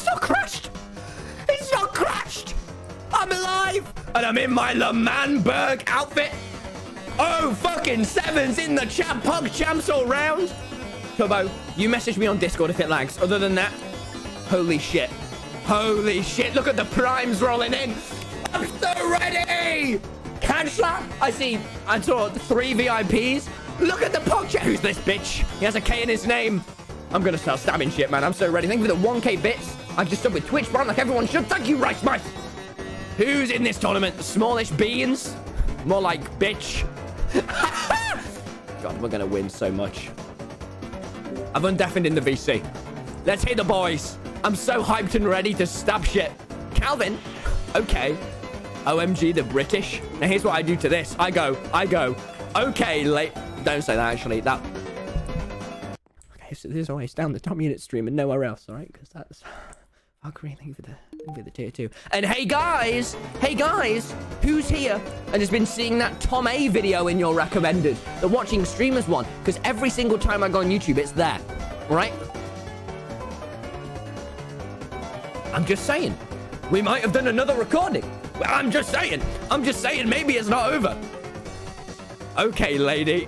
It's not crashed. It's not crashed. I'm alive. And I'm in my Lemanberg outfit. Oh, fucking sevens in the chat. Pug champs all round. Turbo, you message me on Discord if it lags. Other than that, holy shit. Holy shit. Look at the primes rolling in. I'm so ready. Canceler. I saw 3 VIPs. Look at the pug champ. Who's this bitch? He has a K in his name. I'm going to start stabbing shit, man. I'm so ready. Thank you for the 1K bits. I've just done with Twitch Prime like everyone should. Thank you, Rice Mice. Who's in this tournament? The smallish beans? More like bitch. God, we're going to win so much. I've undeafened in the VC. Let's hit the boys. I'm so hyped and ready to stab shit. Calvin. Okay. OMG, the British. Now, here's what I do to this. I go. Okay, late. Don't say that, actually. That... Okay, so this is always down the TommyInnit stream and nowhere else, all right? Because that's... Fuck, really, thank you for the tier 2. And hey guys, who's here and has been seeing that Tom A video in your recommended, the watching streamers one? Because every single time I go on YouTube, it's there, all right? I'm just saying, we might have done another recording. I'm just saying, maybe it's not over. Okay, lady.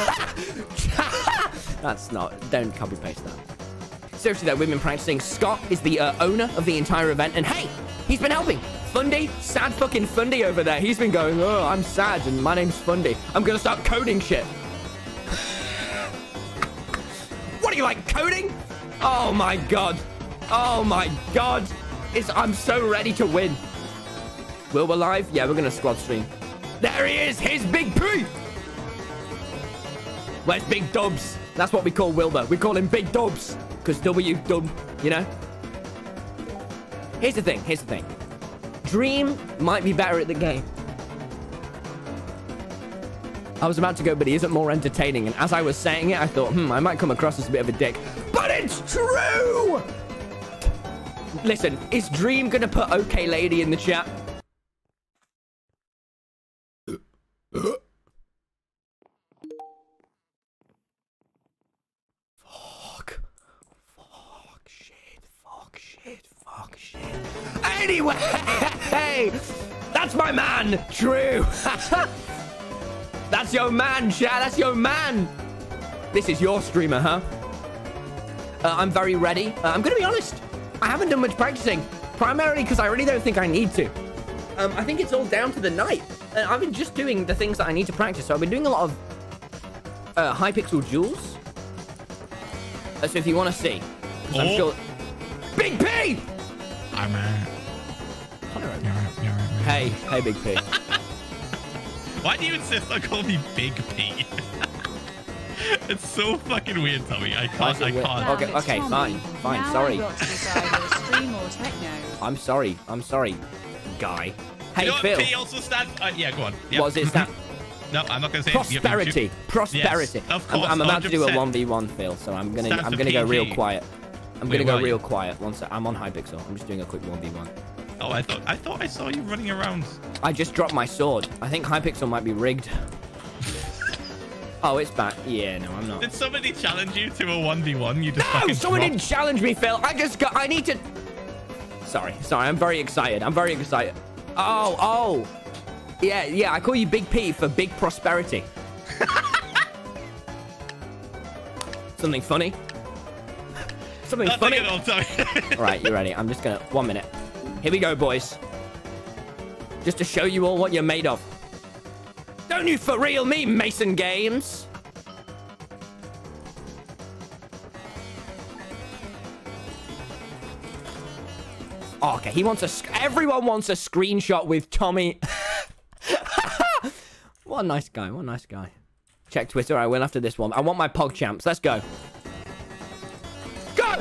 That's not, don't copy paste that. Seriously though, we've been practicing. Scott is the owner of the entire event, and hey, he's been helping. Fundy, sad fucking Fundy over there. He's been going, oh, I'm sad, and my name's Fundy. I'm gonna start coding shit. What are you, like, coding? Oh my god. Oh my god. I'm so ready to win. Will we're live? Yeah, we're gonna squad stream. There he is, here's Big P. Where's Big Dubs? That's what we call Wilbur. We call him Big Dubs. Because W, dumb, you know? Here's the thing. Dream might be better at the game. I was about to go, but he isn't more entertaining. And as I was saying it, I thought, I might come across as a bit of a dick. But it's true! Listen, is Dream gonna put okay lady in the chat? Fuck shit. Anyway, hey, that's my man, Drew. That's your man, chat. That's your man. This is your streamer, huh? I'm very ready. I'm gonna be honest. I haven't done much practicing, primarily because I really don't think I need to. I think it's all down to the night. I've been just doing the things that I need to practice. So I've been doing a lot of high pixel duels. So if you want to see, I'm sure. Big P. I'm Hey, Big P. Why do you insist on calling me Big P? It's so fucking weird, Tommy. I can't. Okay, fine. Sorry. I'm sorry, guy. Hey, you know Phil. P also stands. Yeah, go on. Yep. What does it stand? No, I'm not gonna say prosperity. Prosperity. Yes, of course, I'm about to do a 100%. 1v1, Phil. So I'm gonna go real quiet. I'm gonna go real quiet. One sec. I'm on Hypixel. I'm just doing a quick 1v1. Oh, I thought I saw you running around. I just dropped my sword. I think Hypixel might be rigged. Oh, it's back. Yeah, no, I'm not. Did somebody challenge you to a 1v1? You just no, someone didn't challenge me, Phil. I need to. Sorry. I'm very excited. Oh. Yeah. I call you Big P for big prosperity. Something funny? Something funny? All right, you ready? I'm just gonna... 1 minute. Here we go, boys. Just to show you all what you're made of. Don't you for real me, Mason Games? Oh, okay, he wants a... Everyone wants a screenshot with Tommy. What a nice guy. Check Twitter. I will after this one. I want my pog champs. Let's go. Go!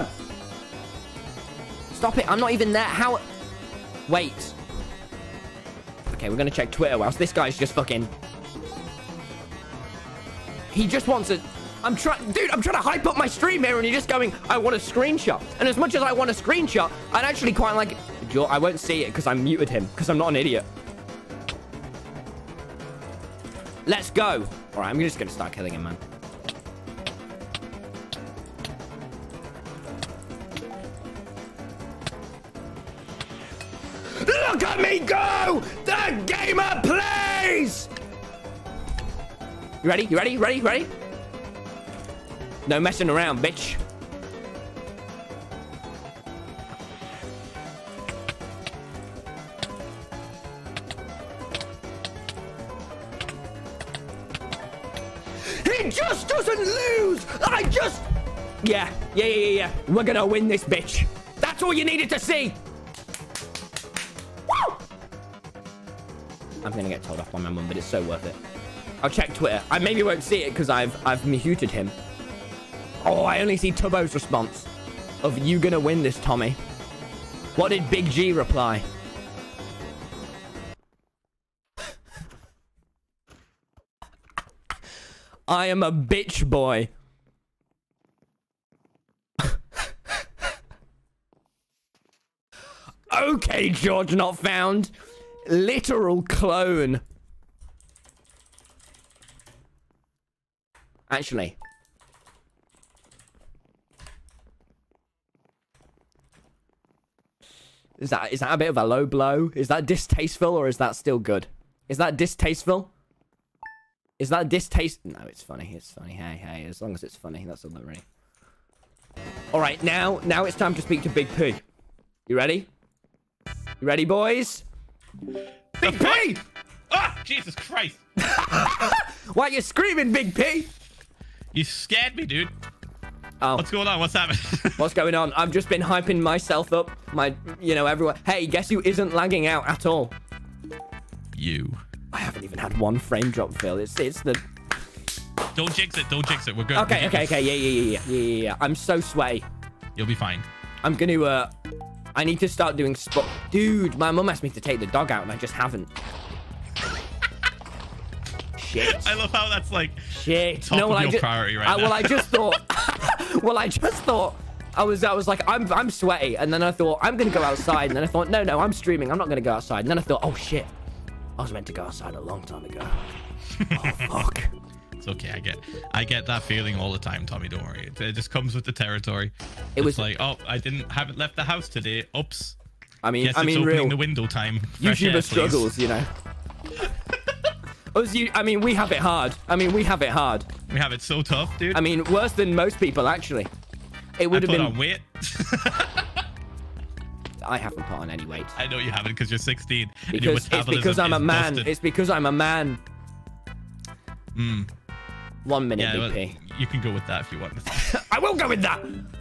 Stop it. I'm not even there. How... Wait. Okay, we're going to check Twitter whilst this guy's just fucking... He just wants a... Dude, I'm trying to hype up my stream here and you're just going, I want a screenshot. And as much as I want a screenshot, I'd actually quite like... I won't see it because I muted him because I'm not an idiot. Let's go. All right, I'm just going to start killing him, man. Look at me go! The gamer plays! You ready? You ready? You ready? You ready? No messing around, bitch. He just doesn't lose! Yeah. We're gonna win this, bitch. That's all you needed to see. Woo! I'm gonna get told off by my mum, but it's so worth it. I'll check Twitter. I maybe won't see it because I've muted him. Oh, I only see Tubbo's response of "You gonna win this, Tommy." What did Big G reply? I am a bitch boy. Okay, George not found. Literal clone. Actually. Is that a bit of a low blow? Is that distasteful or is that still good? Is that distasteful? Is that distasteful? No, it's funny. It's funny. Hey, as long as it's funny, that's all that really. All right, now it's time to speak to Big P. You ready? You ready, boys? Big P! Ah, Jesus Christ! Why are you screaming, Big P? You scared me, dude. Oh. What's going on? What's happening? What's going on? I've just been hyping myself up. Everyone. Hey, guess who isn't lagging out at all? You. I haven't even had one frame drop, Phil. It's the... Don't jinx it. Don't jinx it. We're good. Okay. Yeah. I'm so sweaty. You'll be fine. I'm gonna, I need to start doing spot. Dude, my mum asked me to take the dog out and I just haven't. Shit. I love how that's like shit. Top of your priority right now. Well, I just thought. I was like, I'm sweaty, and then I thought I'm gonna go outside, and then I thought, no, I'm streaming. I'm not gonna go outside. And then I thought, oh shit, I was meant to go outside a long time ago. Oh fuck. It's okay. I get that feeling all the time, Tommy. Don't worry. It just comes with the territory. It's like, oh, I haven't left the house today. Oops. I mean, opening the window time. YouTuber struggles, you know. We have it hard. We have it so tough, dude. Worse than most people, actually. It would have been... on weight. I haven't put on any weight. I know you haven't because you're 16. It's because I'm a man. Busted. It's because I'm a man. 1 minute, yeah, Big P. You can go with that if you want. I will go with that.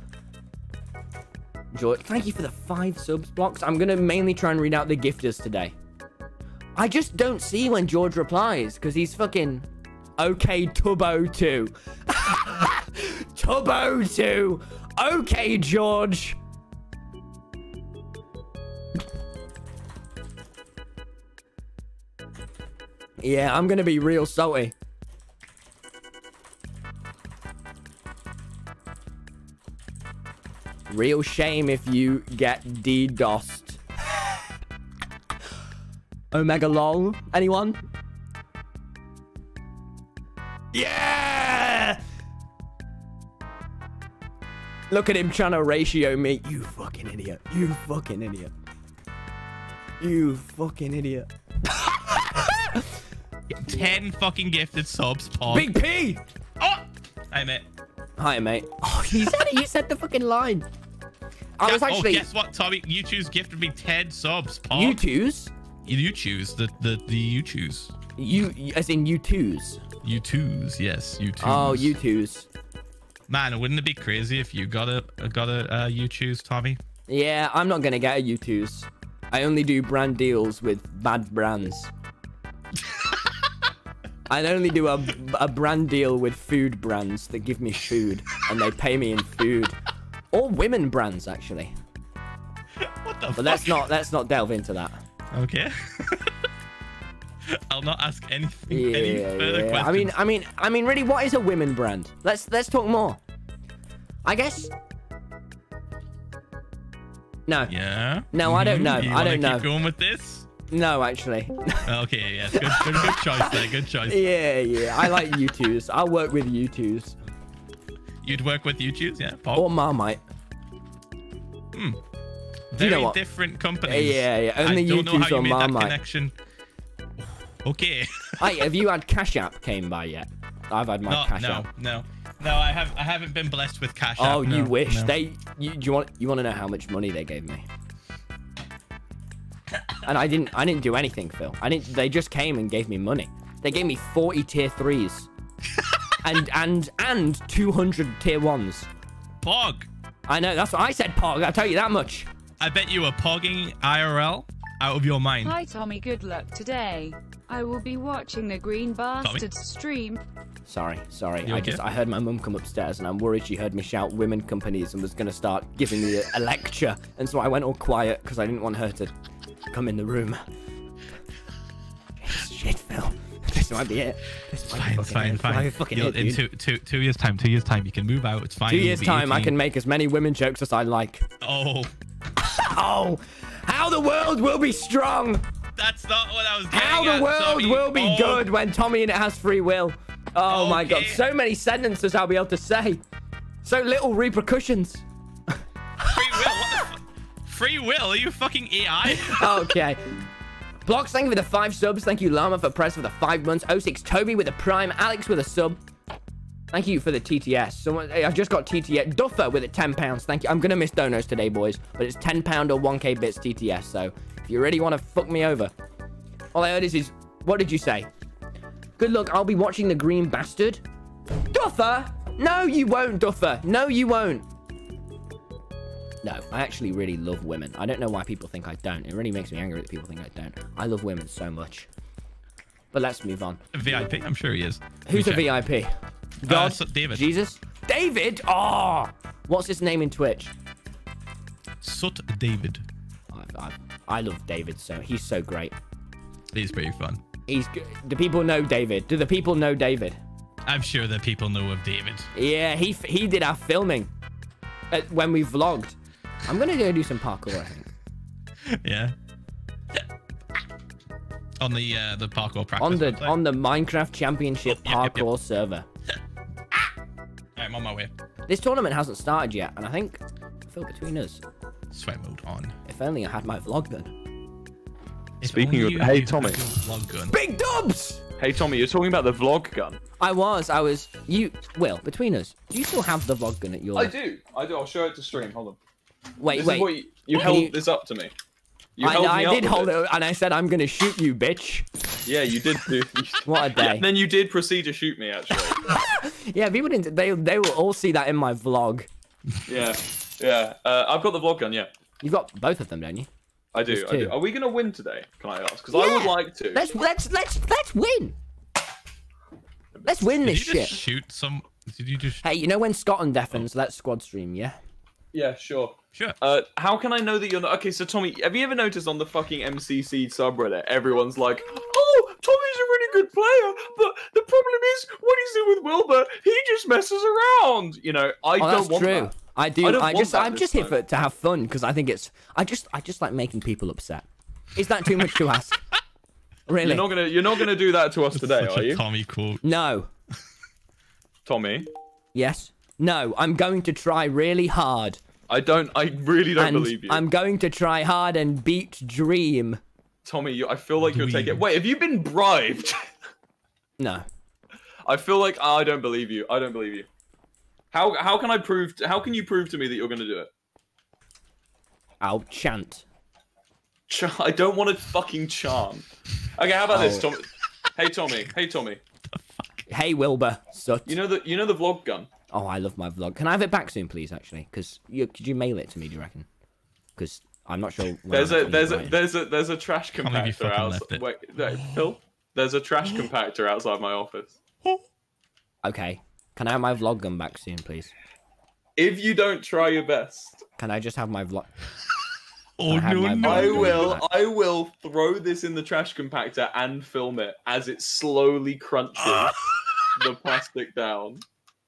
George, thank you for the 5 subs blocks. I'm going to mainly try and read out the gifters today. I just don't see when George replies because he's fucking okay Tubbo 2. Tubbo 2. Okay, George. Yeah, I'm gonna be real salty. Real shame if you get DDoSed. Omega lol. Anyone? Yeah! Look at him trying to ratio me. You fucking idiot. You fucking idiot. You fucking idiot. 10 fucking gifted subs, Paul. Big P! Oh! Hi, mate. Hi, mate. Oh, he said the fucking line. I was actually... Oh, guess what, Tommy? You choose gifted me 10 subs, Paul. You choose? You choose. You choose. You, as in you twos? You twos, yes. You twos. Oh, you twos. Man, wouldn't it be crazy if you got a you choose, Tommy? Yeah, I'm not gonna get a you twos. I only do brand deals with bad brands. I only do a brand deal with food brands that give me food and they pay me in food. Or women brands, actually. What the fuck? But let's not delve into that. Okay. I'll not ask anything. Any further questions. I mean, really, what is a women brand? Let's talk more. I guess. No. Yeah. No, I don't know. I don't know. Keep going with this? No, actually. Okay, yes. Good choice there. Good choice. Yeah. I like U2s. I'll work with U2s. You'd work with U2s, yeah? Paul? Or Marmite. Very different companies. Yeah. Only I don't know how you on made that Marmite. connection. Okay. Hey, have you had Cash App came by yet? I've had my Cash App. No, I haven't been blessed with Cash App. Oh, you wish. No. You want to know how much money they gave me? And I didn't do anything, Phil. They just came and gave me money. They gave me 40 tier 3s. and 200 tier 1s. Pog. I know, that's what I said, Pog. I'll tell you that much. I bet you were pogging IRL out of your mind. Hi, Tommy. Good luck today. I will be watching the Green Bastard stream. Sorry. I heard my mum come upstairs and I'm worried she heard me shout women companies and was going to start giving me a lecture. And so I went all quiet because I didn't want her to come in the room. Shit, Phil. This might be it. Fine. In 2 years' time, 2 years' time, you can move out. It's fine. 2 years' time, I can make as many women jokes as I like. Oh. Oh, how the world will be strong. That's not what I was getting How the world will be good when TommyInnit has free will. Oh my god, so many sentences I'll be able to say. So little repercussions. Free will? What the free will? Are you fucking AI? Okay. Blocks, thank you for the 5 subs. Thank you, Llama, for press for the 5 months. 06 Toby with a prime. Alex with a sub. Thank you for the TTS. I've just got TTS. Duffer with it, £10. Thank you. I'm going to miss donos today, boys. But it's £10 or 1k bits TTS. So if you really want to fuck me over. All I heard is, what did you say? Good luck. I'll be watching the Green Bastard. Duffer? No, you won't, Duffer. No, you won't. No, I actually really love women. I don't know why people think I don't. It really makes me angry that people think I don't. I love women so much. But let's move on. A VIP? I'm sure he is. Who's a VIP? God? David. Jesus? David? Oh! What's his name in Twitch? Sut David. I love David, so he's so great. He's pretty fun. He's good. Do people know David? Do the people know David? I'm sure that people know of David. Yeah, he did our filming when we vlogged. I'm gonna go do some parkour, I think. Yeah. On the parkour practice. On the Minecraft Championship parkour server. I'm on my way. This tournament hasn't started yet, and I think, Phil, between us, sweat mode on. If only I had my vlog gun. Speaking of, hey Tommy, vlog gun. Big dubs. Hey Tommy, you're talking about the vlog gun. I was. You, Will, between us, do you still have the vlog gun at your? I do. I'll show it to stream. Hold on. Wait. This is what you held this up to me. I did hold it, and I said, I'm gonna shoot you, bitch. Yeah, you did do. What a day. Yeah, then you did proceed to shoot me, actually. Yeah, people didn't. They will all see that in my vlog. Yeah. I've got the vlog gun. Yeah. You've got both of them, don't you? I do. Are we gonna win today? Can I ask? Because I would like to. Let's win. Let's win this shit. Did you just? Hey, you know when Scotland deafens? Let's squad stream, yeah. Yeah, sure. Sure. How can I know that you're not? Okay, so Tommy, have you ever noticed on the fucking MCC subreddit, everyone's like, "Oh, Tommy's a really good player, but the problem is what he's doing with Wilbur. He just messes around." You know, I don't want that. I do. I'm just here to have fun because I think it's. I just like making people upset. Is that too much to ask? Really? You're not gonna do that to us today, are you? Tommy quote. No. Tommy. Yes. No. I'm going to try really hard. I really don't believe you. I'm going to try hard and beat Dream. Tommy, I feel like you're taking. Wait, have you been bribed? No. I feel like I don't believe you. I don't believe you. How can I prove? How can you prove to me that you're going to do it? I'll chant. I don't want to fucking chant. Okay, how about this, Tommy? Hey, Tommy. Hey, Tommy. Hey, Wilbur. Sut. You know the vlog gun. Oh, I love my vlog. Can I have it back soon, please? Actually, because could you mail it to me? Do you reckon? Because I'm not sure. There's a trash compactor outside. Wait, Phil. There's a trash compactor outside my office. Okay. Can I have my vlog gun back soon, please? If you don't try your best. Can I just have my vlog? Oh no! I will throw this in the trash compactor and film it as it slowly crunches the plastic down.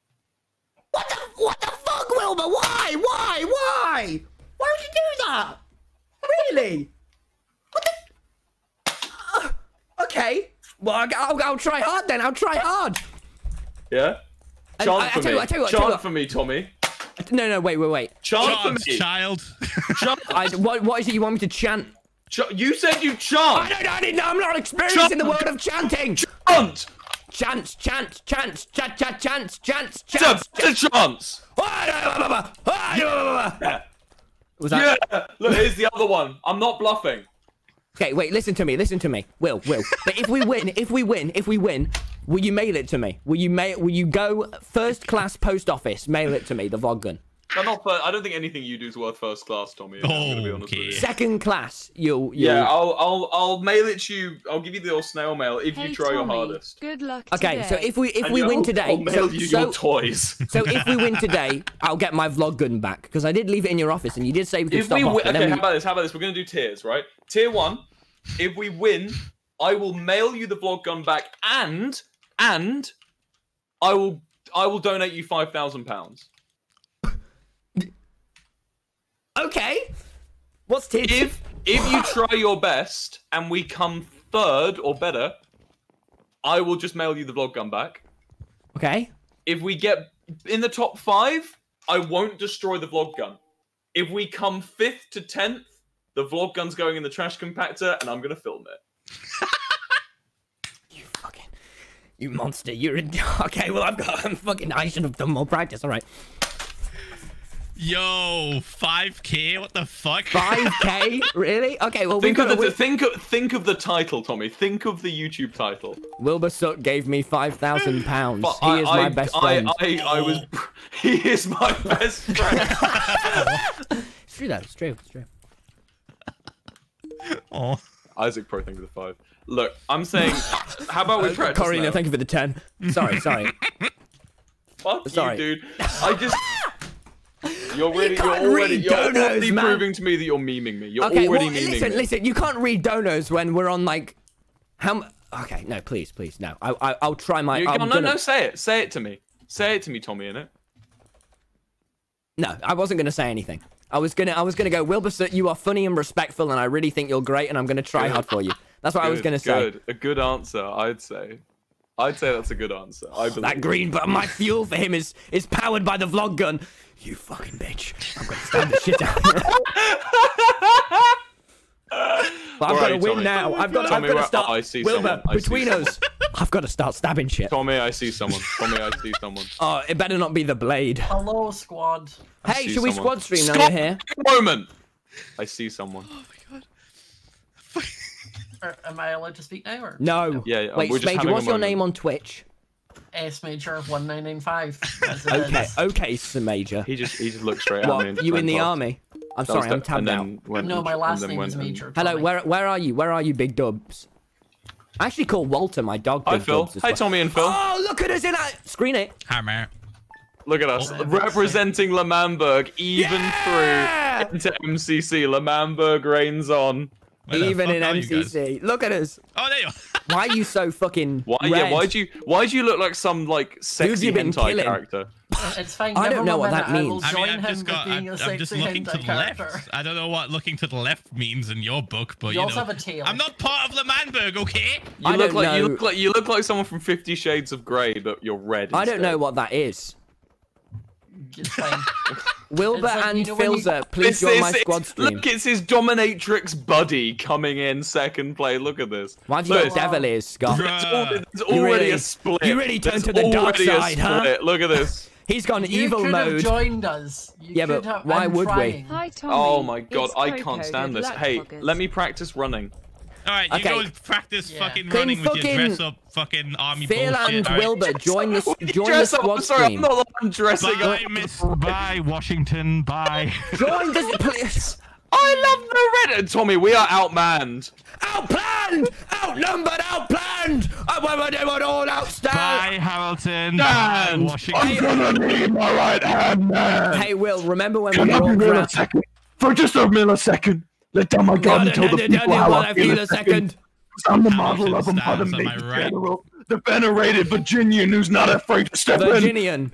What the fuck, Wilbur? Why? Why would you do that? Really? What the... okay. Well, I'll try hard then. I'll try hard. Yeah? Chant for me. Chant For me, Tommy. No, wait. Chant for me. Child. What is it you want me to chant? You said you chant. I didn't know. I'm not experienced in the world of chanting. Chant. Chants. Was that? Yeah. Look, here's the other one. I'm not bluffing. Okay, wait. Listen to me. Will. But if we win, will you mail it to me? Will you go first class post office? Mail it to me, the vlog gun. I don't think anything you do is worth first class, Tommy. I'm gonna be honest with you. Second class, you'll. Yeah, I'll mail it to you. I'll give you the old snail mail if you try your hardest. Good luck. Okay, so if we win today, I'll mail you your toys. So if we win today, I'll get my vlog gun back because I did leave it in your office and you did say we could stop off. Okay, how about this? We're gonna do tiers, right? Tier 1. If we win, I will mail you the vlog gun back, and I will donate you £5,000. Okay. What's tier 2? If you try your best and we come third or better, I will just mail you the vlog gun back. Okay. If we get in the top 5, I won't destroy the vlog gun. If we come 5th to 10th, the vlog gun's going in the trash compactor and I'm gonna film it. You monster, okay, well I should have done more practice, alright. Yo, 5K? What the fuck? 5K? Really? Okay, well think of the title, Tommy. Think of the YouTube title. Wilbur Soot gave me £5,000. He is my best friend. He is my best friend. It's true though, it's true. Oh. Isaac Pro, thank you for the 5. Look, I'm saying, how about we practice Corina, now? thank you for the 10. Sorry. Fuck you, dude. You're already proving to me that you're memeing me. You're already memeing me. Listen, you can't read donos when we're on like okay, no, please, no. I'll try my No, say it. Say it to me. Say it to me, TommyInnit. No, I wasn't gonna say anything. I was gonna go, Wilbur, you are funny and respectful, and I really think you're great, and I'm gonna try hard for you. That's what I was gonna say. A good answer, I'd say. I'd say that's a good answer. I believe. That green button, my fuel for him is powered by the vlog gun. You fucking bitch. I'm gonna stab the shit out of you. But I've got to win Tommy. now. I've got to start. I see Wilbur, someone. between us, I've got to start stabbing shit. Tommy, I see someone. Oh, it better not be the blade. Hello, squad. Hey, should we squad stream now you're here? Moment. I see someone. Oh my god. Am I allowed to speak now? Or? No. Yeah. Wait, Major, what's your name on Twitch? S-Major1995. Okay, Sir Major. He just looks straight at me. What, you in the army? I'm sorry, I'm tabbed out. No, my last name is Major. Hello, where are you? Where are you, Big Dubs? I actually call Walter my dog Big Dubs as well. Hi, Tommy and Phil. Oh, look at us in that! Screen it. Hammer. Look at us, representing Lemanberg, even through into MCC. Lemanberg reigns on. Even in MCC. Look at us. Oh, there you are. Why are you so fucking red? Yeah, why'd you look like some like sexy hentai character? It's fine. I don't know what that means. I'm just looking to the left. I don't know what looking to the left means in your book, but you know, also have a tail. I'm not part of Lemanberg, okay? You look like someone from 50 Shades of Grey, but you're red. I don't know what that is. It's fine. Wilbur and Philza, please join my squad stream. Look, it's his dominatrix buddy coming in second play. Look at this. Why have you got devil ears, Scott? It's already a split. You really turned to the dark side, huh? Look at this. He's gone evil mode. You could have joined us. But why would we? Hi, Tommy. Oh my god, I can't stand this. Hey, let me practice running. Alright, you go practice fucking running with your dress up fucking army bullshit. Phil and Wilbur, join the squad Sorry, stream. I'm not the one dressing up. Bye, Washington. Bye. Join this, please. I love the red. Tommy, we are outmanned. Outplanned! Outnumbered! Outplanned! I would all outstand! Bye, Hamilton. Bye, Washington. I'm gonna need my right hand, man. Hey, Will, remember when we were all dressed? For just a millisecond. Let down my gun and tell the people how I feel a second. I'm the model of a modern major general. The venerated Virginian who's not afraid to step in. Virginian.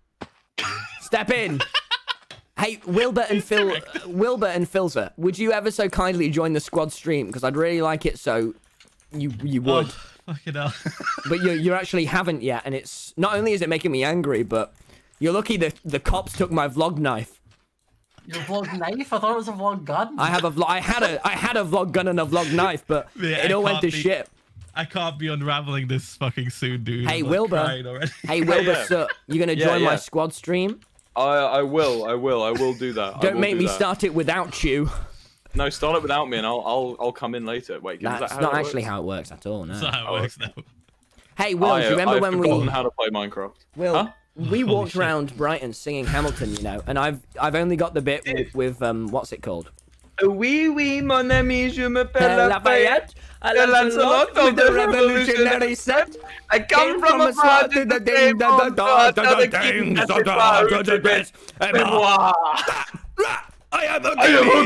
Step in. Hey, Wilbur and Philza, would you ever so kindly join the squad stream? Because I'd really like it so you would. Oh, fucking hell. But you actually haven't yet, and it's not only is it making me angry, but you're lucky the cops took my vlog knife. Your vlog knife? I thought it was a vlog gun. I had a vlog gun and a vlog knife, but it all went to shit. I can't be unraveling this fucking soon, dude. Hey, Wilbur. Hey, Wilbur, sir, you gonna join my squad stream? I will do that. Don't make me start it without you. No, start it without me, and I'll come in later. Wait, that's not actually how it works at all. No. That's not how it works, no. Hey, Will, do you remember when we? I've forgotten how to play Minecraft. Will, we walked around Brighton singing Hamilton, you know, and I've only got the bit with what's it called? Oui, oui, mon ami, je m'appelle Lafayette. Lancelot of the revolutionary set. I come from a part of the game of the king of the best. I am a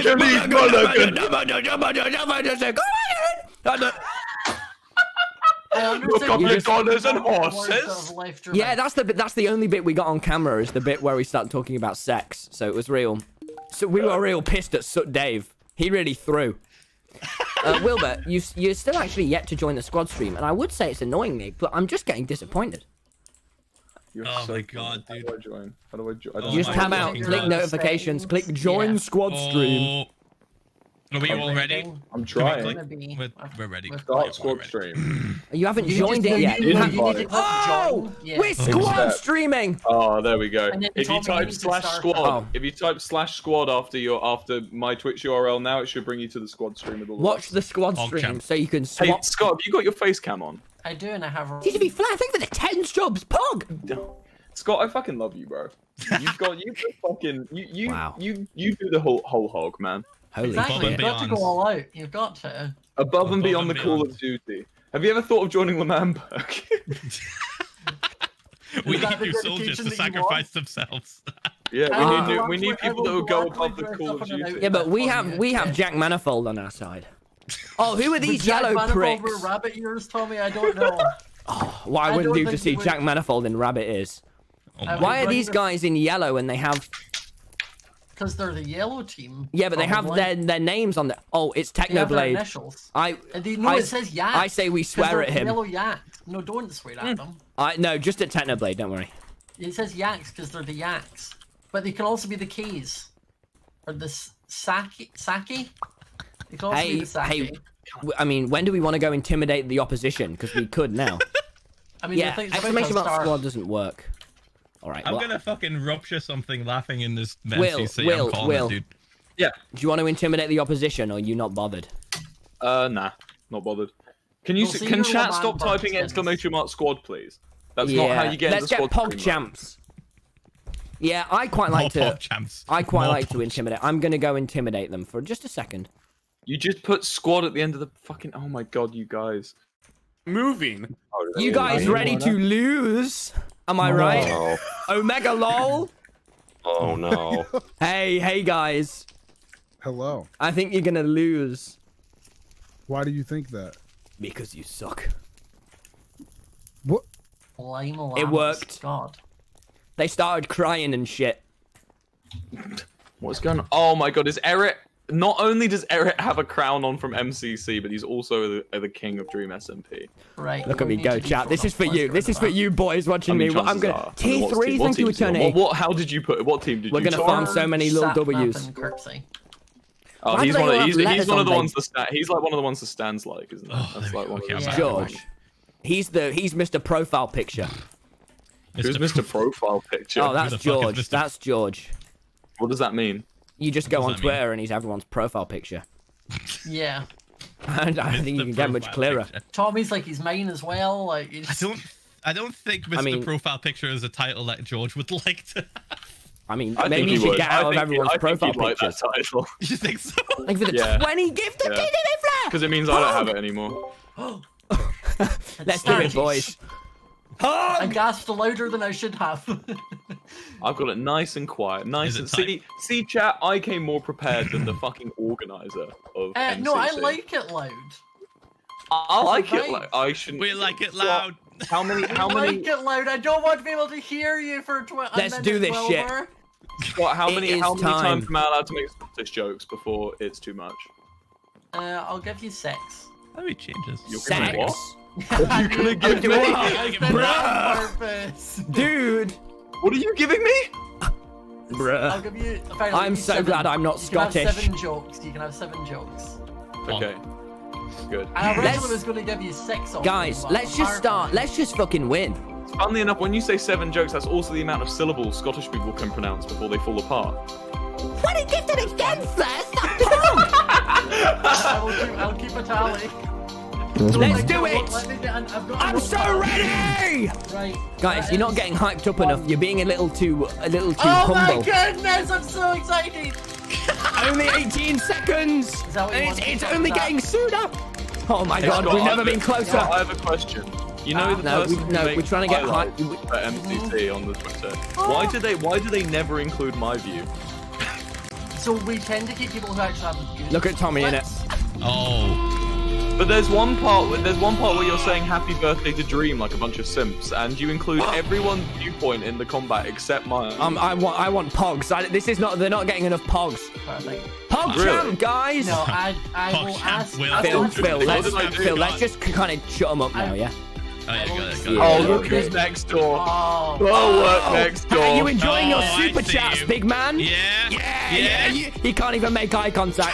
Yeah, that's the only bit we got on camera, is the bit where we start talking about sex. So it was real. So we were real pissed at Soot Dave. He really threw. Wilbur, you're still actually yet to join the squad stream, and I would say it's annoying me, but I'm just getting disappointed. Oh my god, dude. How do I join? How do I join? You just tab out, click notifications, click join squad stream. Are we all ready? I'm trying. We're ready. Start squad stream. You haven't joined it yet. Oh! We're squad streaming! Oh, there we go. If you type /squad, if you type /squad after my Twitch URL now, it should bring you to the squad stream. Watch the squad stream so you can swap. Hey, Scott, have you got your face cam on? I do, and I have. TTV flat. Think for the 10 jobs, Pog. Scott, I fucking love you, bro. You do the whole hog, man. Holy exactly, you've got to go all out. You've got to. Above and beyond the Call of Duty. Have you ever thought of joining L'Manberg? We need new soldiers to sacrifice themselves. Yeah, we need people that will go above the Call of Duty. Yeah, but we have Jack Manifold on our side. Oh, who are these yellow pricks? With rabbit ears, Tommy? I don't know. Oh, what I wouldn't do to see Jack Manifold in rabbit ears. Why are these guys in yellow and they have... Because they're the yellow team. Yeah, but they have their names on the... Oh, it's TECHNOBLADE. Initials. It says Yak. I say we swear at him. Yellow Yak. No, don't swear at them. No, just at TECHNOBLADE, don't worry. It says Yaks because they're the Yaks. But they can also be the Ks. Or the Saki? They can also be the Saki. Hey, I mean, when do we want to go intimidate the opposition? Because we could now. I mean, yeah, exclamation mark squad doesn't work. All right, I'm gonna fucking rupture something laughing in this MCC. Will, dude. Yeah. Do you want to intimidate the opposition, or are you not bothered? Nah, not bothered. Can chat stop typing ! Squad, please? That's not how you get into squad. Let's get Pog champs. Yeah, I quite like to intimidate. I'm gonna go intimidate them for just a second. You just put squad at the end of the fucking. Oh my god, you guys. Moving. You guys ready to lose? Am I right? No. Omega lol. Oh no. Hey guys. Hello. I think you're gonna lose. Why do you think that? Because you suck. What? It worked. God. They started crying and shit. What's going on? Oh my god, is Eric... Not only does Eric have a crown on from MCC, but he's also the king of Dream SMP. Right. Look at me go, chat. This is for you. This is for you boys watching me. I'm gonna T3. Thank you, Eternity. How did you put it? What team did you? We're gonna farm so many little W's. Oh, he's one of the ones that stand. He's like one of the ones that stands like, isn't it? That's like one of those. George. He's Mr. Profile Picture. Who's Mr. Profile Picture? Oh, that's George. That's George. What does that mean? You just go on Twitter and he's everyone's profile picture. Yeah. And I think you can get much clearer. Tommy's like he's mine as well. Like I don't think Mr. Profile Picture is a title that George would like to have. I mean, maybe you should get out of everyone's profile pictures. Like that title. You think so? Like for the 20 gift of TTV Flair! Because it means I don't have it anymore. Let's do it, boys. I gasped louder than I should have. I've got it nice and quiet. Nice and... See, chat, I came more prepared than the fucking organizer of MCC. No, I like it loud. I like it loud. I shouldn't... We like it loud. How many... I like it loud. I don't want to be able to hear you for 20 Let's do this shit. What, how many times am I allowed to make Scottish jokes before it's too much? I'll give you 6. How many changes? Sex? What? What are you gonna give me? Bruh! Dude! What are you giving me? Bruh. I'll give you. Fine, I'm so glad I'm not Scottish. You can have 7 jokes. You can have 7 jokes. Okay. Good. And I originally was going to give you 6 of Guys, them, let's just start. Let's just fucking win. Funnily enough, when you say 7 jokes, that's also the amount of syllables Scottish people can pronounce before they fall apart. What a gift it again, first. I'll keep a tally. Let's do it! I'm so ready! Right. Guys, you're not getting hyped up enough. You're being a little too Oh humble. my goodness, I'm so excited! Only 18 seconds! And it's only getting sooner! Oh my god, Scott, we've never been closer! I have a question. You know the person we're trying to get hyped for MCC on the Twitter. Why do they never include my view? So we tend to keep people who actually have good Look at TommyInnit. Oh. But there's one part where you're saying happy birthday to Dream like a bunch of simps, and you include everyone's viewpoint in the combat except mine. I want pogs. They're not getting enough pogs. Perfect. Pog champ, guys! No, I will ask. Phil, let's just kind of shut them up now, yeah? Oh, yeah, got it. Oh, look who's next door. Oh, look next door. Are you enjoying your super chats, big man? Yeah. He can't even make eye contact.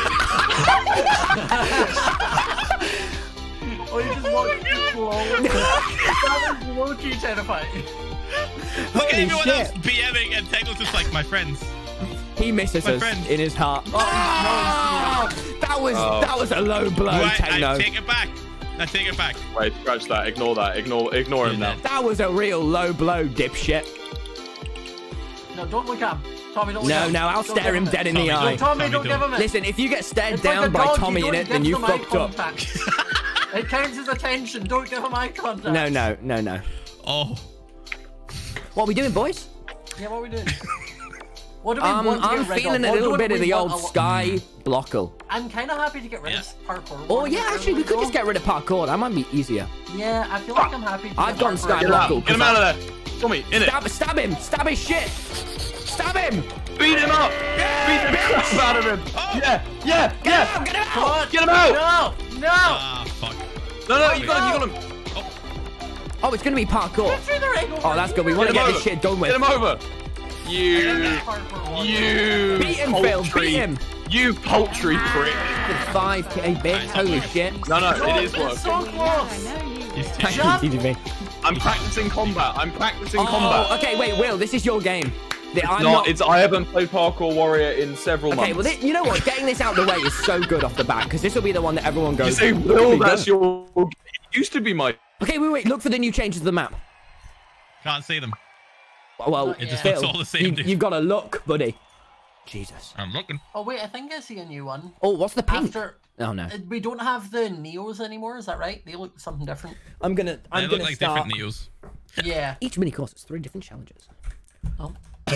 Oh, you just walked That was low-key terrifying. Look at everyone else BMing and Tegle's just like, my friends. He misses us in his heart. That was a low blow, Techno. I take it back. Wait, scratch that. Ignore that. Ignore him now. That was a real low blow, dipshit. No, don't look at him. Tommy, don't look at him. No, I'll stare him dead in the eye. Tommy, don't give him it. Listen, if you get stared down by TommyInnit, then you fucked up. It counts as attention. Don't give him eye contact. No. Oh. What are we doing, boys? Yeah, what are we doing? What do we want to I'm get rid feeling of? a little bit of the old Sky Blockle. I'm kind of happy to get rid of parkour. Oh, yeah, actually, we could just get rid of parkour. That might be easier. Yeah, I feel like I'm happy to I've gone Sky Get Blockle. him out of there. Tommy, in it. Stab him. Stab his shit. Stab him. Beat him up. Beat the crap out of him. Yeah. Get him out. Come on. Get him out. No. Ah, fuck. No, you got him. Oh, it's going to be parkour. Oh, that's good. We want to get this shit done with. Get him over. You beat him, Phil. Beat him. You poultry prick. 5k bits. Holy shit. No, it is working. So close. Thank you, TDV. I'm practicing combat. combat. Okay, wait, Will. This is your game. I haven't played Parkour Warrior in several months. Okay, well, you know what? Getting this out of the way is so good off the bat, because this will be the one that everyone goes. You say, Will, that's your... It used to be my... Okay, wait. Look for the new changes to the map. Can't see them. Well, it just looks all the same, dude. You've got to look, buddy. Jesus. I'm looking. Oh, wait, I think I see a new one. Oh, what's the pink? Oh, no. We don't have the Neos anymore, is that right? They look something different. I'm gonna look like different Neos. Yeah. Each mini course has 3 different challenges. Oh.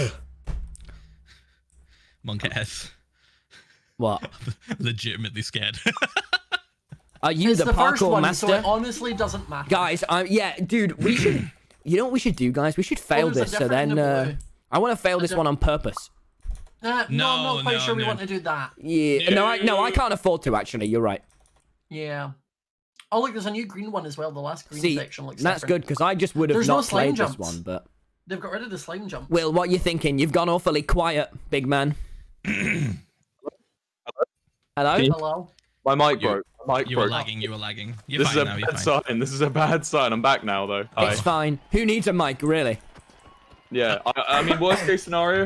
Monk S. What? Legitimately scared. Are you the parkour one, master? So it honestly doesn't matter. Guys, yeah, dude, we should... You know what we should do, guys? We should fail this, so then... I want to fail this one on purpose. No, I'm not quite sure we want to do that. Yeah, no, I can't afford to, actually. You're right. Yeah. Oh, look, there's a new green one as well. The last green section looks that's different. good, because I just would have not played this one, but... They've got rid of the slime jumps. Will, what are you thinking? You've gone awfully quiet, big man. Hello? Hello? My mic broke. You were lagging. You're this fine now. You're fine. Sign. This is a bad sign. I'm back now, though. It's fine. Who needs a mic, really? Yeah, I mean, worst case scenario,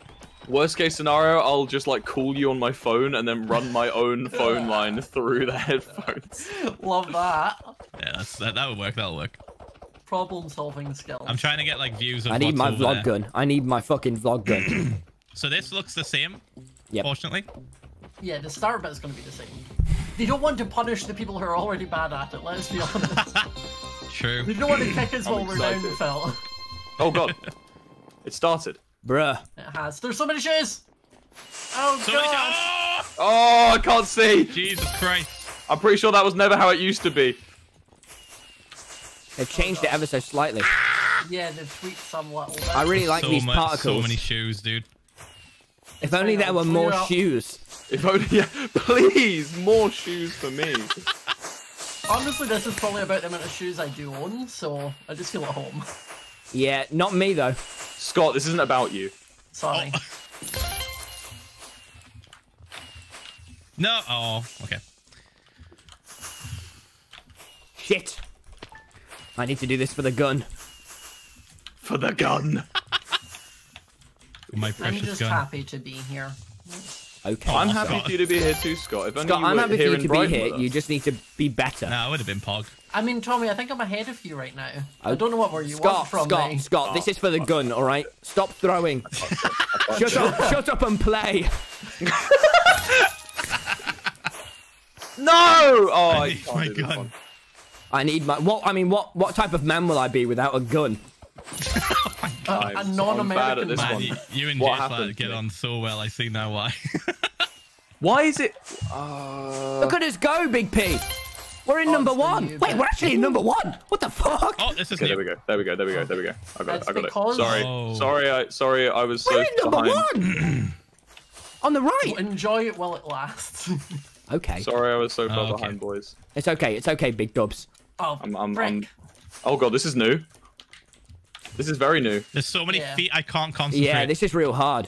I'll just like call you on my phone and then run my own phone line through the headphones. Love that. Yeah, that would work. That'll work. Problem-solving skills. I'm trying to get like views of. I need my vlog gun. I need my fucking vlog gun. So this looks the same. Yep. Fortunately. Yeah, the start bit's gonna be the same. They don't want to punish the people who are already bad at it. Let's be honest. True. They don't want to kick us while we're down, Phil. Oh god. It started. Bruh. It has. There's so many shoes! Oh god! Oh, I can't see! Jesus Christ. I'm pretty sure that was never how it used to be. They've changed it ever so slightly. Yeah, they've tweaked somewhat. I really like these particles. So many shoes, dude. If only there were more shoes. If only, yeah, please, more shoes for me. Honestly, this is probably about the amount of shoes I do own, so I just feel at home. Yeah, not me though. Scott, this isn't about you. Sorry. No. Oh, okay. Shit. I need to do this for the gun. For the gun. My precious I'm just gun. happy to be here. Okay. I'm happy for you to be here too, Scott. If only Scott, you I'm were happy for here you in to be Brighton here. with us. You just need to be better. Nah, I would have been Pog. I mean, Tommy, I think I'm ahead of you right now. I don't know what were you want from me. Scott, this is for the gun, all right? Stop throwing. Shut up and play. No! Oh, I I need can't my do this gun. one. I need my what type of man will I be without a gun? A I'm non-American bad at this Man, one. you and What Jay happened get to me? on so well. I see now why. Why is it? Look at us go, Big P. We're in number it's the one. new Wait, bit. we're actually in number one. What the fuck? Oh, this is Okay, new. there we go. I got That's it. because- Sorry. Oh. Sorry, I was We're so in number behind. one. On the right. Enjoy it while it lasts. Okay. Sorry, I was so far okay. behind, boys. It's okay, Big Dubs. Oh, I'm. Oh god, this is new. This is very new. There's so many Yeah. feet I can't concentrate. Yeah, this is real hard.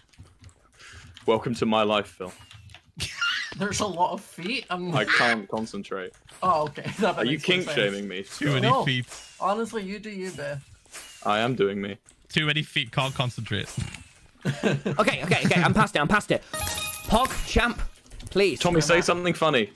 Welcome to my life, Phil. There's a lot of feet. I can't concentrate. Oh, okay. That Are you makes more kink sense. shaming me? Too many No. feet. Honestly, you do you, babe. I am doing me. Too many feet can't concentrate. Okay. I'm past it. Pog, champ, please. Tommy, say something funny.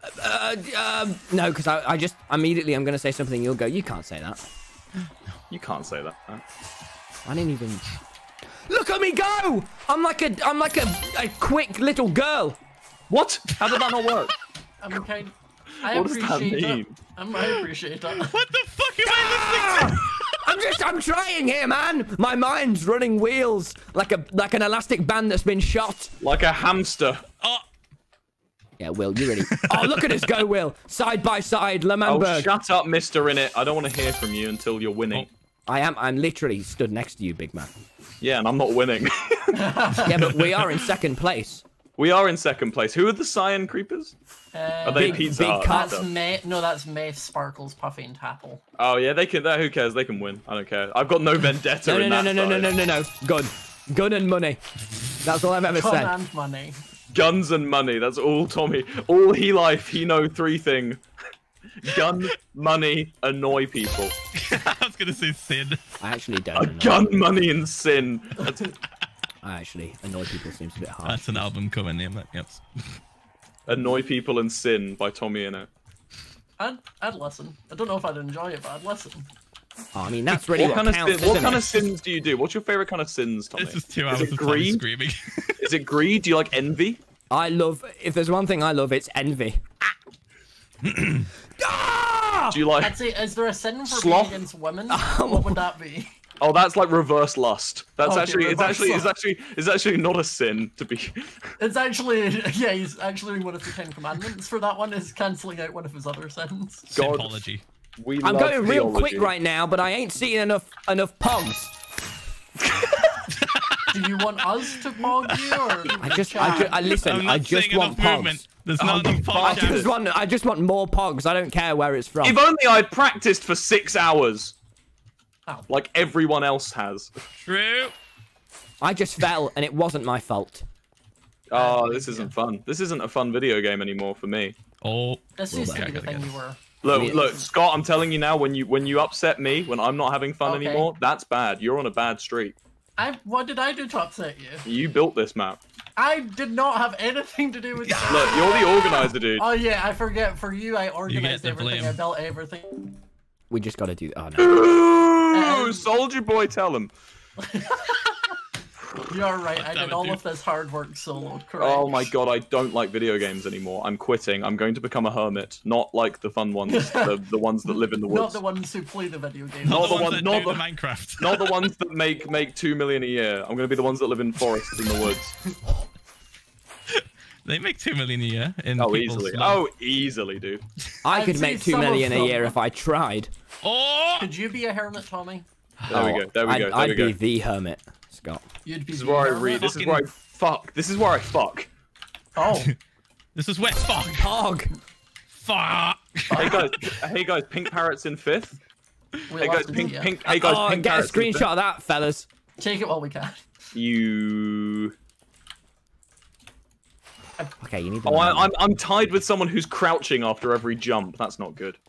No, because I just immediately I'm gonna say something. You'll go. You can't say that. You can't say that. I didn't even. Look at me go! I'm like a quick little girl. What? How did that not work? I'm kind. I What does that appreciate mean? it. I appreciate that. What the fuck am I listening to? I'm trying here, man. My mind's running wheels like an elastic band that's been shot. Like a hamster. Oh, Yeah, Will, you really. Oh, look at us go, Will. Side by side, Oh, Lemanberg. shut up, Mr. In It. I don't want to hear from you until you're winning. I'm literally stood next to you, big man. Yeah, and I'm not winning. Yeah, but we are in second place. We are in second place. Who are the Cyan Creepers? Are they Big- Pizza big Hut? cut. That's No, that's Meth, Sparkles, Puffy, and Tapple. Oh yeah, they can. Who cares? They can win. I don't care. I've got no vendetta in that side. No. Gun and money. That's all I've ever Gun said. and money. Guns and money. That's all Tommy. All he life, he know three thing. Gun, money, annoy people. I was gonna say sin. I actually don't. know. Gun, money, and sin. That's I actually annoy people seems a bit hard. That's an album cover name. That yep. Annoy people and sin by TommyInnit. I'd listen. I don't know if I'd enjoy it, but I'd listen. Oh, I mean, that's really What kind of counts, sin, what isn't kind it? of sins do you do? What's your favorite kind of sins, Tommy? This is 2 hours it of Tommy greed? screaming. Is it greed? Do you like envy? I love. If there's one thing I love, it's envy. Ah! Do you like? I'd say, is there a sin for Sloth? being against women? What would that be? Oh, that's like reverse lust. That's Okay, actually, reverse it's actually not a sin to be. It's actually, yeah, he's actually one of the 10 Commandments for that one is cancelling out one of his other sins. God. Sympology. We I'm love going real theology. quick right now, but I ain't seeing enough pogs. Do you want us to pog you, or Listen. I'm not I just seeing want enough movement. pogs. There's not enough podcast. I just want more pogs. I don't care where it's from. If only I'd practiced for 6 hours. Oh. Like everyone else has. True. I just fell, and it wasn't my fault. Oh, this isn't fun. This isn't a fun video game anymore for me. Oh. This used to Yeah, be the I gotta thing get you were. Look, Scott, I'm telling you now, when you upset me, when I'm not having fun Okay. anymore, that's bad. You're on a bad streak. What did I do to upset you? You built this map. I did not have anything to do with that. Look, you're the organizer, dude. Oh yeah, I forget. For you, I organized the everything. blame. I built everything. We just got to do. Oh no. Ooh, Soldier Boy, tell him. You're right. I Damn did it, all dude. of this hard work solo. Correct. Oh my god, I don't like video games anymore. I'm quitting. I'm going to become a hermit. Not like the fun ones, the ones that live in the woods. Not the ones who play the video game. Not Not the the one- ones that not do the the- Minecraft. Not the ones that make 2 million a year. I'm going to be the ones that live in forests in the woods. They make 2 million a year in Oh, people's easily. lives. Oh, easily, dude. I I'd could say make 2 some of million a them. year if I tried. Oh! Could you be a hermit, Tommy? There we go. There we go. There we I'd go. be the hermit, Scott. You'd be. This is the where I hermit? read. This is where I fuck. This is where I fuck. Oh, This is wet. Fuck. Pog. Fuck. Hey guys, pink parrots in 5th. we'll Hey have guys, to pink, see it. pink. Hey guys, Oh, pink get a parrots in screenshot of that, fellas. Take it while we can. You. Okay, you need the I'm tied with someone who's crouching after every jump. That's not good.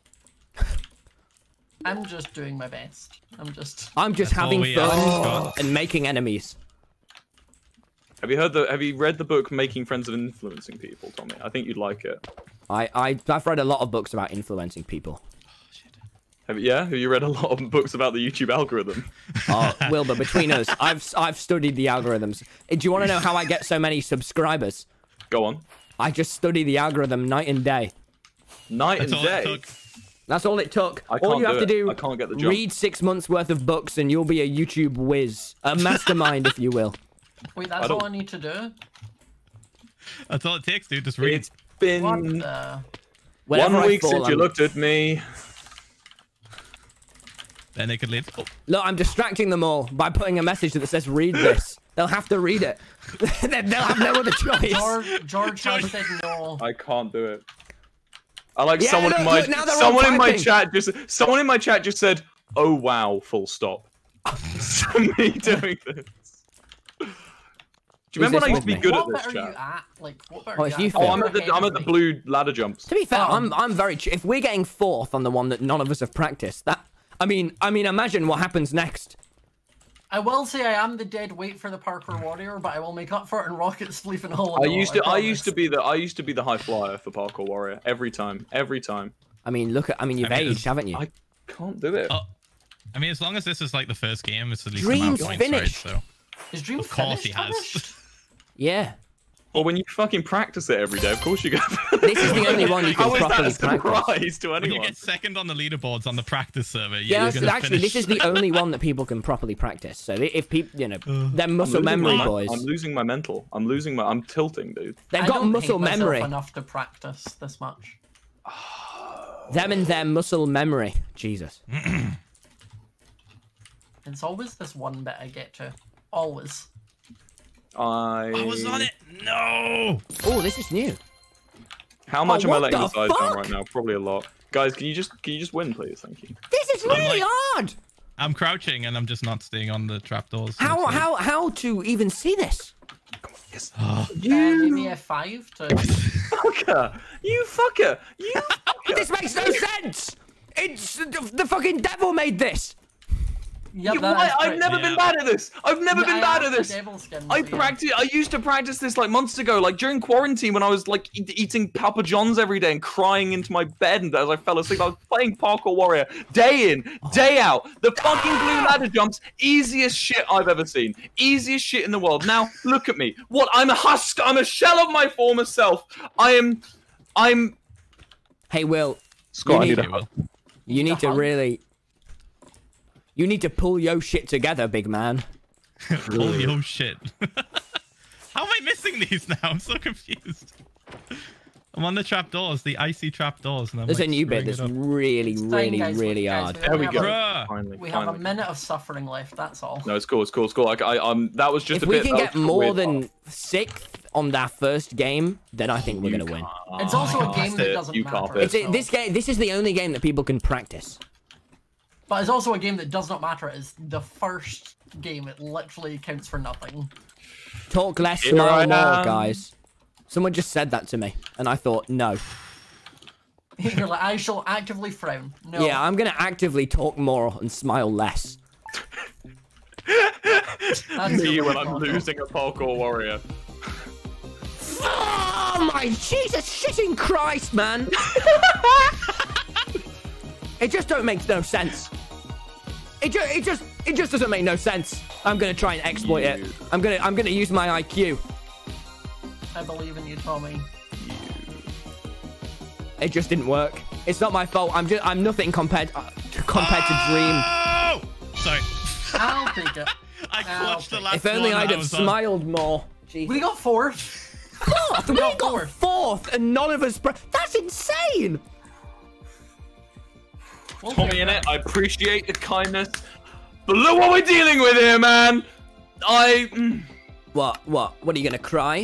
I'm just doing my best. I'm just having fun and making enemies. Have you read the book Making Friends and Influencing People, Tommy? I think you'd like it. I've read a lot of books about influencing people. Have you read a lot of books about the YouTube algorithm? Oh, Wilbur, between us, I've studied the algorithms. Do you want to know how I get so many subscribers? Go on. I just study the algorithm night and day. Night and day? That's all it took. All you have to do, read 6 months worth of books and you'll be a YouTube whiz. A mastermind, if you will. Wait, that's all I need to do? That's all it takes, dude. Just read. It's been 1 week since you looked at me. Then they could leave. Oh. Look, I'm distracting them all by putting a message that says, read this. They'll have to read it. They'll have no other choice. George has said no. I can't do it. I like someone in my chat just said, "Oh wow!" Full stop. So me doing this. Do you remember when I used to be good at this chat? What bit are you at? Like, what bit are you at? I'm at the blue ladder jumps. To be fair, I'm very. If we're getting 4th on the one that none of us have practiced, I mean, imagine what happens next. I will say I am the dead weight for the parkour warrior, but I will make up for it in rocket sleep and all. I used to be the high flyer for parkour warrior every time. I mean, you've aged, haven't you? I can't do it. I mean, as long as this is like the first game, it's at least Dream's points, finished. Right? So is Dream of course finished? He has. Yeah. Well, when you fucking practice it every day, of course you get. This is the only one you can properly practice. To anyone. When you get second on the leaderboards on the practice server, yeah, actually, this is the only one that people can properly practice. So if people, they're muscle memory boys. I'm losing my mental. I'm tilting, dude. They've got muscle memory. Enough to practice this much. Them and their muscle memory. Jesus. It's always this one bit I get to. Always. I was on it. No. Oh, this is new. How much am I letting this guys down right now? Probably a lot. Guys, can you just win, please? Thank you. This is really hard. I'm crouching and I'm just not staying on the trapdoors. How to even see this? Yes. Give me a 5 to. Fucker! You fucker! You fucker! This makes no sense. It's the fucking devil made this. Yep, I've never been bad at this. I've never been bad at this. I used to practice this like months ago, like during quarantine when I was like eating Papa John's every day and crying into my bed, and as I fell asleep, I was playing Parkour Warrior day in, day out. The fucking blue ladder jumps, easiest shit I've ever seen, easiest shit in the world. Now look at me. What? I'm a husk. I'm a shell of my former self. I'm. Hey, Will. Scott, you need to really. You need to pull your shit together, big man. Pull your shit. How am I missing these now? I'm so confused. I'm on the trapdoors, the icy trapdoors. There's a new bit that's really hard. There we go. Finally, we have a minute of suffering left, that's all. No, it's cool, it's cool, it's cool. Like, that was just if we can get more than 6th on that first game, then I think we're going to win. It's also a game that doesn't matter. This is the only game that people can practice. But it's also a game that does not matter. It's the first game. It literally counts for nothing. Talk less, smile more, guys. Someone just said that to me, and I thought, no. You're like, I shall actively frown. No. Yeah, I'm going to actively talk more and smile less. Me when I'm losing a Parkour Warrior. Oh my Jesus shitting Christ, man! It just don't make no sense. It just doesn't make no sense. I'm gonna try and exploit it. I'm gonna use my IQ. I believe in you, Tommy. It just didn't work. It's not my fault. I'm nothing compared to Dream. Oh! Sorry. I'll take it. I clutched the last If only I'd have smiled more. Jesus. We got 4th. 4th? We got 4th, and none of us. That's insane. TommyInnit, I appreciate the kindness, but look what we're dealing with here, man. What are you gonna cry?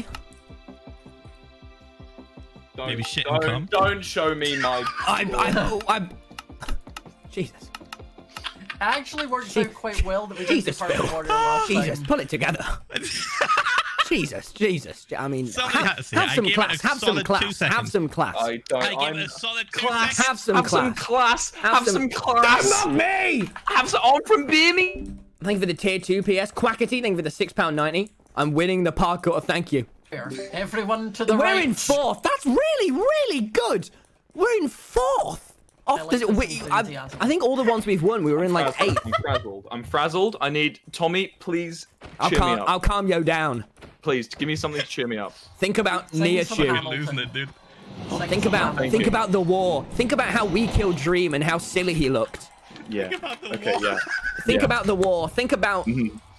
Maybe shit and come. Don't show me my. I'm. Jesus. It actually worked out quite well that we did the Parkour Warrior last time. Jesus, pull it together. Jesus. I mean, have some class. Have some class. Have some class. I give it a solid 2 seconds. Have some class. Have some class. That's not me. Have some. I'm from Birmingham. Thank you for the tier 2 PS. Quackity, thank you for the £6.90. I'm winning the parkour. Thank you. Everyone to the right. We're in 4th. That's really good. We're in 4th. I think all the ones we've won, we were in like 8th. I'm frazzled. I need Tommy, please cheer me up. I'll calm you down. Please, give me something to cheer me up. Think about Neoshu. Losing it, dude. Think about the war. Think about how we killed Dream and how silly he looked. Yeah. Okay, yeah. Think about the war. Think about...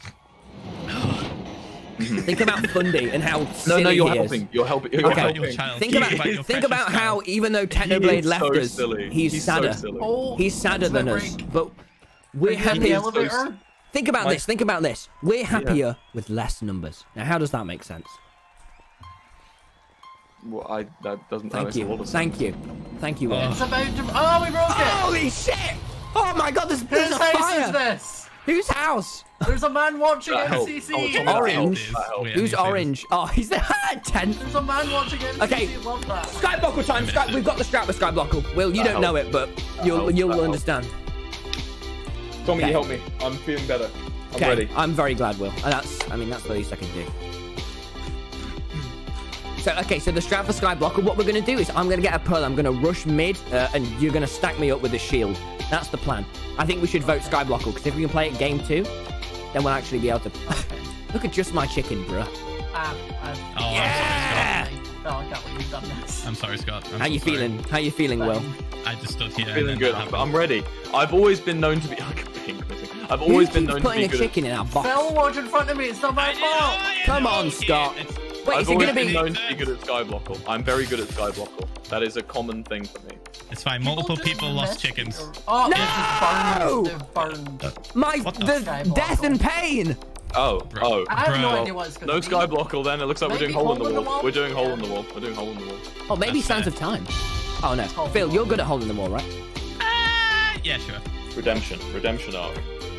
Think about Fundy and how silly you're he helping. is. You're helping. Think about how even though TECHNOBLADE left us, he's sadder. He's sadder than us, but we're happier. Think about this. Think about this. We're happier with less numbers. Now, how does that make sense? Well, that doesn't. Thank you. Thank you. Thank you. It's about to... Oh, we broke it. Holy shit! Oh my God! There's a fire. Whose house is this? Whose house? There's a man watching MCC. Orange. Who's orange? Oh, he's the tent. There's a man watching MCC. Okay. Love that. Skyblockle time. We've got the strap with Skyblockle. Will, you don't know it, but you'll understand. Tommy, you help me. I'm feeling better. I'm ready. I'm very glad, Will. And that's the least I can do. So the strat for Skyblocker, what we're going to do is I'm going to get a pearl, I'm going to rush mid, and you're going to stack me up with a shield. That's the plan. I think we should vote Skyblocker, because if we can play it game 2, then we'll actually be able to... Look at just my chicken, bruh. Yeah! I can't believe you've done this. I'm sorry, Scott. How you feeling? How you feeling, Will? I just stood here. Feeling good. I'm ready. I've always been known to be... I've always been known to be putting a chicken in our box? Phil, watch in front of me. It's not my fault. Come on, Scott. Wait, I've always been known to be good at Skyblockle. I'm very good at Skyblockle. That is a common thing for me. It's fine. Multiple people lost chickens. Oh, no! They've burned. The death and pain. Oh. I have no idea what it's going to be. No Skyblockle then. It looks like we're doing hole in the wall. We're doing hole in the wall. We're doing hole in the wall. Oh, maybe Sands of Time. Oh, no. Phil, you're good at hole in the wall, right? Yeah, sure. Redemption arc.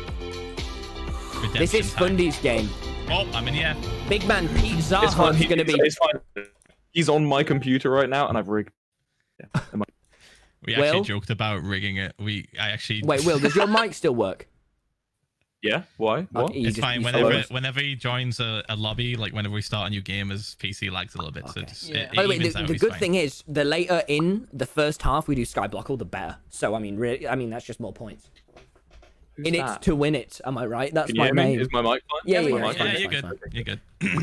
This is Fundy's game. Oh, I'm in here. Big man Pete Zaha's going to be... It's fine. He's on my computer right now, and I've rigged... Yeah. We actually joked about rigging it. I actually... Wait, Will, does your mic still work? Yeah? Why? What? It's fine. Whenever he joins a lobby, like whenever we start a new game, his PC lags a little bit. Okay. So by the way, the good thing is, the later in the first half we do Skyblockle, the better. So, I mean, that's just more points. In it to win it, am I right? That's my name. Is my mic fine? Yeah, you're good. You're good.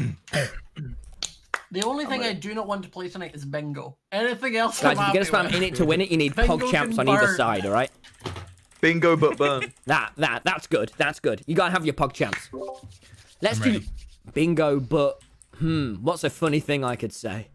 The only thing I do not want to play tonight is bingo. Anything else? Guys, if you're gonna spam in it to win it, you need pog champs on either side, all right? Bingo but burn. That's good. That's good. You gotta have your pog champs. Let's do bingo, but what's a funny thing I could say?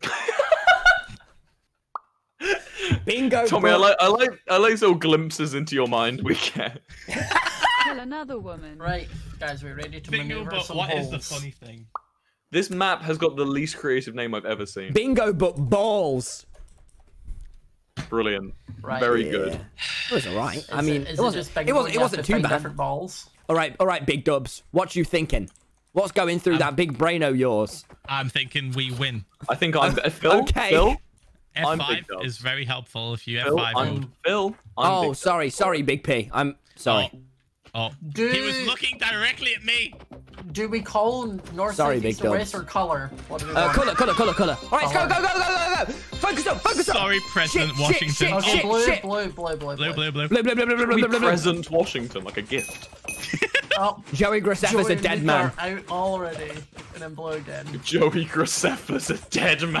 Bingo. Tommy, I like little glimpses into your mind. We can. Kill another woman. Right, guys, we're ready to bingo, maneuver but some what holes. is the funny thing? This map has got the least creative name I've ever seen. Bingo, but balls. Brilliant. Right. Very good. It was alright. I mean, it wasn't too bad. Balls? All right, Big Dubs. What you thinking? What's going through that big brain of yours? I'm thinking we win. I think I'm Phil. Okay. Phil? F5 is very helpful if you F5 Phil. Oh, sorry, Big P. I'm sorry. Oh. He was looking directly at me. Do we call north, south, east, or west, or color? What do we want? Color. All right, go. Focus up. Sorry, President Washington. Okay, blue. Blue. President Washington, like a gift. Oh, Joey Graceffa's a dead man. Out already, and then blue again. Joey Graceffa's a dead man.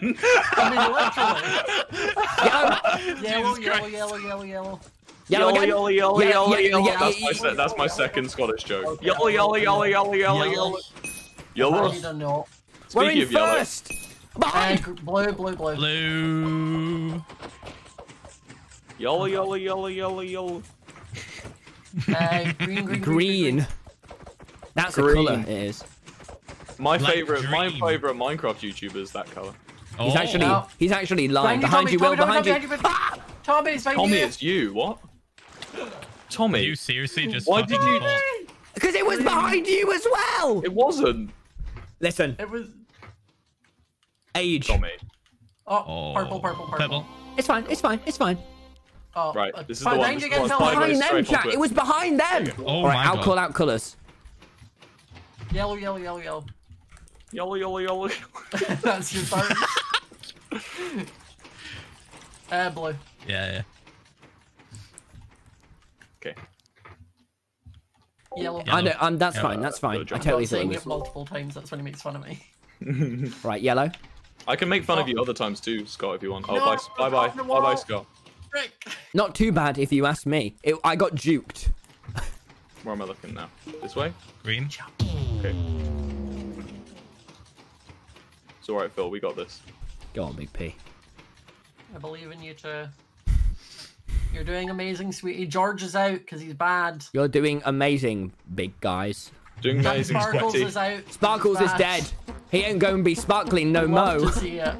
I mean, literally. Yellow. That's my second Scottish joke. Yellow. We're in first. Behind. Blue. Blue. Yellow. Green. That's the color it is. My favorite Minecraft YouTuber is that color. He's actually lying. Behind you, Will. Behind you. Tommy, it's right here. Tommy, it's you. What? Tommy. You seriously just Why did you? Because it was behind you as well. It wasn't. Listen. It was... Age. Tommy. Oh, purple. It's fine. It's fine. It's fine. Oh, right, this is the one. This is behind them, chat. It was behind them. Oh, all right, I'll call out colours. Yellow. Yellow. That's your turn. Blue. Yeah. Okay. Yellow. I know. That's fine. That's fine. I totally saying thought it multiple times. That's when he makes fun of me. Right, yellow. I can make fun of you other times too, Scott, if you want. Oh, No, bye, Scott. Frick. Not too bad if you ask me. I got juked. Where am I looking now? This way? Green. Okay. It's alright, Phil. We got this. Go on, Big P. I believe in you too. You're doing amazing, sweetie. George is out because he's bad. You're doing amazing, big guys. Doing amazing, Sparkles sweaty. is out. Sparkles is dead. He ain't going to be sparkling no Love mo. to see it.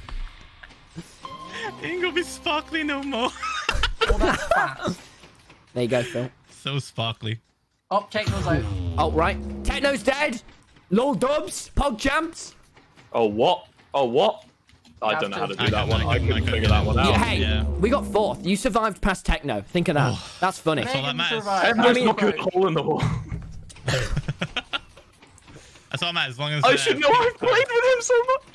He ain't gonna be sparkly no more. Oh, that's fast. There you go, Phil. So sparkly. Oh, Techno's out. Oh, right. Techno's dead. Lol Dubs. Pog Champs. Oh, what? Oh, what? I don't know how to do that one. I couldn't figure that one out. Yeah, hey, we got fourth. You survived past Techno. Think of that. That's funny. That's all that matters. Techno's not a hole in the wall. That's all that matters. As long as I should know I've played with him so much.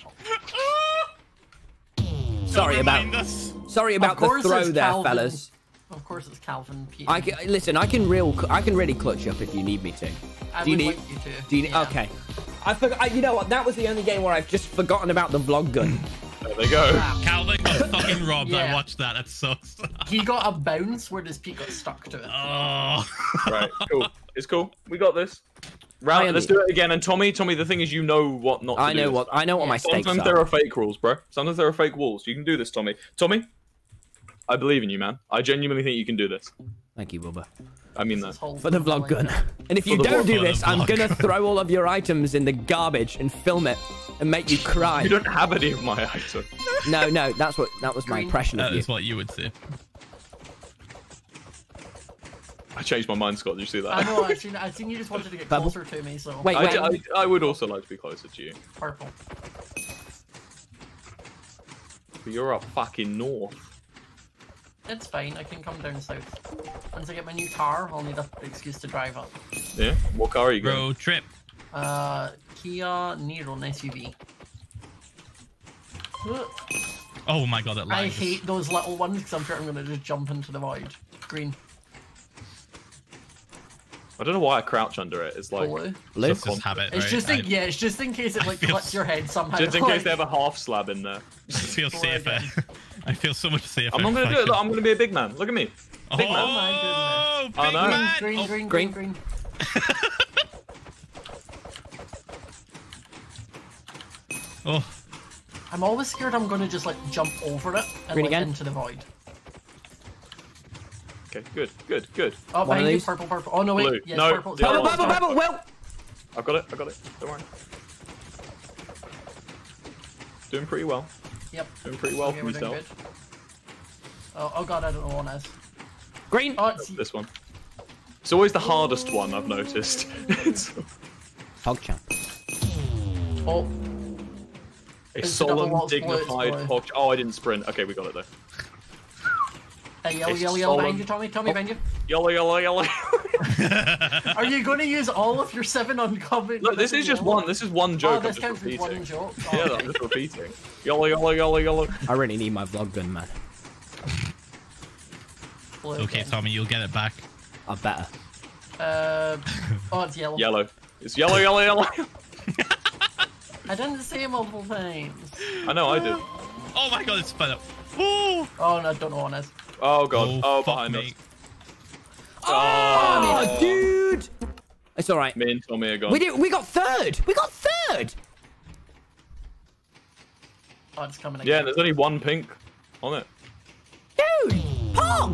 Sorry about the throw there, Calvin. fellas. Of course, it's Calvin. Listen, I can really clutch up if you need me to. Do you need? Like you to. Do you need? Yeah. Okay. I forgot. You know what? That was the only game where I've just forgotten about the vlog gun. There they go. Calvin got fucking robbed. Yeah. I watched that. That sucks. He got a bounce where his peak got stuck to it. Oh. Right. Cool. It's cool. We got this. Right. Let's do it again. And Tommy, the thing is, you know what not to do. I know what my stakes are. Sometimes there are fake rules, bro. Sometimes there are fake walls. You can do this, Tommy. Tommy, I believe in you, man. I genuinely think you can do this. Thank you, Bubba. I mean that. For the vlog gun. And if you don't do this, I'm gonna throw all of your items in the garbage and film it and make you cry. You don't have any of my items. No, that was my impression of you. That is what you would say. I changed my mind, Scott. Did you see that? I know. I seen you just wanted to get closer to me, so. Wait. I would also like to be closer to you. Purple. But you're up fucking north. It's fine. I can come down south. Once I get my new car, I'll need an excuse to drive up. Yeah. What car are you going? Road trip. Kia Niro, an SUV. Oh my god, that lag. I hate those little ones because I'm sure I'm gonna just jump into the void. Green. I don't know why I crouch under it. It's like Blue. It's just habit, It's right? just it's just in case it like clips your head somehow. Just in case they have a half slab in there. I feel safer. I feel so much safer. I'm not gonna do it. Look, I'm gonna be a big man. Look at me. Big man. Oh my goodness. Big man. Green. Oh. I'm always scared I'm gonna just like jump over it and like, into the void. Okay, good. Oh, behind you, purple. Oh no, wait. Blue. Yes, No, purple. Purple. Well. I've got it. Don't worry. Doing pretty well. Yep. Doing pretty well Okay, for we're doing yourself. good. Oh god, I don't know what one is. Green. Oh, it's This one. It's always the hardest one, I've noticed. Pog Champ. Oh. A It's the double solemn, waltz dignified blue. pog. Oh, I didn't sprint. Okay, we got it though. Hey, yellow solemn. behind you, Tommy. Behind you. Yellow. Are you going to use all of your 7 uncovered? Look, this is just one. This is one joke. Oh, this I'm counts just as one repeating. joke. Oh, Yeah, okay. I'm just repeating. Yellow. I really need my vlog gun, man. Blue Okay, again. Tommy, you'll get it back. I better. Oh, it's yellow. Yellow. It's yellow. I didn't say it multiple times. I know, I did. Oh my god, it's sped up. Ooh. Oh, no, I don't know what it is. Oh god. Oh, fuck behind me. us. Oh, dude. It's all right. Me and Tommy are gone. We got third. Oh, it's coming again. Yeah, there's only one pink on it. Dude, Pog.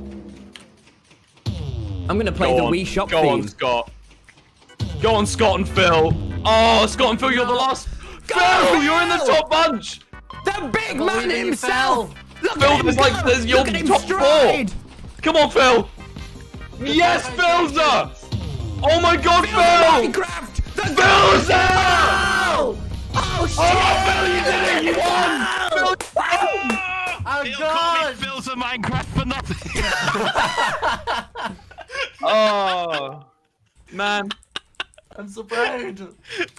I'm gonna play Go the on. Wii Shop Go theme. on, Scott. Go on, Scott and Phil. Oh, Scott and Phil, you're the last. Phil, you're in the top bunch. The big I man believe in you, himself. Look Phil, at him there's like go. there's your Look at him top stride. 4. Come on, Phil. Yes, Phil's up. Oh my God, Phil. Minecraft. The Phil's up. Oh, shit! Phil, you did it! You won! Oh, He'll God! call me Phil's a Minecraft for nothing. Oh, man. I'm so proud.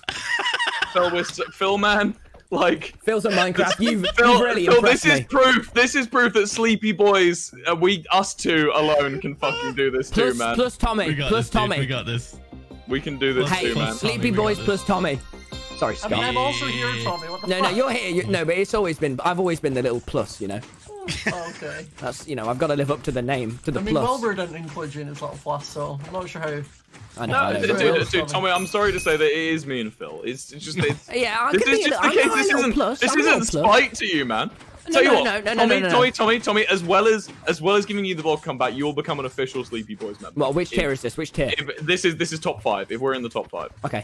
Phil, man. Like Phil's a Minecraft. You've really Phil, impressed me. This is proof that Sleepy Boys, us two alone can fucking do this too, man. Plus Tommy. Plus Tommy. We got this. We can do this too, man. Sleepy Boys plus Tommy. Sorry, Scott. I mean, I'm also here, Tommy. What the fuck? No, you're here. No, but it's always been. I've always been the little plus, you know. Oh, okay. That's, you know, I've got to live up to the name, to the I mean, plus. Wilbur didn't include you in his little plus, so I'm not sure how. I know. No, dude, Tommy, I'm sorry to say that it is me and Phil. It's just. Yeah, this is just the case. This isn't spite to you, man. Tell you what, Tommy, as well as giving you the vlog comeback, you'll become an official Sleepy Boys member. Well, which tier is this? Which tier? This is top 5. If we're in the top 5. Okay.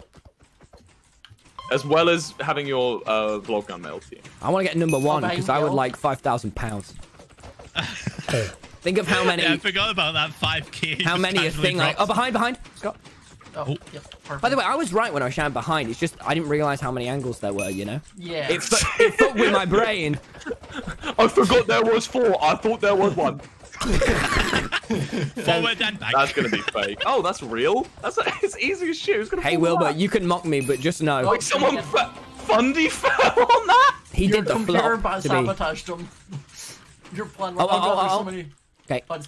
As well as having your vlog gun mailed to you. I want to get number 1 because I would like £5,000. Think of how many. Yeah, I forgot about that 5k. How many a thing like. Oh, behind, Scott. Oh, yep, perfect. By the way, I was right when I was shouting behind. It's just I didn't realize how many angles there were, you know? Yeah. It fucked with my brain. I forgot there was 4. I thought there was 1. Forward and back. That's gonna be fake. Oh, that's real? It's easy as shit. Who's gonna Hey, Wilbur, you can mock me, but just know. Wait, someone Fundy fell on that? He did the flop to me. Sabotaged him. Your plan. So many. Okay. Play.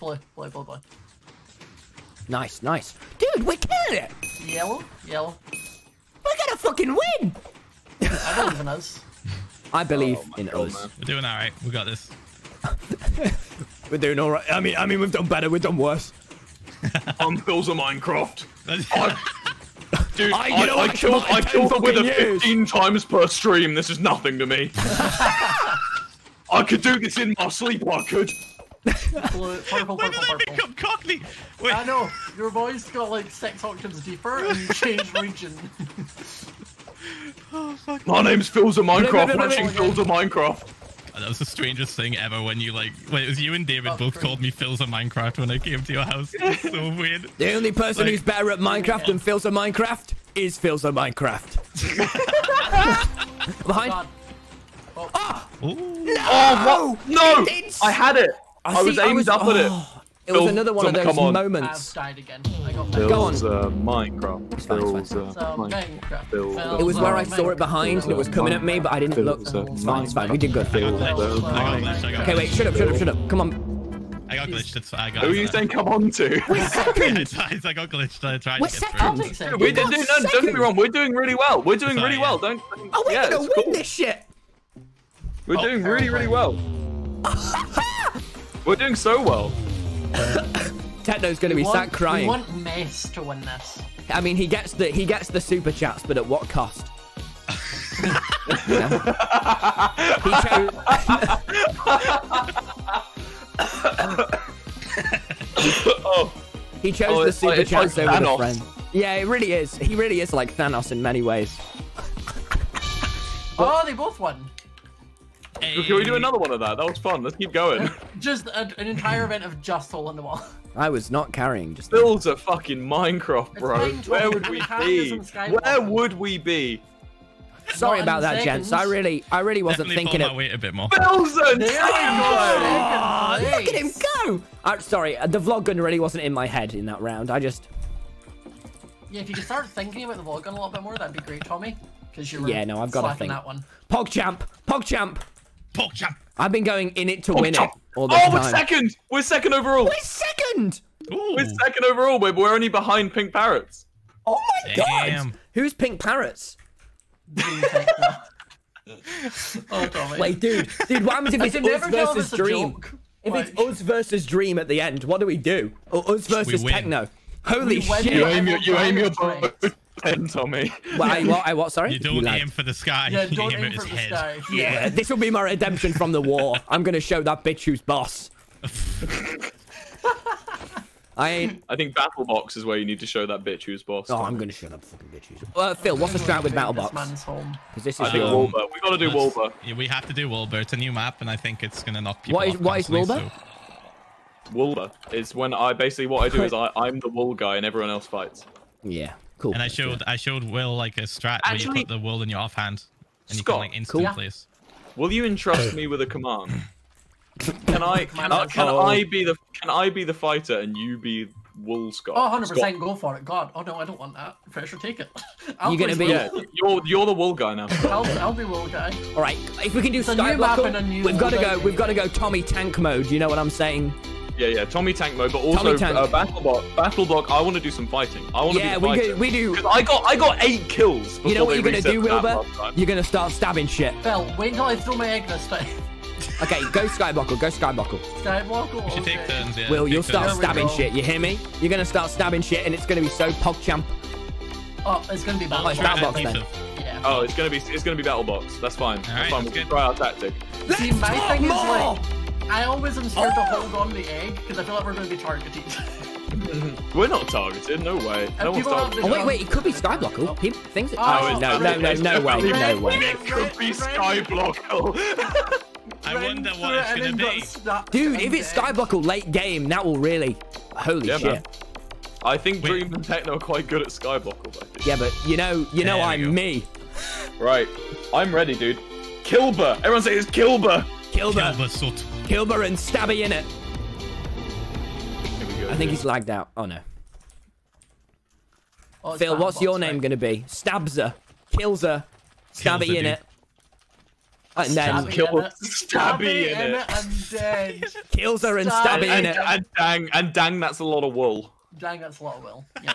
Nice. Dude, we're killing it. Yellow. We're gonna fucking win. I believe in us. I believe in us. Man. We're doing all right. We got this. We're doing all right. I mean, we've done better. We've done worse. I'm Phil's a Minecraft. Dude, I killed the Wither 15 times per stream. This is nothing to me. I could do this in my sleep. I could. Purple. When did I become Cockney? Wait. I know. Your voice got like 6 octaves deeper and you changed region. Oh, fuck. My name's Phil's a Minecraft. Watching Phil's a Minecraft. That was the strangest thing ever when you it was you and David both called me Phil's a Minecraft when I came to your house. It's so weird. The only person who's better at Minecraft than Phil's a Minecraft is Phil's a Minecraft. Behind. Oh. No! Oh, what? No! I had it. I was aimed up at it. It was another one of those moments. I've died again. Go on. Minecraft. It's fine. It was where I saw it behind and it was coming at me, but I didn't look. It's fine. We did good. Okay, wait. Shut up. Come on. I got glitched. Who are you saying come on to? We're second. I got glitched. I tried We're to get through. second. Don't get me wrong. We're doing really well. We're doing really well. Don't. Oh, we're gonna win this shit. We're doing really well. We're doing so well. Techno's gonna be sat crying. We want Mess to win this. I mean, he gets the super chats, but at what cost? He chose the super chats over the friend. Yeah, it really is. He really is like Thanos in many ways. Oh, they both won. Hey. Can we do another one of that? That was fun. Let's keep going. Just an entire event of just hole in the wall. I was not carrying just. Phil's a fucking Minecraft, bro. Where would we be? Where would we be? Sorry about that, gents. I really wasn't thinking it. Wait a bit more. Phil's a look at him go! Sorry, the vlog gun really wasn't in my head in that round. I just. Yeah, if you could start thinking about the vlog gun a little bit more, that'd be great, Tommy. Because you were I've got to think. that one. PogChamp. PogChamp. I've been going in it to win it all the time. We're second. We're second overall. We're second. Ooh. We're second overall, but we're only behind Pink Parrots. Oh my god! Who's Pink Parrots? Oh, Tommy. Wait, dude, what happens if it's us versus Dream? If it's us versus Dream at the end, what do we do? Or us versus Techno? Holy shit! You aim your bow pen, Tommy. What? Sorry. You don't aim for the sky. Yeah, you don't aim aim at for his the head. sky. Yeah, this will be my redemption from the war. I'm gonna show that bitch who's boss. I think BattleBox is where you need to show that bitch who's boss. Oh, I'm gonna show that fucking bitch who's. Phil, what's the strat with BattleBox? Because this is. I think Wolver. We gotta do Wolver. Yeah, we have to do Wolver. It's a new map, and I think it's gonna knock people off. What is Wolver? Wolver is when what I do is I'm the wool guy and everyone else fights. Yeah, Cool. And I showed Will like a strat where you put the wool in your offhand and you can like instant place. Will you entrust me with a command? Can I be the fighter and you be Wool, Scott? Oh, 100% go for it. God. Oh no, I don't want that. Pressure, take it. You're gonna be you're the wool guy now. I'll be wool guy. All right, if we can do Skyblock, we've got to go Tommy tank mode. You know what I'm saying? Yeah, Tommy tank mode, but also battle block. I want to do some fighting. I want to be the fighter. we do. I got 8 kills. You know what you're gonna do, Wilbur? You're gonna start stabbing shit. Phil, wait until I throw my egg this time. Okay, go Skyblockle, go Skyblockle. Skyblockle? You should take turns, yeah. Will, you'll start stabbing shit, you hear me? You're gonna start stabbing shit and it's gonna be so PogChamp. Oh, it's gonna be battle box. Battle box then. Yeah. Oh, it's gonna be battle box. That's fine. That's fine. We'll try our tactic. See, my thing is like, I always am scared to hold on to the egg because I feel like we're gonna be targeted. We're not targeted, no way. No one's targeted. Oh wait, it could be Skyblockle. He thinks it. Oh, no way. It could be Skyblockle. I wonder what it's gonna be. Dude, if it's Skyblockle late game, that will really... Holy shit. Man. I think Dream and Techno are quite good at Skyblockle. Yeah, but you know I'm me. Right. I'm ready, dude. Kilber. Everyone say it's Kilber. Kilber and TommyInnit. I think he's lagged out. Oh no. Oh, Phil, what's your name gonna be? Stabzer, Killser, TommyInnit. And then TommyInnit and dead. Killser and TommyInnit. And dang, that's a lot of wool. Dang, that's a lot of wool. Yeah.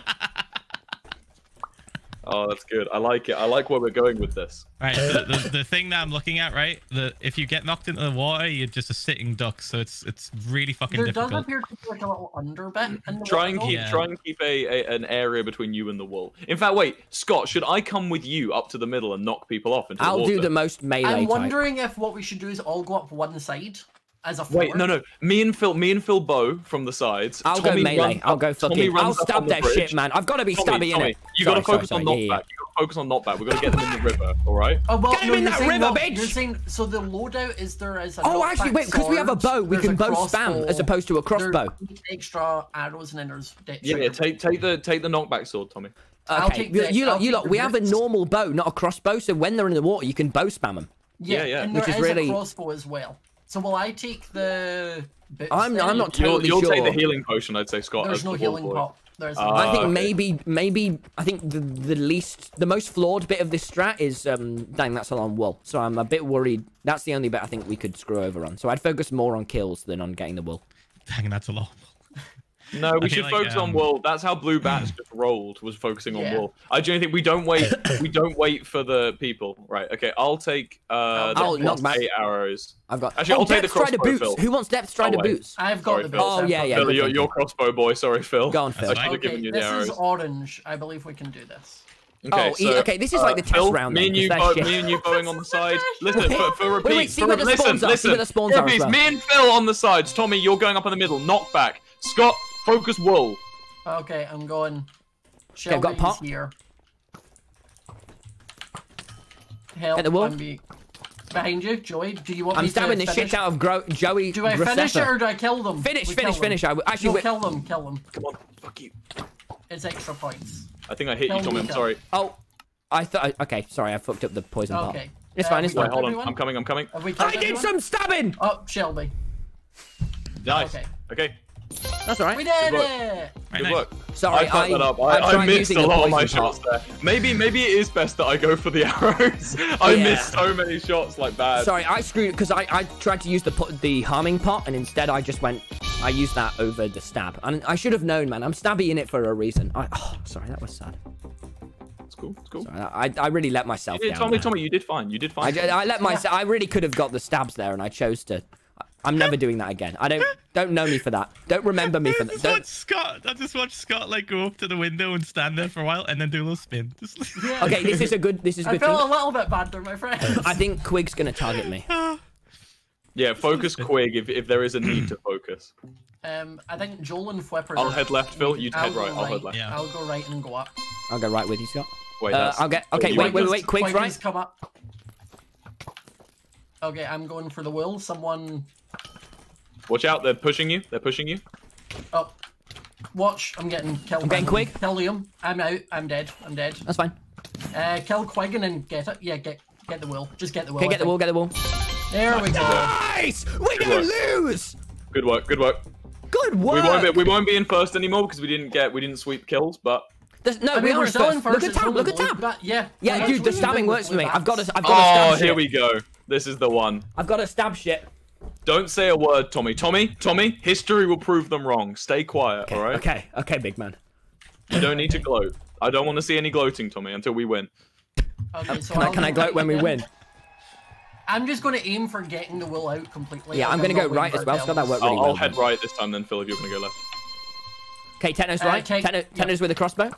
Oh, that's good. I like it. I like where we're going with this. Right, the thing that I'm looking at, right? If you get knocked into the water, you're just a sitting duck, so it's really fucking difficult. There does appear to be like a little underbit in the try and keep an area between you and the wool. In fact, wait, Scott, should I come with you up to the middle and knock people off into the water? I'll do the most melee I'm wondering if what we should do is all go up one side. As a wait, no. Me and Phil bow from the sides. I'll go melee. I'll go fucking. I'll stab that shit, man. I've got to be StabbyInnit. You got to focus on knockback. You got to focus on knockback. We're gonna get them in the river, all right? Oh well, get him in that river, bitch. You're saying so the loadout is there as a actually, wait, because we have a bow, we can bow spam as opposed to a crossbow. Extra arrows and then there's take the knockback sword, Tommy. Okay, you lot. We have a normal bow, not a crossbow. So when they're in the water, you can bow spam them. Yeah. And which is really a crossbow as well. So will I take the bits? I'm not totally sure. You'll take the healing potion, I'd say, Scott. There's no healing pot. I think maybe I think the most flawed bit of this strat is dang, that's a long wool. So I'm a bit worried. That's the only bit I think we could screw over on. So I'd focus more on kills than on getting the wool. Dang, that's a lot. No, we should focus on wool. That's how Blue Bats just rolled, was focusing on wool. I genuinely think we don't wait for the people. Right, okay, I'll take knock back 8 arrows. I've got I'll take the crossbow, boots. Phil. Who wants Depth Strider boots? I've got the boots. Oh yeah. Phil, you're crossbow boy, sorry Phil. Go on, Phil. I should have given you the arrows. This is orange. I believe we can do this. Okay, this is like the test Phil, round. Me and you bowing on the side. Listen, for repeat. Listen. Me and Phil on the sides. Tommy, you're going up in the middle. Knockback. Scott, focus wool. Okay, I'm going. Okay, I've got pot here. Help! Get the wool. Behind you, Joey. Do you want me to stabbing the shit out of Joey. Do I finish it or do I kill them? Finish. Actually, kill them. Come on, fuck you. It's extra points. I think I hit you, Tommy. I'm sorry. Oh, I thought. Okay, sorry, I fucked up the poison pot. Okay. It's fine. It's fine. Hold on. I'm coming. I did some stabbing. Oh, Shelby. Nice. Okay. That's alright. We did it! Good work. Sorry, I missed a lot of my shots there. Maybe it is best that I go for the arrows. I missed so many shots like bad. Sorry, I screwed because I tried to use the harming pot and instead I just I used that over the stab. And I should have known, man. I'm StabbyInnit for a reason. Sorry, that was sad. It's cool. Sorry, I really let myself down. Tommy, you did fine. I really could have got the stabs there and I chose to. I'm never doing that again. Don't know me for that. Don't remember me for that. I just watched Scott like go up to the window and stand there for a while and then do a little spin. Okay, this is good. I feel a little bit bad there, my friend. I think Quig's gonna target me. Yeah, focus Quig if there is a need to focus. I think Joel and Flipper. I'll head left, Phil. You head right. I'll head left. Yeah. I'll go right and go up. I'll go right with you, Scott. Wait, I'll get. Okay, wait. Quig's right. Come up. Okay, I'm going for the will. Someone. Watch out! They're pushing you. Oh. Watch, I'm getting killed. I'm getting Quig. Kill Liam. I'm out. I'm dead. I'm dead. That's fine. Kill Quig and then get it. Yeah, get the wool. Just get the wool. Okay, get the wool. Get the wool. There we go. Nice. We don't lose. Good work. Good work. Good work. We won't be in first anymore because we didn't sweep kills, but. No, we are still in first. Look at tab. Look at tab. Yeah. Yeah, dude, the stabbing works for me. I've got a stab shit. Here we go. This is the one. I've got a stab shit. Don't say a word, Tommy. Tommy, history will prove them wrong. Stay quiet, all right? Okay, big man. You don't need to gloat. I don't want to see any gloating, Tommy, until we win. Okay, so can I gloat when we win? I'm just going to aim for getting the wool out completely. Yeah, I'm going to go right as well. So that worked really well. I'll head right this time then, Phil, if you're going to go left. Okay, Techno's right. Techno's with a crossbow.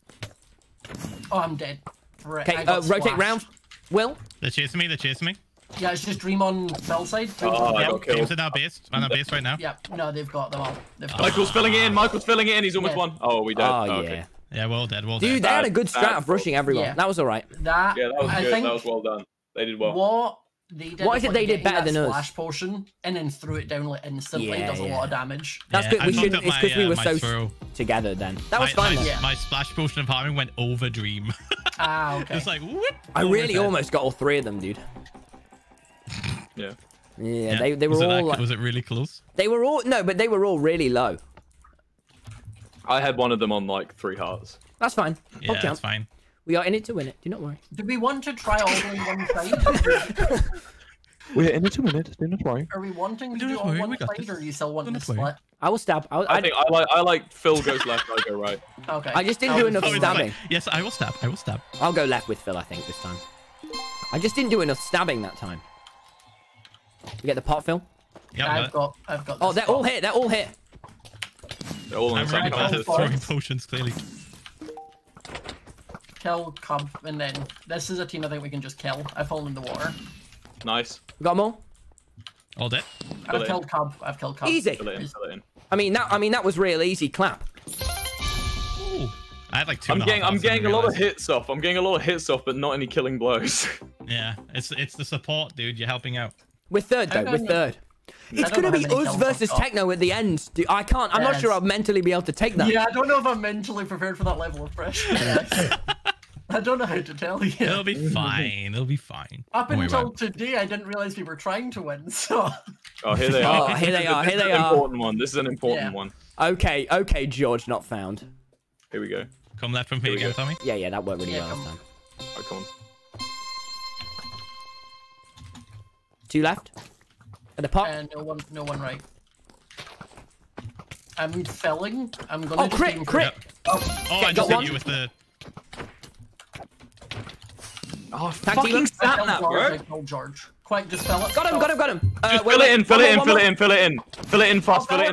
Oh, I'm dead. Okay, rotate round. Will? They're chasing me. Yeah, it's just Dream on Phil's side. Teams in our base. On our base right now. Yep. No, they've got them all. Michael's filling it in. He's almost won. Oh, we dead. Oh, okay. Yeah, well dead. Dude, they had a good strat of rushing everyone. Yeah. That was all right. That was good. That was well done. They did well. What is it they did better than us? Splash potion and then threw it down like instantly. Does a lot of damage. That's good. We shouldn't. It's because we were so together then. That was fine. My splash potion of harming went over Dream. Okay. Just like whoop. I really almost got all three of them, dude. Yeah. Yeah, they were all. Was it really close? They were all but they were all really low. I had one of them on like 3 hearts. That's fine. Yeah, that's fine. We are in it to win it. Do not worry. Do we want to try all in one side? We're in it to win it. Do not worry. Are we wanting to do all one side, or do you still want to split? I will stab. I think I like Phil goes left, I go right. Okay. I just didn't do enough stabbing. Yes, I will stab. I'll go left with Phil, I think, this time. I just didn't do enough stabbing that time. You get the pot, Phil? Yeah, I've got. Oh, they're all hit. They're all hit. They're all on the really bad at throwing potions, clearly. Kill Cub, and then this is a team I think we can just kill. I've fallen in the water. Nice. Got them all? All dead. I've killed Cub. Easy. Fill it in. I mean that was real easy. Clap. Ooh. I had like 2. I'm getting a lot of hits off. But not any killing blows. Yeah, it's the support, dude. You're helping out. We're third though. We're third. It's gonna be us versus Techno at the end. Dude, I can't. I'm not sure I'll mentally be able to take that. Yeah, I don't know if I'm mentally prepared for that level of pressure. I don't know how to tell you. It'll be fine. Up until today, I didn't realize we were trying to win. So. Oh, here they are. Here they are. This is an important one. This is an important one. Okay, George, not found. Here we go. Come left from here again, Tommy. Yeah, that worked really well last time. Oh, come on. 2 left. At the pot. No one right. I'm filling. I'm gonna. Oh, crit! Yep. Oh, I just hit you with the. Oh, fucking snap that, bro! George. Quite just fill it. Got him! Just fill it in, fill it in fast. I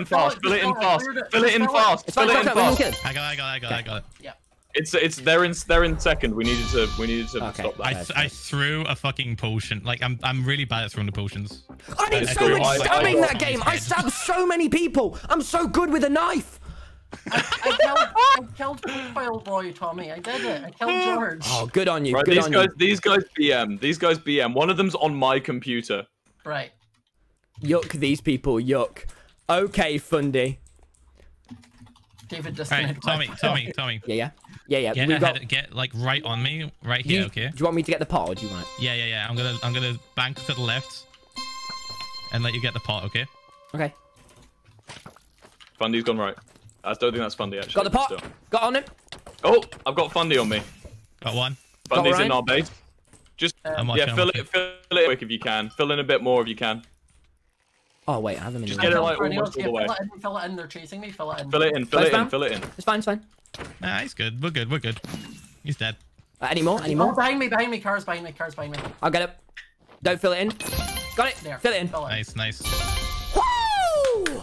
got it. Yeah. They're in second. We needed to stop that. I threw a fucking potion. Like I'm really bad at throwing the potions. I did so much stabbing that game. I stabbed so many people. I'm so good with a knife. I killed Profile Boy, Tommy. I did it. I killed George. Oh, good on you. Right, good on you. These guys BM. One of them's on my computer. Right. Yuck, these people. Yuck. Okay, Fundy. David just. Right, Tommy. Yeah. Get like right on me, right here. Okay. Do you want me to get the pot, or do you want it? Yeah. I'm gonna bank to the left, and let you get the pot. Okay. Okay. Fundy's gone right. I don't think that's Fundy actually. Got the pot. Still. Got on him. Oh, I've got Fundy on me. Got one. Fundy's in our base. Just fill it quick if you can. Fill in a bit more if you can. Oh wait, I have them in. Just get it like almost all the way. Fill it in. They're chasing me. Fill it in. Fill it in. It's fine. Nah, he's good. We're good. He's dead. Any more? Oh, behind me. Cars behind me. I'll get it. Don't fill it in. Got it. There. Fill it in. Nice. Woo!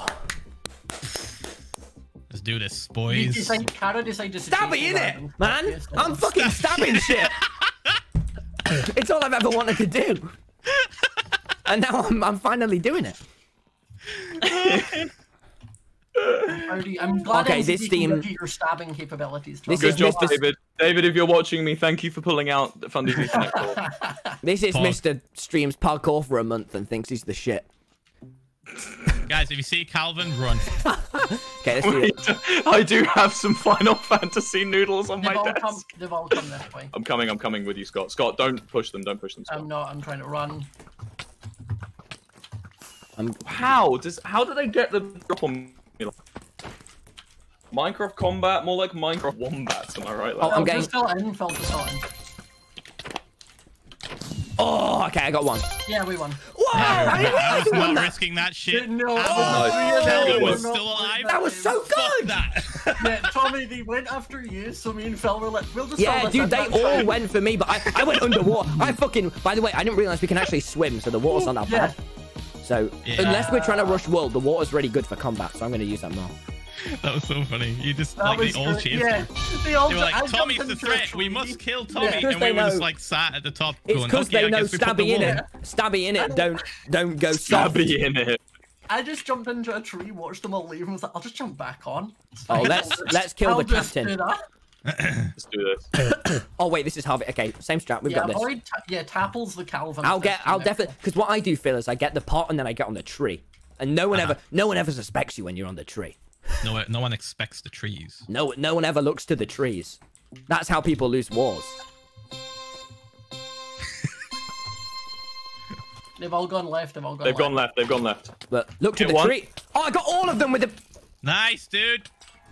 Let's do this, boys. Cara decided to stab me in it, man. I'm fucking stabbing shit. It's all I've ever wanted to do, and now I'm finally doing it. I'm glad this team. Your stabbing capabilities. Good job, David. David, if you're watching me, thank you for pulling out Fundy's Ethernet. This is Mr. Streams parkour for a month and thinks he's the shit. Guys, if you see Calvin, run. Okay, let's do it. I do have some Final Fantasy noodles on my desk. They've all come this way. I'm coming with you, Scott. Scott, don't push them, Scott. I'm not, I'm trying to run. How do they get the drop on me? Minecraft combat, more like Minecraft wombats, am I right? Oh, I'm getting... Just fell in, fell to starting. Oh, okay, I got one. Yeah, we won. Whoa! I was not risking that shit. No, Calvin was still alive. That was so good! That. Yeah, Tommy, they went after you, so me and Phil were like, we'll just yeah, dude, they all went for me, but I went underwater. By the way, I didn't realize we can actually swim, so the water's not that bad. So, unless we're trying to rush world, the water's really good for combat, so I'm going to use that more. That was so funny. You just, like, they all chased yeah. They were like, Tommy's the threat. We must kill Tommy. Yeah, and we were just, like, sat at the top it's going, because okay, they know Stabby in it, don't go soft. Stabby in it. I just jumped into a tree, watched them all leave, and was like, I'll just jump back on. Oh, let's kill the captain. Let's do this. Oh wait, this is Harvey. Okay, same strat. We've got this. Tapples the Calvin. I'll definitely, because what I do, Phil, is I get the pot and then I get on the tree, and no one ever suspects you when you're on the tree. No one expects the trees. No one ever looks to the trees. That's how people lose wars. They've all gone left. They've gone left. But look to the tree. Oh, I got all of them with the. Nice, dude.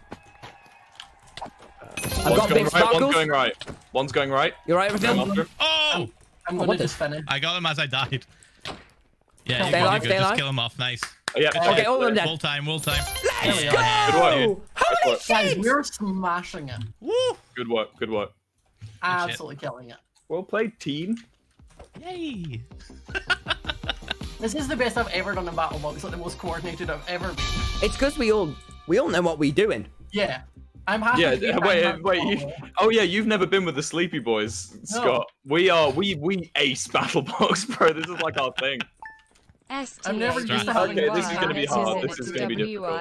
I've got big sparkles. One's going right. One's going right. You're right, everything. Oh! I'm gonna just finish. I got him as I died. Yeah, stay alive, just kill him off. Nice. Oh, yeah. Okay, all of them dead. Full time. Let's go! Good work. Holy shit! Guys, we're smashing it. Woo! Good work. Absolutely killing it. Well played, team. Yay! This is the best I've ever done in Battle Box, like the most coordinated I've ever been. It's because we all know what we're doing. Yeah. I'm happy. Yeah, wait. Oh yeah, you've never been with the Sleepy Boys, Scott. No. We ace Battle Box, bro. This is like our thing. I'm never used to having this is gonna be hard. This is gonna be difficult.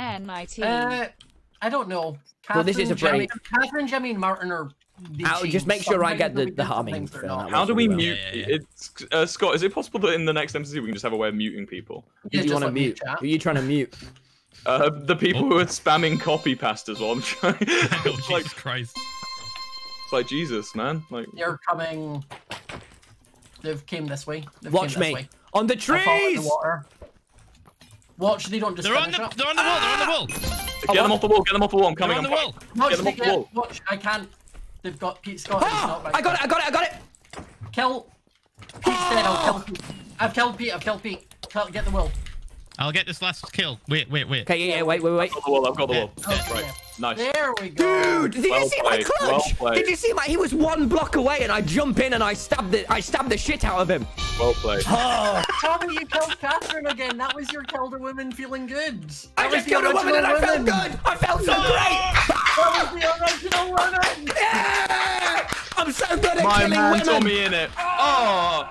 I don't know. Well, this is a break. Catherine, Jemmy, and Martin are. I'll just make sure I get the harming. How do we mute? Scott, is it possible that in the next MCC we can just have a way of muting people? Who do you want to mute? Who are you trying to mute? The people who are spamming copy past as well. I'm trying. Oh, Jesus Christ. It's like Jesus, man. Like they're coming. They've came this way. Watch me on the trees. Watch, they don't just. They're on the wall. They're on the wall. Get them off the wall. Get them off the wall. I'm coming. On the wall. Get them off the wall. Watch, I can't. They've got Pete Scott. I got it. Kill. Pete's dead. I'll kill Pete. I've killed Pete. Get the will. I'll get this last kill. Wait. Okay, yeah, wait. I've got the wall. Okay, right. Nice. There we go. Dude, did you see my clutch? Did you see he was 1 block away and I jump in and I stabbed the shit out of him. Well played. Oh. Tommy, you killed Catherine again. That was your killed a woman feeling good. I just killed a woman and I felt good. I felt so great. That was the original woman. Yeah. I'm so good at my killing man, women. TommyInnit. Oh.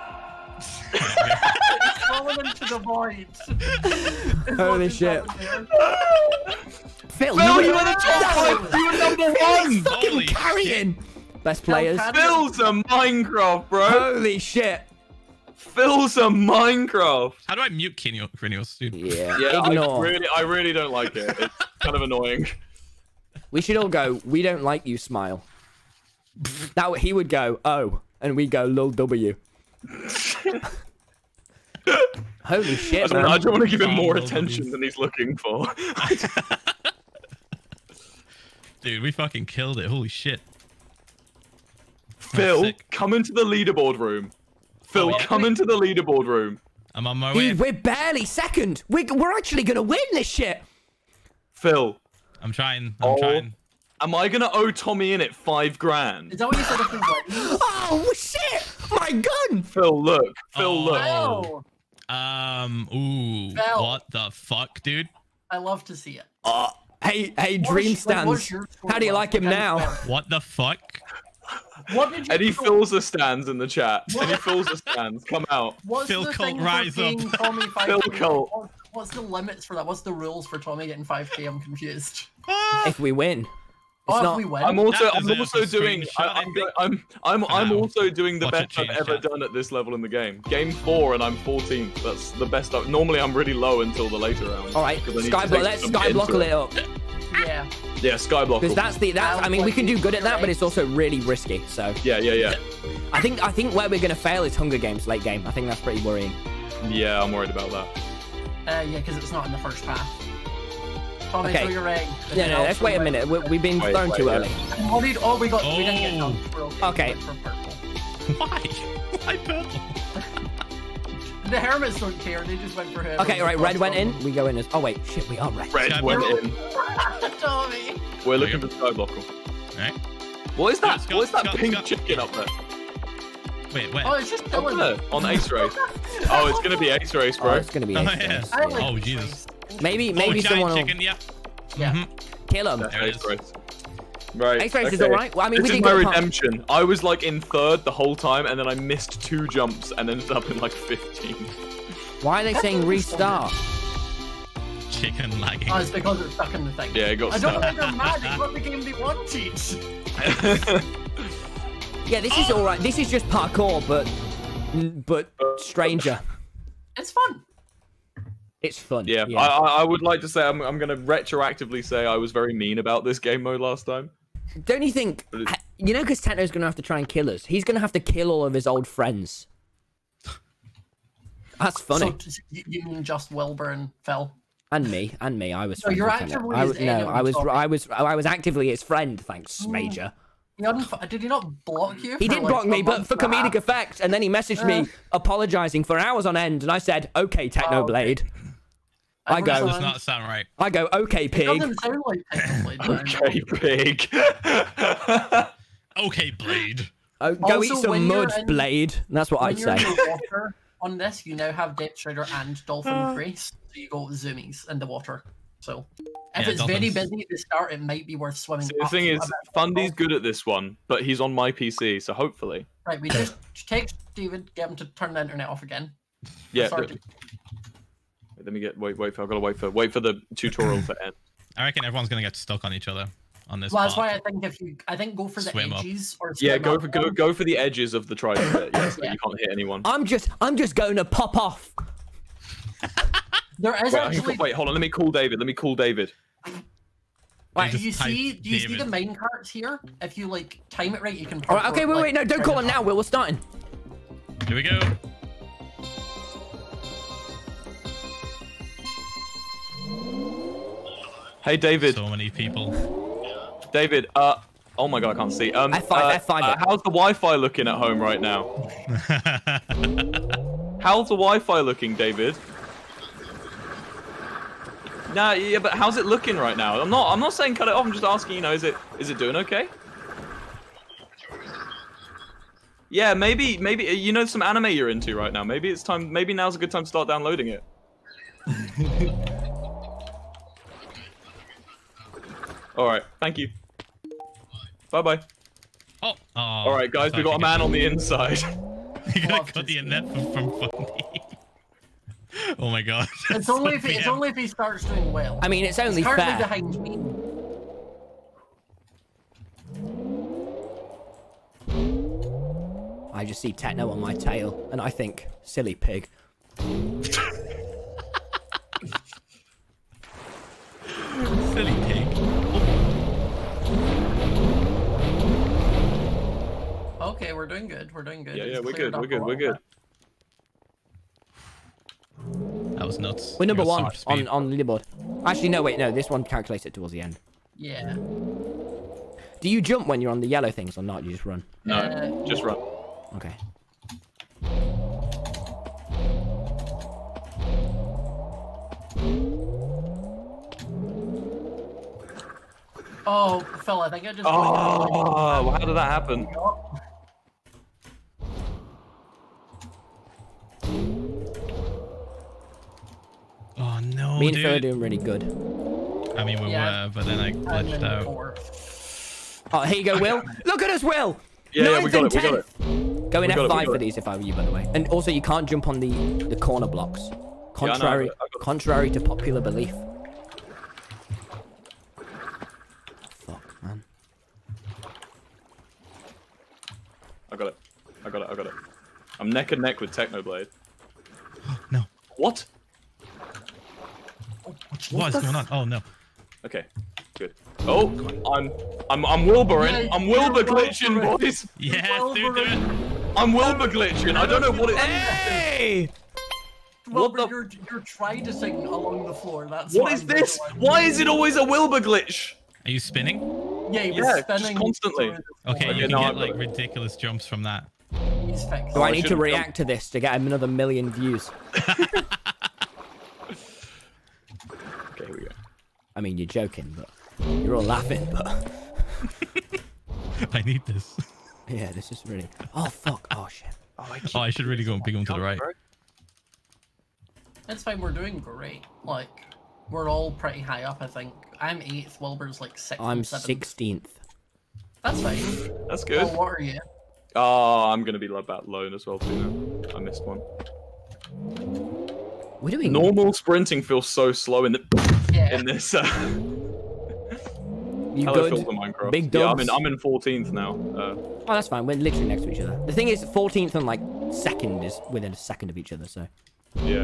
It's fallen into the void. Holy shit. Phil, you were the top 5. You were number 1. Fucking carrying. Best players. Phil's a Minecraft, bro. Holy shit. Phil's a Minecraft. How do I mute Krinios, dude? Yeah. Ignore. I really don't like it. It's kind of annoying. We should all go, we don't like you, smile. That he would go, oh, and we go, lol W. Holy shit, man. I don't want to give him more attention than he's looking for. Dude, we fucking killed it. Holy shit. Phil, come into the leaderboard room. Phil, come into the leaderboard room. I'm on my way. Dude, we're barely second. We're actually going to win this shit. Phil. I'm trying. I'm trying. Am I going to owe TommyInnit 5 grand? Is that what you said if we win? Oh, shit. My gun. Phil, look. Phil, look. Oh. Ooh. Phil. What the fuck, dude? I love to see it. Hey, Dream Stands. How do you like him now? What the fuck? What did you Any Philza stands in the chat. Any Philza stands, come out. What's Phil the Cult, thing rise for up. paying Tommy 5K? Phil Cult. What's the limits for that? What's the rules for Tommy getting 5K? I'm confused. If we win. Oh, if we win. I'm also doing the Watch best it change, I've ever chat. done at this level in the game. Game 4 and I'm 14th. That's the best. Normally I'm really low until the later rounds. All right, Skyblock. Let's Skyblock it up. Yeah. Yeah, Skyblock. Because that's. I mean, we can do good at that, but it's also really risky. So. Yeah. I think where we're gonna fail is Hunger Games late game. I think that's pretty worrying. Yeah, I'm worried about that. Yeah, because it's not in the first half. Tommy, Okay. throw your ring. No, let's wait a minute. We've been thrown too early. We didn't get done. Okay. For purple. Why? Why purple? The hermits don't care. They just went for him. Okay, all right. Red went in. We go in as. Oh wait, shit. We are red. Red went in. Tommy. We're looking for Skyblock. Alright. What is that? Scott, What is that Scott, pink Scott. chicken up there? Wait, where? Oh, it's just Up killing there, on Ace Race. Oh, it's gonna be Ace Race, Oh, bro. it's gonna be. Oh, Ace yeah. Race. I like Oh, this Jesus. race. Maybe Giant someone will chicken, yeah. Yeah. Mhm. kill him. There it Ace is. Race. Right. Ace Race is okay. alright. Well, I mean, This we is did my good. redemption. I was like in 3rd the whole time, and then I missed 2 jumps and ended up in like 15. Why are they saying restart? Chicken lagging. Oh, it's because it's stuck in the thing. Yeah, it got I don't stuck. think they're mad. It's not the game they wanted. Yeah, this is alright. This is just parkour, but stranger. It's fun. It's fun. Yeah, I would like to say I'm gonna retroactively say I was very mean about this game mode last time. Don't you think? You know, because Techno's gonna have to try and kill us. He's gonna have to kill all of his old friends. That's funny. So, you mean just Wilbur and Phil? And me. I was. So friends you're with Techno. actively I his was, no, enemy, I was actively his friend. Thanks, Major. Did he not block you? He for, did like, block me, a but month for and a half? comedic effect. And then he messaged me apologizing for hours on end, and I said, "Okay, Technoblade." I go. That does not sound right. I go. Okay, It pig. doesn't sound like Technoblade. Okay, pig. Okay, Blade. Oh, go Also, eat some when you're mud, in- Blade. That's what When I'd you're say. in the water on this, you now have Depth Strider and Dolphin Grace, so you go with zoomies in the water. So if Yeah, it's very dolphins. busy at the start, it might be worth swimming. See, the up thing to is, a bit. Fundy's good at this one, but he's on my PC, so hopefully. Right, we just text David, get him to turn the internet off again. Yeah. Sorry. Let me get. Wait. I gotta wait for the tutorial to end. I reckon everyone's gonna get stuck on each other on this. Well, that's part. why I think go for the Swim up. edges or Yeah, swim up. go for the edges of the trident bit. Yes, so Yeah. you can't hit anyone. I'm just going to pop off. There is actually. Wait, hold on. Let me call David. Right, Do you Just type see David. the mine carts here? If you like time it right, you can. All right. Okay. parkour, Wait. No, don't call him now. Will, we're starting. Here we go. Hey, David. So many people. David. Oh my god, I can't see. F5 it. How's the Wi-Fi looking at home right now? How's the Wi-Fi looking, David? Nah, yeah, but how's it looking right now? I'm not saying cut it off. I'm just asking. You know, is it doing okay? Yeah, maybe you know some anime you're into right now. Maybe it's time. Maybe now's a good time to start downloading it. All right, thank you. Bye bye. Oh. All right, guys, we got a man on the inside. You gotta cut the internet from Fundy. Oh my god. It's only if he starts doing well. I mean, it's only currently fair. behind me. I just see Techno on my tail, and I think, silly pig. Silly pig. Okay, we're doing good. We're doing good. Yeah, It's we're cleared good. up We're a good. We're little good. That was nuts. We're number You got one super speed. on the leaderboard. Actually, no, wait, no. This one calculates it towards the end. bit. Yeah. Do you jump when you're on the yellow things or not? You just run. No, just run. Okay. Oh, Phil, I think I just. Oh, how did that happen? Oh no, Me and Phil are dude. doing really good. I mean, we Yeah. were, but then I glitched out. Oh, here you go, Will. Look at us, Will. Yeah, we Ninth got and it. We got 10th. it. Go in We got it, we F5 got for it. these if I were you, by the way. And also, you can't jump on the corner blocks. I know, Contrary, I got it. contrary to popular belief. Fuck, man. I'm neck and neck with Technoblade. No. What? What is going on? Oh no. Okay, good. Oh, I'm Wilburing. I'm Wilbur glitching, boys. Yes, dude, do it. I'm Wilbur glitching. I don't know what it is. Hey! Well, you're tridicing along the floor. That's what is this? Why is it always a Wilbur glitch? Are you spinning? Yeah, he was spinning just constantly. Okay, you can get like ridiculous jumps from that. He's fixed. Do I need to react to this to get another 1 million views? Okay, here we go. I mean, you're joking, but you're all laughing, but I need this. yeah, this is really. Oh fuck! Oh shit! Oh, I should really go big one to the right. That's fine. We're doing great. Like, we're all pretty high up. I think I'm 8th. Wilbur's like 6th. I'm 7th. 16th. That's fine. That's good. Oh, what are you? Oh, I'm gonna be about lone as well too. Now. I missed one. We're doing normal sprinting feels so slow in the in this. You Hello, good? Filter Minecraft. Big Yeah, dogs. I'm in 14th now. Oh, that's fine. We're literally next to each other. The thing is, 14th and like 2nd is within a second of each other. So. Yeah.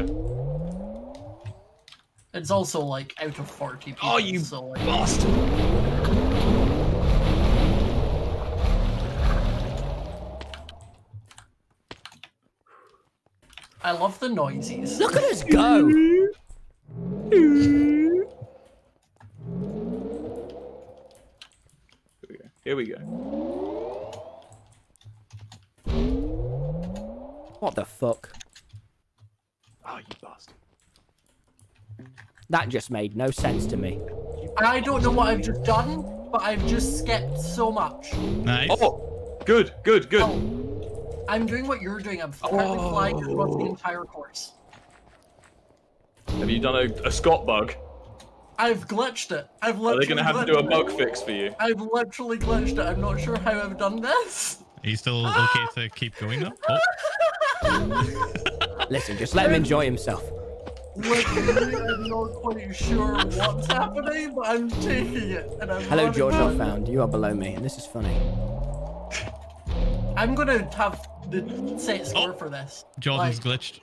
It's also like out of 40 people. Oh, you so, like, bastard! I love the noises. Look at us go! Here we go. What the fuck? Oh, you bastard. That just made no sense to me. I don't know what I've just done, but I've just skipped so much. Nice. Oh, good, good, good. Oh, I'm doing what you're doing. I'm currently flying across the entire course. Have you done a Scott bug? I've glitched it. I've literally Are they going to have to do a bug fix for you? I've literally glitched it. I'm not sure how I've done this. Are you still okay to keep going though? Oh. Listen, just let him enjoy himself. Literally, I'm not quite sure what's happening, but I'm taking it. And I'm Hello, George. I found you are below me, and this is funny. I'm gonna have the set score for this. Jordan's glitched.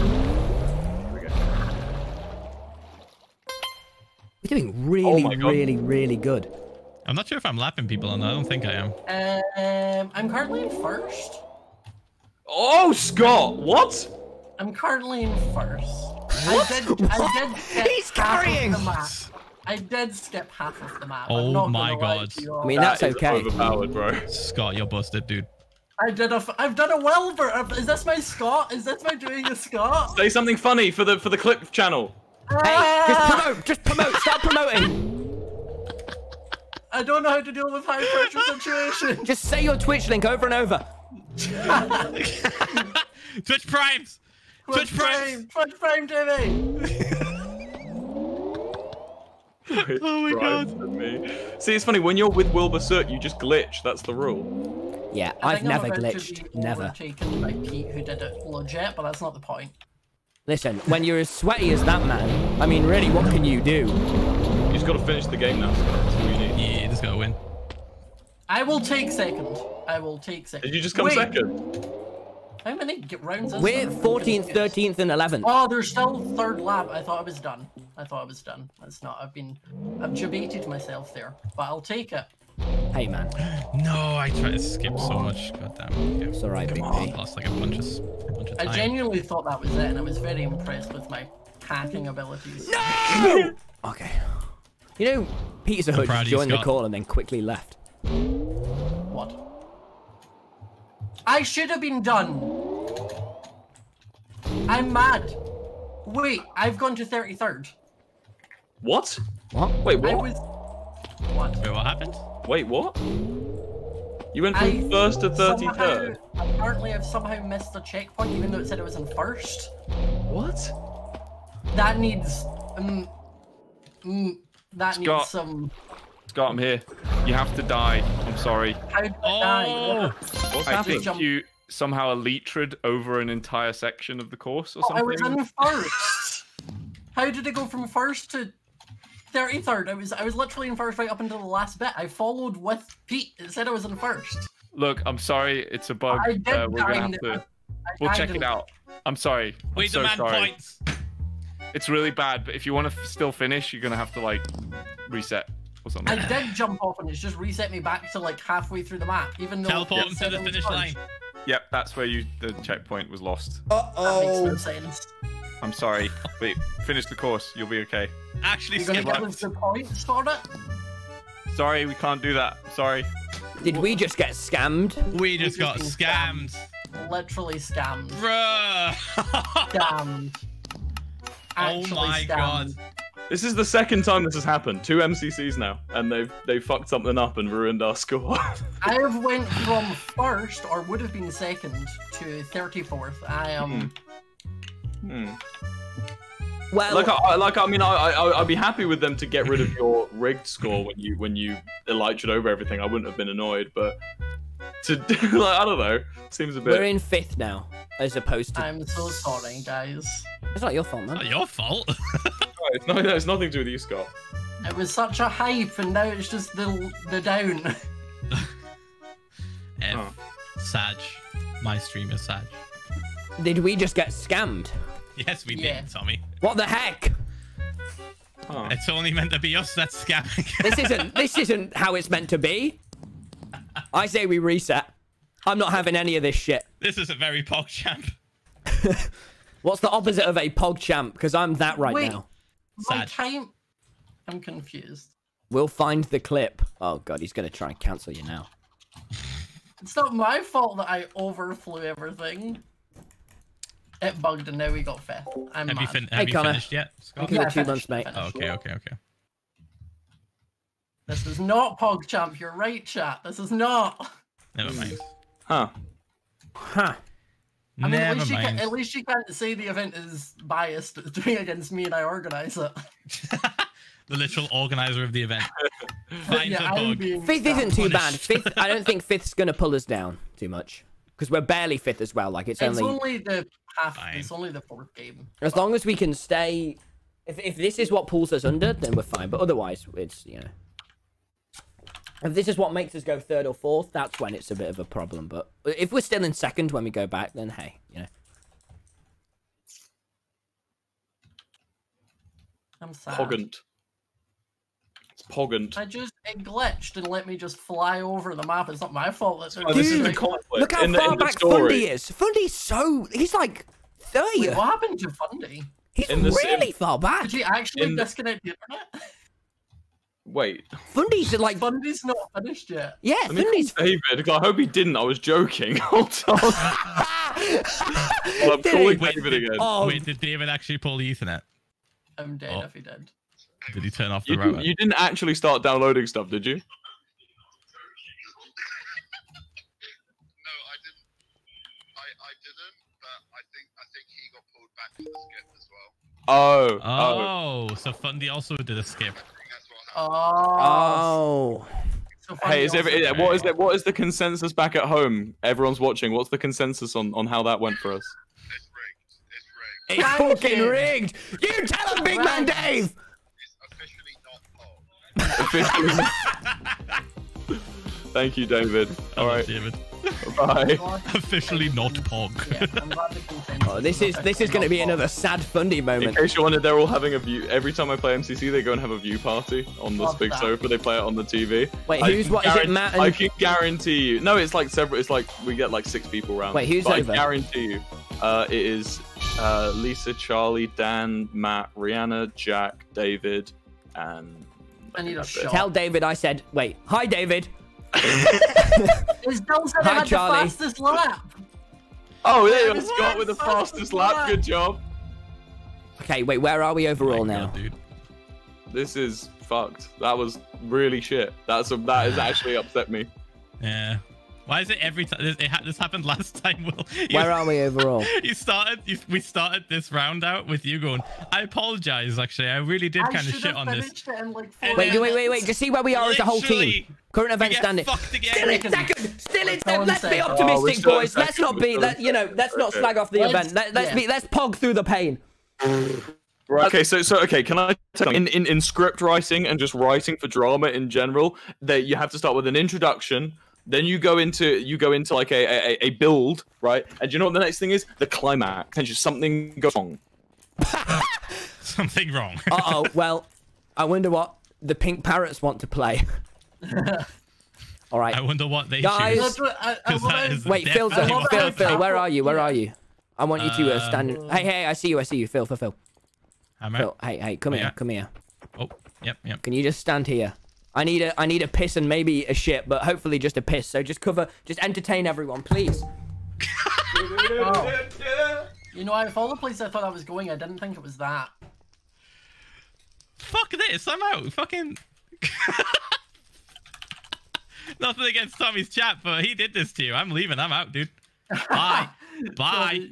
We're doing really, really, really good. I'm not sure if I'm lapping people on that. I don't think I am. I'm currently in 1st. Oh, Scott! What? I'm currently in 1st. I did skip He's half carrying! of the map. I did skip half of the map. Oh I'm not my gonna lie god. to you all. I mean, that's That is okay. overpowered, bro. Scott, you're busted, dude. I've done a Wilbur. Is this my Scott? Is this my doing a Scott? Say something funny for the clip channel. Hey, just promote, start promoting. I don't know how to deal with high pressure situations. Just say your Twitch link over and over. Twitch Primes! Twitch Primes! Twitch Prime TV! Oh my god. See, it's funny, when you're with Wilbur Cert, you just glitch. That's the rule. Yeah, I've never glitched. Never. Taken by Pete, who did it legit, but that's not the point. Listen, when you're as sweaty as that man, I mean, really, what can you do? You just gotta finish the game now, Scott. That's all you need. Yeah, you just gotta win. I will take 2nd. I will take 2nd. Did you just come 2nd? How many rounds is We're there? 14th, 13th, and 11th. Oh, there's still 3rd lap. I thought I was done. That's not. I've debated myself there, but I'll take it. Hey, man. No, I tried to skip so much. God damn it. It's alright, Big P. Lost like a bunch of time. I genuinely thought that was it, and I was very impressed with my hacking abilities. No! Okay. You know, Peter Hood joined the call and then quickly left. What? I should have been done. I'm mad. Wait, I've gone to 33rd. What? What? Wait, what? What? Wait, what happened? Wait, what? You went from 1st to 33rd? Apparently, I've somehow missed the checkpoint, even though it said it was in 1st. What? That needs... that needs some... Scott, I'm here. You have to die. I'm sorry. How did I die? I think you somehow elytred over an entire section of the course or something. I was in 1st. How did it go from 1st to 33rd? I was literally in 1st right up until the last bit. I followed with Pete. It said I was in 1st. Look, I'm sorry. It's a bug. I did we're gonna have to. We'll check it out. I'm sorry. We demand points. It's really bad, but if you want to still finish, you're gonna have to like reset or something. I did jump off and it's just reset me back to like halfway through the map, even though teleport to the finish line. Yep, that's where the checkpoint was lost. That makes no sense. I'm sorry. Wait, finish the course. You'll be okay. Actually, you're gonna give us the points for it? Sorry, we can't do that. Sorry. Did we just get scammed? We just got scammed. Literally scammed. Bruh. Scammed. Oh my god. This is the second time this has happened. 2 MCCs now, and they've fucked something up and ruined our score. I have went from first, or would have been second, to 34th. I am. Well, I mean, I'd be happy with them to get rid of your rigged score when you elytra'd over everything. I wouldn't have been annoyed, but to like, I don't know, seems a bit. We're in 5th now, as opposed to. I'm so sorry, guys. It's not your fault, man. It's not your fault. No, it's nothing to do with you, Scott. It was such a hype, and now it's just the down. Sag. My stream is Sag. Did we just get scammed? Yes, we did, Tommy. What the heck? Oh. It's only meant to be us that's scamming. This isn't how it's meant to be. I say we reset. I'm not having any of this shit. This is a very PogChamp. What's the opposite of a PogChamp? Because I'm that right now. My time. I'm confused. We'll find the clip. Oh god, he's gonna try and cancel you now. It's not my fault that I overflew everything. It bugged and now we got 5th. I'm have mad. you finished yet, Scott? Yeah, 2 months, mate. Oh, okay. This is not PogChamp. You're right, chat. This is not. Never mind. Huh. I mean, Never at least you can't say the event is biased. It's doing against me and I organize it. The literal organizer of the event. Find the bug. 5th isn't too bad. 5th, I don't think 5th's gonna pull us down too much. Because we're barely 5th as well. Like it's only the half. It's only the 4th game. As long as we can stay. If this is what pulls us under, then we're fine. But otherwise, it's if this is what makes us go 3rd or 4th, that's when it's a bit of a problem. But if we're still in 2nd when we go back, then hey, I'm sad. Poggant. It's Poggant. It glitched and let me just fly over the map. It's not my fault. That's look how far back Fundy is. Fundy's he's like 30. Wait, what happened to Fundy? He's really far back. Did he actually disconnect the internet? Wait. Fundy's like... Fundy's not finished yet. Yeah, Fundy's... David, I hope he didn't. I was joking. Hold on. I'm calling David again. Oh. Wait, did David actually pull the Ethernet? I'm dead if he did. Did he turn off the router? You didn't actually start downloading stuff, did you? No, I didn't. I didn't, but I think he got pulled back to the skip as well. Oh, so Fundy also did a skip. Oh. So hey, what is the consensus back at home? Everyone's watching. What's the consensus on how that went for us? It's rigged. It's fucking rigged. You tell him, Big Man Dave. It's officially not Pog. Thank you, David. All right, David. Bye. Officially not Pog. Oh, this is going to be another sad Fundy moment. In case you wondered, they're all having a view. Every time I play MCC, they go and have a view party on this big sofa. They play it on the TV. Wait, who's what? Is it Matt and... I can guarantee you. No, it's like several. It's like we get like 6 people around. Wait, who's over? I guarantee you, it is Lisa, Charlie, Dan, Matt, Rihanna, Jack, David, and. I need a shot. Tell David I said, wait. Hi, David. Is Bill said I had Charlie. the fastest lap? Oh, there you go, Scott with the fastest lap. Good job. Okay, wait, where are we overall now? Dude. This is fucked. That was really shit. That has actually upset me. Yeah. Why is it every time? This happened last time, Will. Where are we overall? We started this round out with you going, I apologize, actually. I really did kind of shit on this. Wait. Just see where we are as a whole team. Current event standing. Still in 2nd. Still in 2nd. Let's be optimistic, boys. Let's not be, let's not slag off the event. Let's pog through the pain. Right. Okay. So okay. Can I tell you, in script writing and just writing for drama in general, that you have to start with an introduction, Then you go into like a build, right? And do you know what the next thing is? The climax. And just something goes wrong. Something wrong. Uh-oh. Well, I wonder what the pink parrots want to play. All right. I wonder what they choose. Wait, Phil, where are you? Where are you? I want you to stand. Hey, I see you. Phil. I'm Phil, hey, come here. Oh, yep. Can you just stand here? I need a piss and maybe a shit, but hopefully just a piss. So just entertain everyone, please. Oh. You know, out of all the places I thought I was going, I didn't think it was that. Fuck this, I'm out. Fucking. Nothing against Tommy's chat, but he did this to you. I'm leaving. I'm out, dude. Bye. Bye.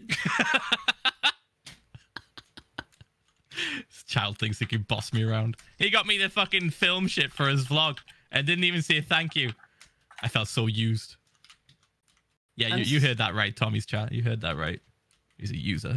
This child thinks he can boss me around. He got me to fucking film shit for his vlog and didn't even say thank you. I felt so used. Yeah, you heard that right, Tommy's chat. You heard that right. He's a user.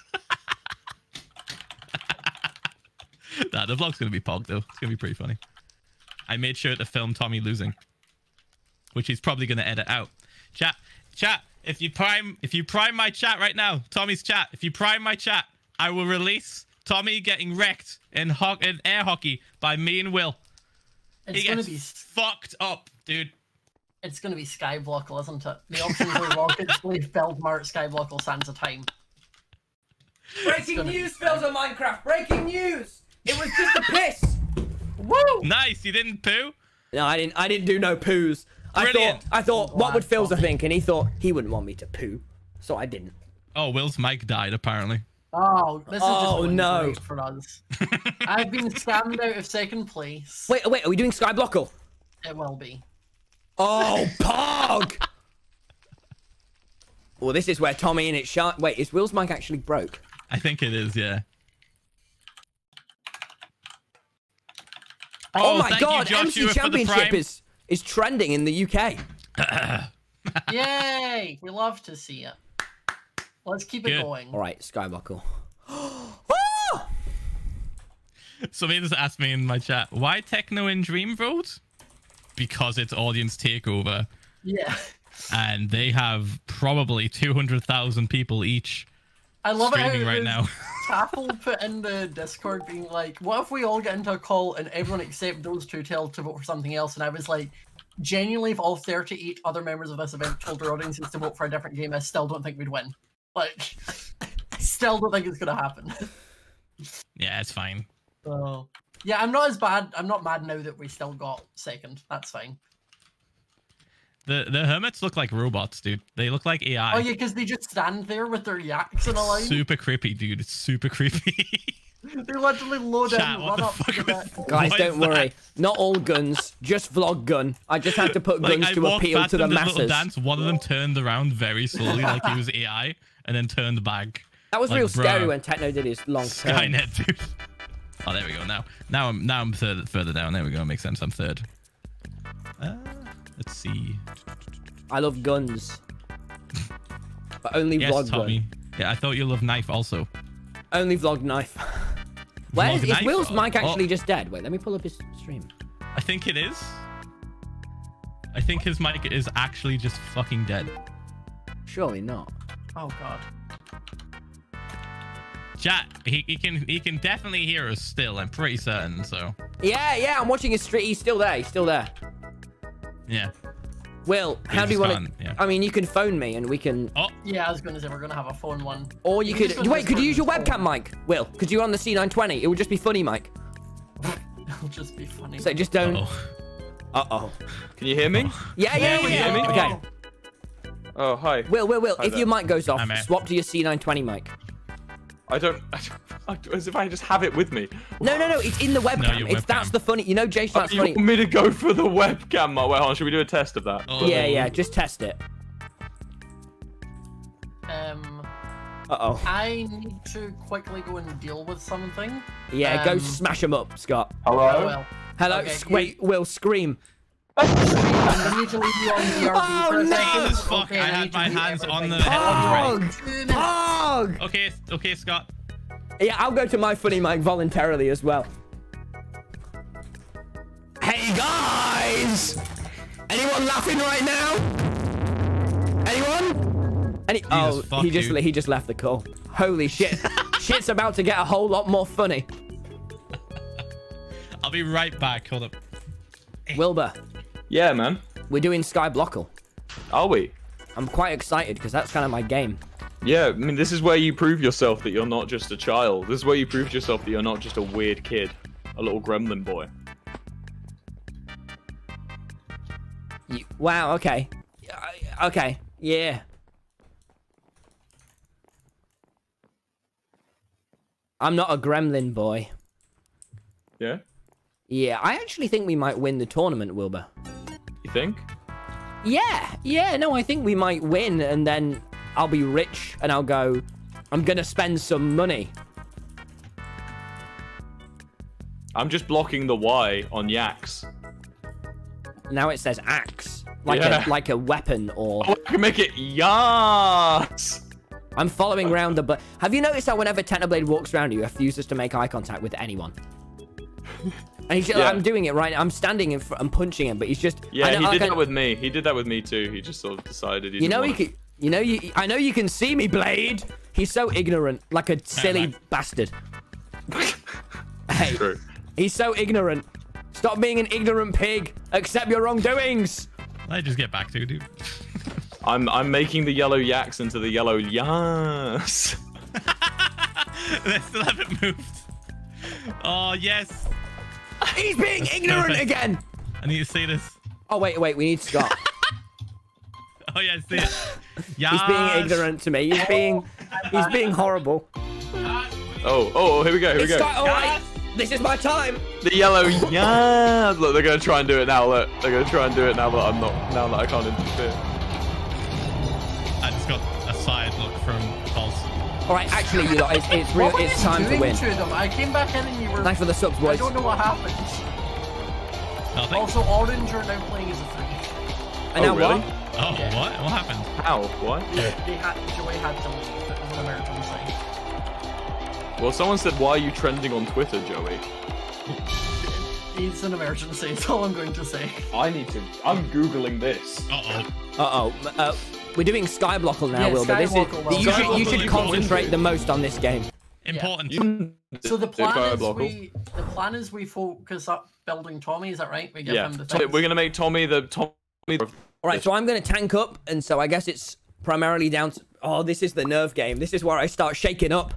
Nah, the vlog's gonna be pogged though. It's gonna be pretty funny. I made sure to film Tommy losing, which he's probably gonna edit out. Chat. If you prime my chat right now, Tommy's chat. If you prime my chat, I will release Tommy getting wrecked in air hockey by me and Will. He gets fucked up, dude. It's gonna be Skyblockle, isn't it? The options are Rockets, Leaf, Feldmart, Skyblockle, Sands of Time. Breaking news, Phil's on Minecraft. Breaking news. It was just a piss. Woo! Nice. You didn't poo? No, I didn't do no poos. Brilliant. I thought, what would Phil's think? And he thought he wouldn't want me to poo, so I didn't. Oh, Will's mic died apparently. Oh, this is just no for us. I've been scammed out of second place. Wait, are we doing Skyblockle? It will be. Oh, Pog! Well, this is where TommyInnit shark. Wait, is Will's mic actually broke? I think it is, yeah. Oh my God! MC Championship is trending in the UK. Yay! We love to see it. Let's keep it going. All right, Skyblockle. Somebody just asked me in my chat, why Techno in Dream Road? Because it's audience takeover. Yeah. And they have probably 200,000 people each. I love streaming it right now. Taffel put in the Discord being like, what if we all get into a call and everyone except those two tell to vote for something else? And I was like, genuinely, if all 38 other members of this event told their audiences to vote for a different game, I still don't think we'd win. Like, I still don't think it's gonna happen. Yeah, it's fine. So, yeah, I'm not as bad. I'm not mad now that we still got second. That's fine. The hermits look like robots, dude. They look like AI. Oh yeah, because they just stand there with their yaks in a line. Super creepy, dude. It's super creepy. They literally load in and run up to the back. Guys, don't worry. Not all guns, just vlog gun. I just had to put guns to appeal to the masses. Dance, one of them turned around very slowly, like he was AI, and then turned back. That was like, real scary when Techno did his long turn. Skynet, dude. Oh, there we go. Now I'm further down. There we go. Makes sense. I'm third. Let's see. I love guns, but only vlog Tommy. gun. Yeah, I thought you loved knife also. Only vlog knife. Where is knife? Will's mic actually just dead? Wait, let me pull up his stream. I think it is. I think his mic is actually just fucking dead. Surely not. Oh God. Chat, he can definitely hear us still. I'm pretty certain. So. Yeah. I'm watching his stream. He's still there. Yeah. Will, how do you want to? Yeah. I mean, you can phone me and we can. Oh. Yeah, I was going to say we're going to have a phone one. Or you could. Wait, could you use your webcam mic, Will? Because you're on the C920. It would just be funny, Mike. It'll just be funny. So just don't. Uh-oh. Can you hear me? Yeah. Can you hear me? Okay. Oh, hi. Will. Hi if there. Your mic goes off, swap to your C920 mic. I don't as if I just have it with me. No. It's in the webcam. That's the funny. You know, Jason, that's funny. You want me to go for the webcam? Wait, hold on. Should we do a test of that? Oh. Yeah. Just test it. Uh-oh. I need to quickly go and deal with something. Yeah, go smash them up, Scott. Hello? Hello? Okay, wait, Will, scream. I need to leave you on DRB for a second. Fuck, okay, I had my hands on the Pog! Okay, Scott. Yeah, I'll go to my funny mic voluntarily as well. Hey, guys! Anyone laughing right now? Anyone? Oh, he just left the call. Holy shit. Shit's about to get a whole lot more funny. I'll be right back. Hold up. Wilbur. Yeah, man. We're doing Skyblockle. Are we? I'm quite excited because that's kind of my game. Yeah, I mean, this is where you prove yourself that you're not just a child. This is where you prove to yourself that you're not just a weird kid. A little gremlin boy. Wow, okay. Okay, yeah. I'm not a gremlin boy. Yeah? Yeah, I actually think we might win the tournament, Wilbur. You think? Yeah, no, I think we might win, and then I'll be rich, and I'll go, I'm gonna spend some money. I'm just blocking the Y on yaks. Now it says axe. Like a weapon, or... Oh, I can make it yas! I'm following around the... But have you noticed how whenever Technoblade walks around, he refuses to make eye contact with anyone? And he's just, I'm doing it right now. I'm standing in front, I'm punching him, but he's just... Yeah, he did that with me. He did that with me too. He just sort of decided he I know you can see me, Blade. He's so ignorant, like a silly bastard. Hey, True. He's so ignorant. Stop being an ignorant pig. Accept your wrongdoings. I just get back to you, dude. I'm making the yellow yaks into the yellow yas. They still haven't moved. Oh, yes. He's being ignorant again. I need to see this. Oh, wait. We need Scott. Oh, yeah, I see it. Yes. He's being ignorant to me. He's being horrible. Oh, here we go. Scott, all right. This is my time. The yellow yas. Look, they're gonna try and do it now. Look, they're gonna try and do it now that I'm not. Now that I can't interfere. I just got a side look from Pulse. All right, actually, you lot, it's real. It's time to win. To them? I came back in and you were... Thanks for the subs, boys. I don't know what happened. Nothing. Also, Orange are now playing as a 3. And now really? what? Oh, yeah. What happened? How? What? Joey had to leave. It was an emergency. Well, someone said, why are you trending on Twitter, Joey? It's an emergency, that's all I'm going to say. I'm Googling this. We're doing Skyblockle now, yeah, Wilbur. You should concentrate the most on this game. Important. So the plan is we focus up building Tommy, is that right? We give him the things. We're going to make Tommy the... Alright, so I'm going to tank up, and so I guess it's primarily down to... Oh, this is the nerve game. This is where I start shaking up.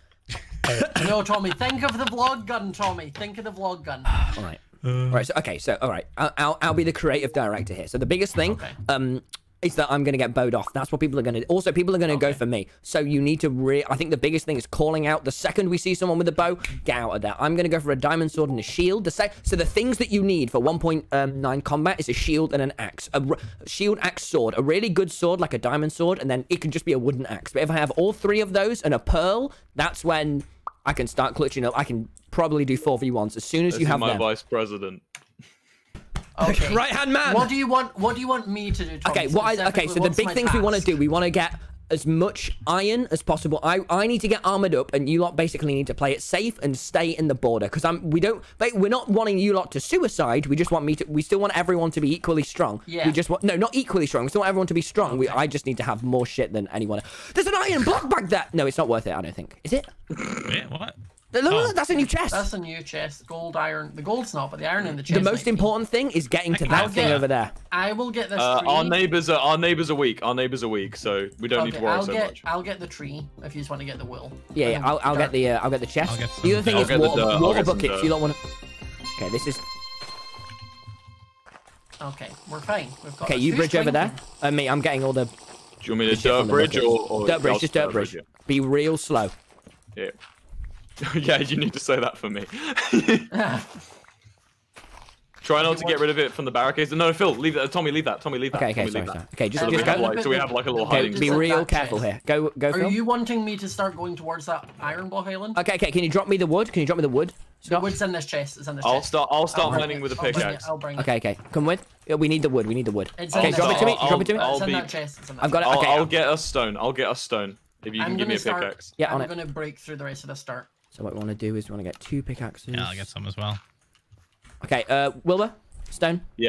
No, Tommy, think of the vlog gun, Tommy. Think of the vlog gun. Alright. Alright, so alright. I'll be the creative director here. So the biggest thing, is that I'm going to get bowed off. That's what people are going to... Also, people are going to go for me. So you need to... I think the biggest thing is calling out. The second we see someone with a bow, get out of there. I'm going to go for a diamond sword and a shield. So the things that you need for 1.9 combat is a shield and an axe. A shield, axe, sword. A really good sword, like a diamond sword, and then it can just be a wooden axe. But if I have all 3 of those and a pearl, that's when I can start clutching up. I can probably do 4v1s as soon as you have them. my vice president. Okay. Right hand man. What do you want me to do, Tommy? Okay, so the big things we want to do, we want to get as much iron as possible. I need to get armored up, and you lot basically need to play it safe and stay in the border, because we're not wanting you lot to suicide. We just want we still want everyone to be equally strong. Yeah. We just want, no, not equally strong. We still want everyone to be strong. Okay. I just need to have more shit than anyone. There's an iron block back there. No, it's not worth it, I don't think. Is it? Wait, what? Look, that's a new chest. That's a new chest. Gold, iron. The gold's not, but the iron in the chest. The most important thing is getting to that thing over there. I will get this tree. Our neighbors are weak. Our neighbors are weak, so we don't need to worry so much. I'll get the tree if you just want to get the wool. Yeah, I'll get the chest. The other thing is water buckets. You don't want to. Okay, this is. Okay, we're fine. We've got. Okay, you bridge over there. Me, I'm getting all the. Do you want me to dirt bridge or dirt bridge? Just dirt bridge. Be real slow. Yeah. Yeah, you need to say that for me. Try not to get rid of it from the barricades. No, Phil, leave that. Tommy, leave that. Tommy, leave that. Okay, sorry. Okay, just go. So we have like a little hiding. Be real careful here. Go, Are Phil. you wanting me to start going towards that iron block island? Okay. Can you drop me the wood? The wood's in this chest. It's in this chest. I'll start mining with a pickaxe. I'll bring it. Okay. Come with. We need the wood. Okay, drop it to me. It's in that chest. I've got it. Okay. I'll get a stone. If you can give me a pickaxe. Yeah, I'm gonna break through the rest of the start. So what we want to do is we want to get 2 pickaxes. Yeah, I'll get some as well. Okay, Wilbur, stone. Yeah.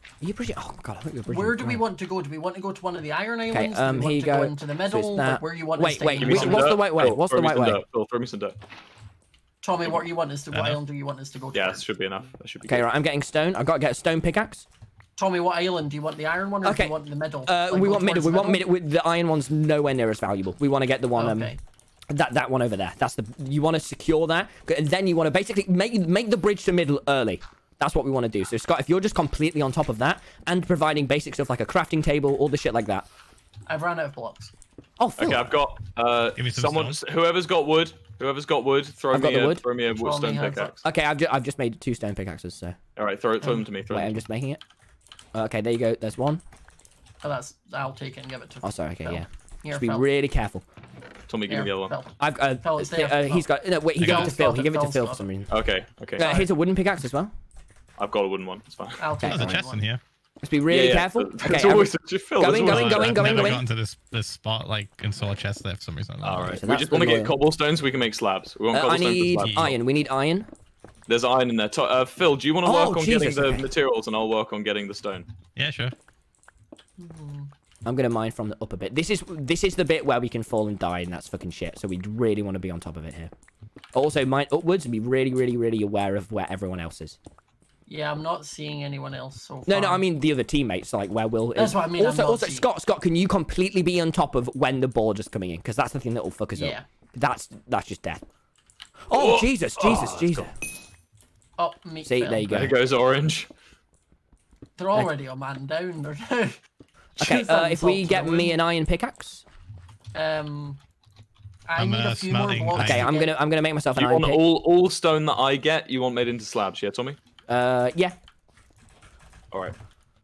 Are you bridging? Oh god, I thought you were bridging. Where do we want to go? Do we want to go to one of the iron islands? Okay, do we want here you to go. go into the middle? So like where you want wait, us to wait, go? what's the right way? What's the right way? Phil, throw me some dirt. Tommy, what do you want us to? What island do you want us to go to? Yeah, that should be enough. That should be Okay, good. right. I'm getting stone. I've got to get a stone pickaxe. Tommy, what island do you want? The iron one, or do you want the middle? Like, we want middle. We want middle. The iron one's nowhere near as valuable. We want to get the one. Okay. That one over there. That's the. You want to secure that, and then you want to basically make the bridge to middle early. That's what we want to do. So Scott, if you're just completely on top of that and providing basic stuff like a crafting table, all the shit like that. I've run out of blocks. Oh, Phil. Okay, I've got Give me some someone. Whoever's got wood, throw me a stone pickaxe. Okay, I've just made 2 stone pickaxes. So. All right, throw them to me. Wait, I'm just making it. Okay, there you go. There's one. Oh, I'll take it and give it to. Oh, sorry. Okay, Phil. yeah. Here, Just be Phil. really careful. Tommy, give me the other one. Phil, he's got. No, wait, he gave it to Phil. He gave it to Phil for some reason. Okay. Here's a wooden pickaxe as well. I've got a wooden one. It's fine. I'll take There's a chest in here. Let's be really careful. There's always Phil. Going. I've never gotten to this spot like and saw a chest there for some reason. All right. So We just want to get cobblestones so we can make slabs. We want I cobblestones need for slabs. iron. We need iron. There's iron in there. Phil, do you want to work on Jesus, getting the okay. materials and I'll work on getting the stone? Yeah, sure. I'm gonna mine from the upper bit. This is the bit where we can fall and die, and that's fucking shit. So we really want to be on top of it here. Also, mine upwards and be really, really, really aware of where everyone else is. Yeah, I'm not seeing anyone else so far. No, I mean the other teammates, like where Will is. That's what I mean. Also, Scott, can you completely be on top of when the ball just coming in? Because that's the thing that will fuck us up. That's just death. Oh, Jesus. Oh, me. See, there you go. There goes orange. They're already a man down. They're Okay, if we get me an iron pickaxe. I need a few more blocks. Okay, I'm gonna make myself an You iron want pick. all stone that I get, you want made into slabs, yeah, Tommy? Yeah. All right.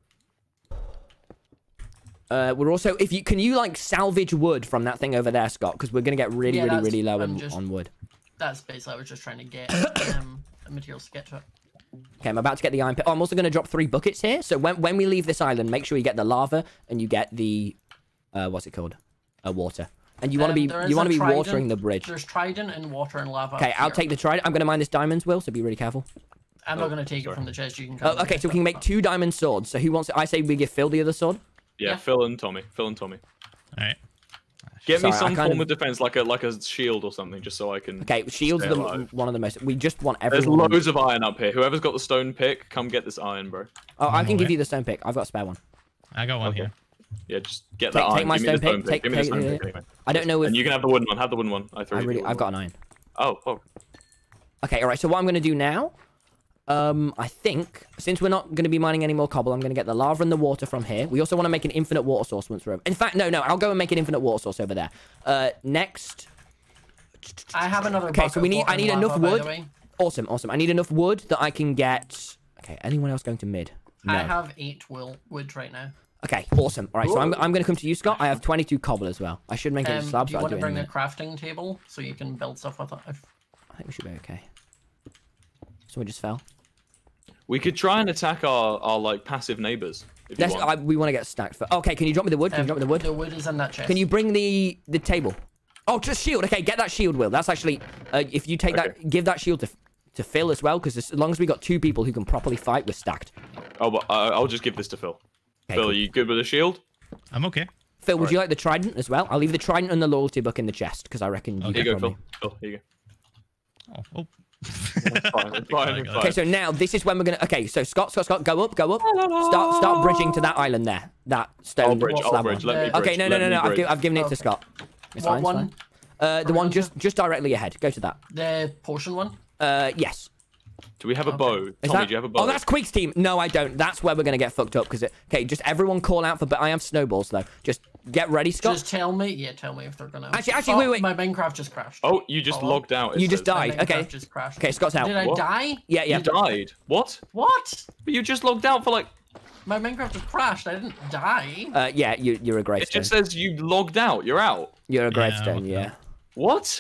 We're also can you like salvage wood from that thing over there, Scott? Because we're gonna get really low on wood. That's basically I was just trying to get materials to get to it. Okay, I'm about to get the iron pick. Oh, I'm also gonna drop 3 buckets here. So when we leave this island, make sure you get the lava and you get the what's it called? Water. And you want to be watering the bridge. There's trident and water and lava. Okay, I'll take the trident. I'm gonna mine this diamonds, Will. So be really careful. I'm not gonna take it from the chest. You can. Come Okay, so we can make 2 diamond swords. So who wants it? I say we give Phil the other sword. Yeah, Phil and Tommy. All right. Get me some form of defense, like a shield or something, just so I can. Okay, shield's one of the most. We just want everyone. There's loads of iron up here. Whoever's got the stone pick, come get this iron, bro. Oh, I can give you the stone pick. I've got a spare one. I got one here. Yeah, just get that iron. Take my stone pick. Give me the stone pick. Anyway. I don't know if. And you can have the wooden one. Have the wooden one. I've got an iron. Oh. Okay, all right. So what I'm gonna do now? I think since we're not going to be mining any more cobble, I'm going to get the lava and the water from here. We also want to make an infinite water source once we're over. In fact, no, I'll go and make an infinite water source over there. Next. I have another. Okay, so I need enough wood. Awesome. I need enough wood that I can get. Okay, anyone else going to mid? No. I have 8 wood right now. Okay, awesome. All right, so I'm going to come to you, Scott. I have 22 cobble as well. I should make it a slab. Do you want to bring a crafting table so you can build stuff with it? I think we should be okay. Someone just fell. We could try and attack our like passive neighbors. We want to get stacked. Okay, can you drop me the wood? The wood is in that chest. Can you bring the table? Oh, just shield. Okay, get that shield, Will. That's actually if you take that, give that shield to Phil as well, because as long as we got 2 people who can properly fight, we're stacked. Oh, but I'll just give this to Phil. Okay, Phil, cool. are you good with a shield? I'm okay. Phil, would you like the trident as well? I'll leave the trident and the loyalty book in the chest because I reckon you Here you go, Phil. Phil, here you go. Oh. It's fine. Okay, so now this is when we're gonna. Okay, so Scott, go up. Start bridging to that island there. That stone. I'll bridge. Let me bridge. Okay, no. I've given it to Scott. It's fine. The one just directly ahead. Go to that. The potion one. Yes. Do we have a bow? Tommy, do you have a bow? Oh, that's Queek's team. No, I don't. That's where we're gonna get fucked up because okay, just everyone call out for. But I have snowballs though. Just get ready, Scott. Just tell me. Yeah, tell me if they're gonna. Actually, wait. My Minecraft just crashed. Oh, you just logged out. You just died. Okay. Just crashed. Okay, Scott's out. Did I die? Yeah. You died. What? What? But you just logged out for like. My Minecraft just crashed. I didn't die. Yeah, you're a gravestone. It just says you logged out. You're out. You're a gravestone. Yeah. What?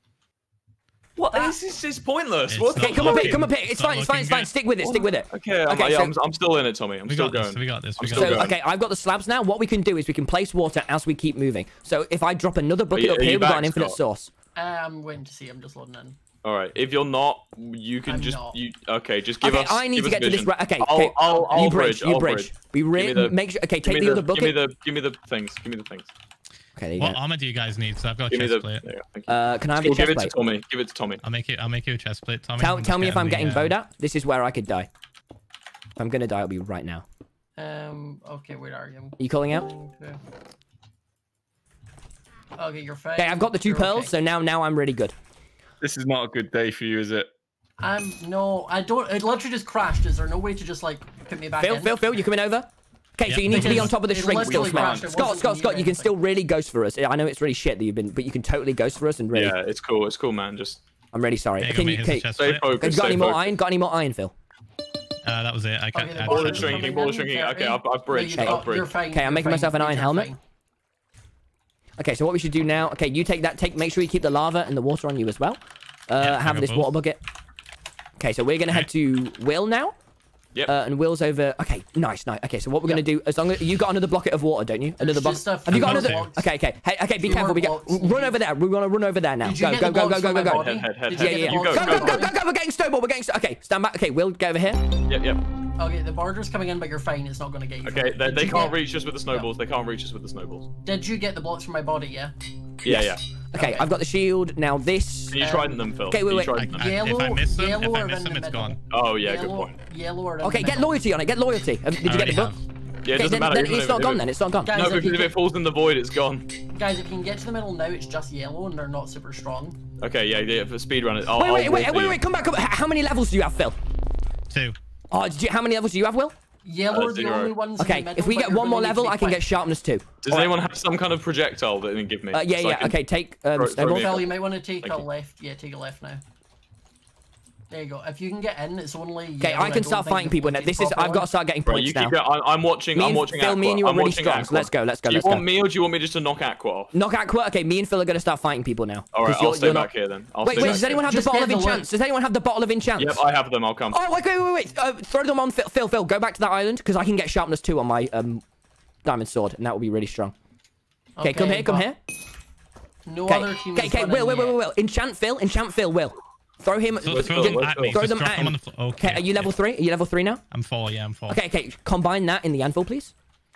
What? This is pointless. What? Okay, come up here. It's fine. Stick with it. Okay, I'm still in it, Tommy. I'm still going. We got this. Okay, I've got the slabs now. What we can do is we can place water as we keep moving. So if I drop another bucket up here, we've got an infinite source. I'm waiting to see. I'm just loading in. All right. If you're not, you can okay. Just give us. I need to get to this. Okay. I'll bridge. You bridge. Make sure. Okay. Take the other bucket. Give me the things. Give me the things. Okay. What armor do you guys need? So I've got a chest plate. Can I have a chest plate? Give it to Tommy. Give it to Tommy. I'll make you a chest plate, Tommy. Tell me if I'm getting bowed at. This is where I could die. If I'm gonna die, it'll be right now. Okay, where are you? Are you calling out? Okay, you're fine. Okay, I've got the 2 pearls, so now I'm really good. This is not a good day for you, is it? No, I don't. It literally just crashed. Is there no way to just like put me back in? Phil, you coming over? Okay, so you need to be on top of the shrink still, Scott, you can still really ghost for us. I know it's really shit that you've been, but you can totally ghost for us and really. Yeah, it's cool, man. I'm really sorry. Can you stay focused? Got any more iron, Phil? That was it. I can't. Ball is shrinking. Okay, I've bridged. Okay, I'm making myself an iron helmet. Okay, so what we should do now? Okay, you take that. Make sure you keep the lava and the water on you as well. Have this water bucket. Okay, so we're gonna head to Will now. Yep. And Will's over. Okay, nice. Okay, so what we're gonna do? As long as you got another bucket of water, don't you? Another bucket. Have you got another? Okay. Hey, be careful. Run over there. We want to run over there now. Go. Head. Yeah. Go. We're getting snowball. Okay, stand back. Okay, Will, get over here. Yep. Okay, the border's coming in, but you're fine. It's not going to get you. Okay, they can't reach us with the snowballs. They can't reach us with the snowballs. Did you get the blocks from my body? Yeah. Yeah. Okay, I've got the shield. Now this... Can you try them, Phil? Okay, wait. If I miss them, it's gone. Oh, yeah, good point. Yellow or okay, get loyalty on it. Get loyalty. Did you get the book? Yeah, it doesn't matter. It's not gone then. It's not gone. Guys, no, because if it falls in the void, it's gone. Guys, if you can get to the middle now, it's just yellow and they're not super strong. Okay, yeah, for speed run it. Wait, come back. How many levels do you have, Phil? 2. Oh, how many levels do you have, Will? Yellow are the only ones. Okay, if we get one more level, I can get sharpness 2. Does anyone have some kind of projectile that they can give me? Yeah. Okay, take Phil, you might want to take a left. Yeah, take a left now. There you go. If you can get in, it's only. Okay, I can start fighting people now. I've got to start getting points now. I'm watching. Phil, Aqua. me and you are really strong. So let's go. Do you want me or do you want me just to knock Aqua off? Knock Aqua. Okay, me and Phil are going to start fighting people now. All right, I'll stay back here then. Wait. Does anyone have the bottle of enchants? Does anyone have the bottle of enchants? Yep, I have them. I'll come. Oh, wait. Throw them on Phil. Go back to that island because I can get sharpness 2 on my diamond sword, and that will be really strong. Okay, come here. No other team. Okay, Will. Enchant Phil. Will. Throw him. Throw them at me. Throw them at him. Okay, are you level 3? Are you level 3 now? I'm 4. Yeah, I'm 4. Okay. Combine that in the anvil, please.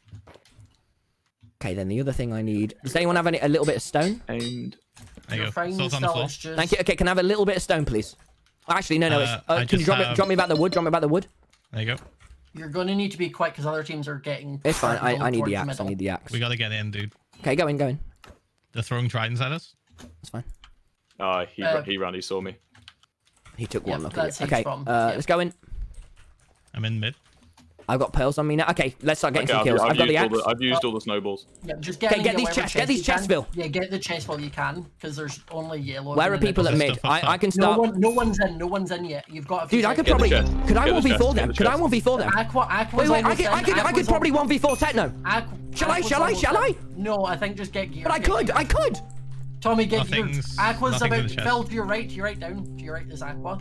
Okay, then the other thing I need. Does anyone have a little bit of stone? Aimed. There you go. Swords on the floor. Thank you. Okay, can I have a little bit of stone, please? Actually, no. Can you drop me about the wood? There you go. You're going to need to be quick because other teams are getting. It's fine. I need the axe. I need the axe. We got to get in, dude. Okay, go in. They're throwing tridents at us. That's fine. He ran. He saw me. He took one. Okay, let's go in. I'm in mid. I've got pearls on me now. Okay, let's start getting some kills. I've got the axe. I've used all the snowballs. Yeah, just get these chests. Get these chests, Phil. Yeah, get the chest while you can, because there's only yellow. Where are people at mid? I can start. No one's in yet. You've got. Dude, I could probably. Could I 1v4 them? Could I 1v4 them? Aqua. Wait, I could probably 1v4 Techno. Shall I? No, I think just get gear. But I could. Tommy, get gear. Aqua's about. Phil, to your right down. To your right is Aqua.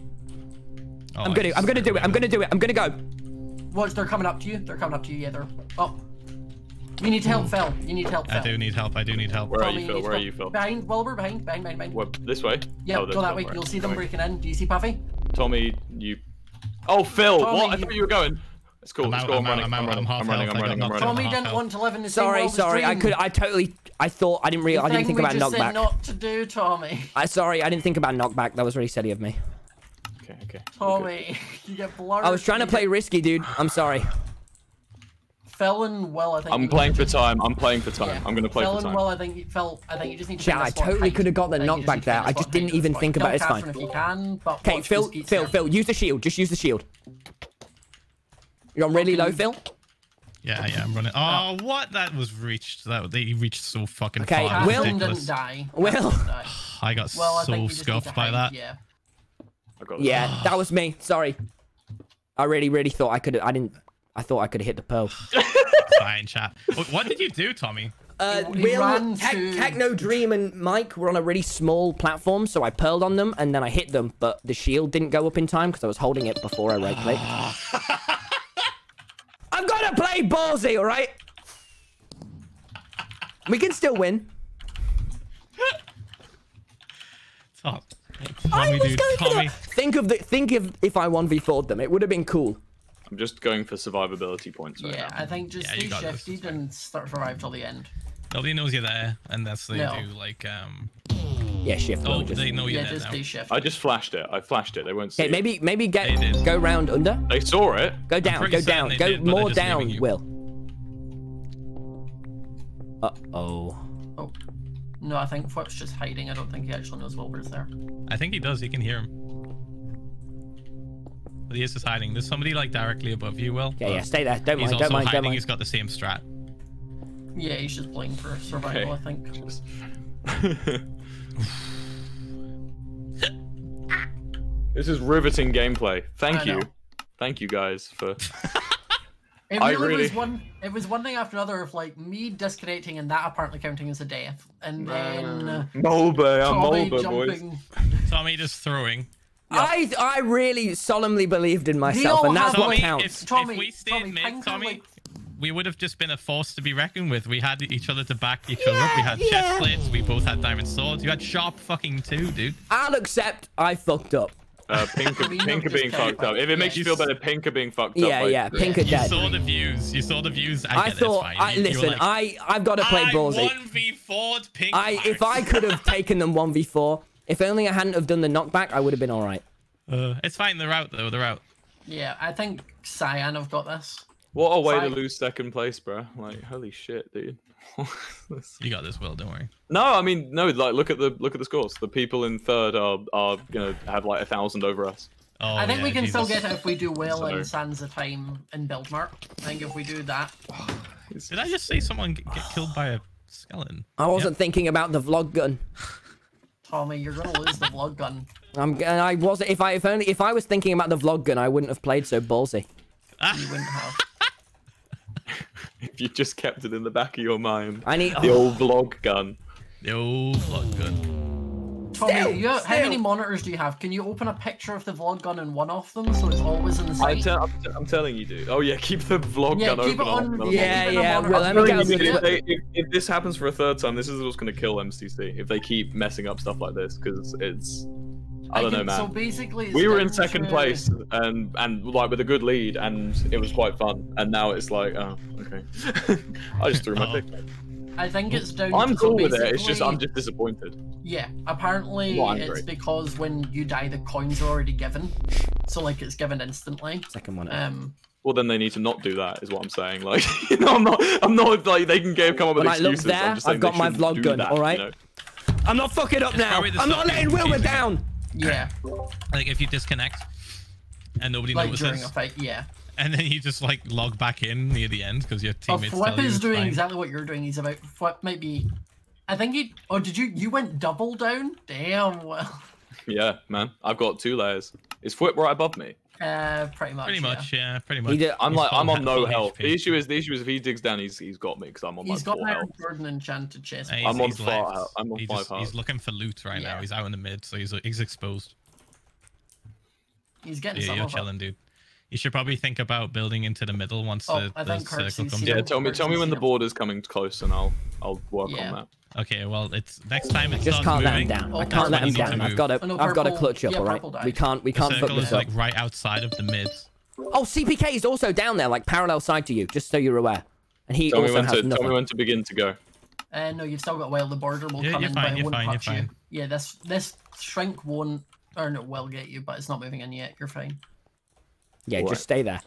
I'm gonna do it. I'm gonna go. Watch, they're coming up to you. Yeah, they're. Oh. You need to help Phil. I do need help. Where are you, Phil? Behind, Wilbur, behind. What, this way? Yeah, go that way. You'll see them breaking in. Do you see Puffy? Tommy, you... Oh, Phil! Tommy, what? I thought you were going. It's cool. I'm running. Tommy didn't want to live in the same Sorry. I didn't think about knockback. Not to do, Tommy. I didn't think about knockback. That was really silly of me. Okay. Tommy, you get blurred. I was trying to play risky, dude. I'm sorry. Phil and Will, I think. I'm playing for time. Yeah. I'm going to play for time. Phil and Will, I think you just need to. Yeah, I totally could have got the knockback there. I just didn't even think about it. It's fine. If you can, but okay, Phil, use the shield. Just use the shield. You're on really low, Phil? Yeah, I'm running. Oh, what? That was reached. He reached so fucking far. Okay, Will didn't die. Will. I got so scuffed by that. Yeah, that was me. Sorry. I really thought I could. I thought I could hit the pearl. Fine, chat. What did you do, Tommy? Will, Techno, Dream, and Mike were on a really small platform, so I pearled on them and then I hit them, but the shield didn't go up in time because I was holding it before I right-clicked. I'm gonna play ballsy, all right? We can still win. Top. Think of if I 1v4'd them, it would have been cool. I'm just going for survivability points right now. I think just stay shifted and start survive till the end. Nobody knows you're there, and that's they do like Yeah, shift. Oh, they know you're there just now. stay shifted. I just flashed it. I flashed it. They won't see. Okay, it. maybe go round under. They saw it. Go down. Go down. Go more down. Will. Oh. No, I think Flip's just hiding. I don't think he actually knows Wilbur's there. I think he does. He can hear him. But he is just hiding. There's somebody like directly above you, Will. Yeah, stay there. Don't mind. Don't mind. He's got the same strat. Yeah, he's just playing for survival, I think. This is riveting gameplay. Thank you guys for. It really was one thing after another of like me disconnecting and that apparently counting as a death, and then Tommy boys. Tommy just throwing. Yep. I really solemnly believed in myself, and that's what counts. If we stayed mid, Tommy, we would have just been a force to be reckoned with. We had each other to back each other up. We had chest plates. We both had diamond swords. You had sharp fucking too, dude. I'll accept I fucked up. Pinker being fucked up. If it makes you feel better, Pinker being fucked up. Yeah, Pinker dead. You saw the views. You saw the views. I thought, listen, I've got to play ballsy. 1v4'd Pinker. If I could have taken them 1v4, if only I hadn't have done the knockback, I would have been all right. It's fine. They're out though. They're out. Yeah, I think Cyan have got this. What a way to lose second place, bro. Like, holy shit, dude. You got this, Will. Don't worry. No, I mean, no. Like, look at the scores. The people in third are gonna have like 1,000 over us. Oh, I think we can still get it if we do well in Sands of Time and Build Mark. I think if we do that. Did I just say someone get killed by a skeleton? I wasn't thinking about the vlog gun. Tommy, you're gonna lose the vlog gun. I wasn't. If I was thinking about the vlog gun, I wouldn't have played so ballsy. You wouldn't have. If you just kept it in the back of your mind. I need the old vlog gun. The old vlog gun. Tommy, how many monitors do you have? Can you open a picture of the vlog gun in one of them so it's always in the sight? I'm telling you, dude. Oh yeah, keep the vlog gun keep open. It on, yeah. Well, if this happens for a third time, this is what's going to kill MCC. If they keep messing up stuff like this, because it's. I don't know, man. So basically, we were in second place and like with a good lead, and it was quite fun. And now it's like, oh, okay. I just threw my pick. I think it's down. I'm cool with it. It's just I'm just disappointed. Yeah, apparently it's because when you die, the coins are already given, so like it's given instantly. Second one. Well, then they need to not do that, is what I'm saying. Like, you know, I'm not like they can come up with excuses. Look there, I've got my vlog gun. All right. You know? I'm not fucking up now. I'm not letting Wilbur down. Yeah. Like if you disconnect and nobody notices. During a fight, yeah. And then you just like log back in near the end because your teammates tell you Flip is doing fine. exactly what you're doing. He's about Flip might be. I think he. Oh, did you went double down? Damn. Well. Yeah, man. I've got 2 layers. Is Flip right above me? Pretty much. Yeah, pretty much. I'm on no health. The issue is if he digs down, he's got me because I'm on my 4 health. He's got my Jordan enchanted chest. I'm on 4 health. I'm on 5 health. He's looking for loot right now. He's out in the mid, so he's exposed. He's getting you're chilling, dude. You should probably think about building into the middle once the circle comes. Yeah, tell me when the border's coming close, and I'll work on that. Okay, well, it's next time. It just can't let him down. I can't let him down. I've got to clutch up. All right, we can't fuck this up. Like right outside of the mid. Oh, CPK is also down there, like parallel side to you, just so you're aware. And he also has nothing. Tell me when to begin to go. No, you've still got a while. The border will come in, but it won't touch you. Yeah, this shrink won't, or no, will get you, but it's not moving in yet. You're fine. Yeah, just stay there.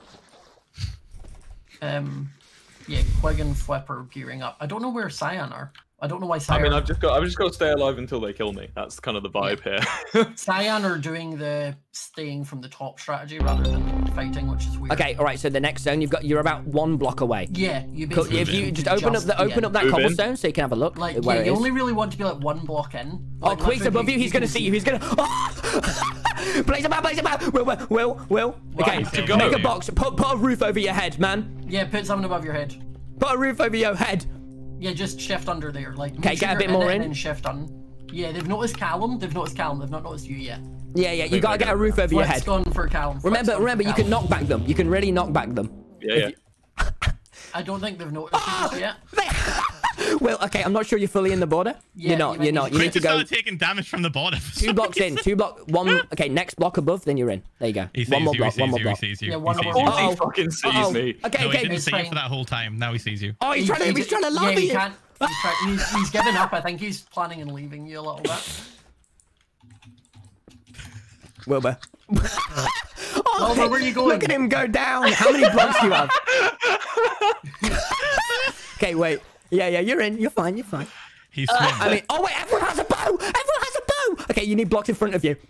Yeah, Quig and Flip are gearing up. I don't know where Cyan are. I don't know why Cyan. I mean, I've just got to stay alive until they kill me. That's kind of the vibe here. Cyan are doing the staying from the top strategy rather than fighting, which is weird. Okay, all right. So the next zone, you're about 1 block away. Yeah, you basically. If you just open up that cobblestone so you can have a look. Like, yeah, you only really want to be like 1 block in. Like, oh, Quig's above you. He's gonna see you. He's gonna. Blaze him out. Will. Okay, make a box. Put a roof over your head, man. Yeah, put something above your head. Put a roof over your head. Yeah, just shift under there. Like, okay, get a bit more in. And shift on. Yeah, they've noticed Callum. They've not noticed you yet. Yeah. You gotta get a roof over your head. Gone for Callum. Remember, you can knock back them. You can really knock back them. Yeah. I don't think they've noticed you yet. Well, okay, I'm not sure you're fully in the border. Yeah, you're not. You're not. You need to go. Started taking damage from the border. 2 blocks in. 2 block. 1. Okay, next block above, then you're in. There you go. One more block. One more block. He sees you. Yeah, one more block. He fucking sees me. Okay, no, okay. he didn't see you for that whole time. Now he sees you. Oh, he's trying to lobby you. He's given up. I think he's planning on leaving you a little bit. Wilbur. Oh, where are you going? Look at him go down. How many blocks do you have? Okay, wait. Yeah, you're in. You're fine. You're fine. He's swimming. I mean, oh wait, everyone has a bow. Everyone has a bow. Okay, you need blocks in front of you.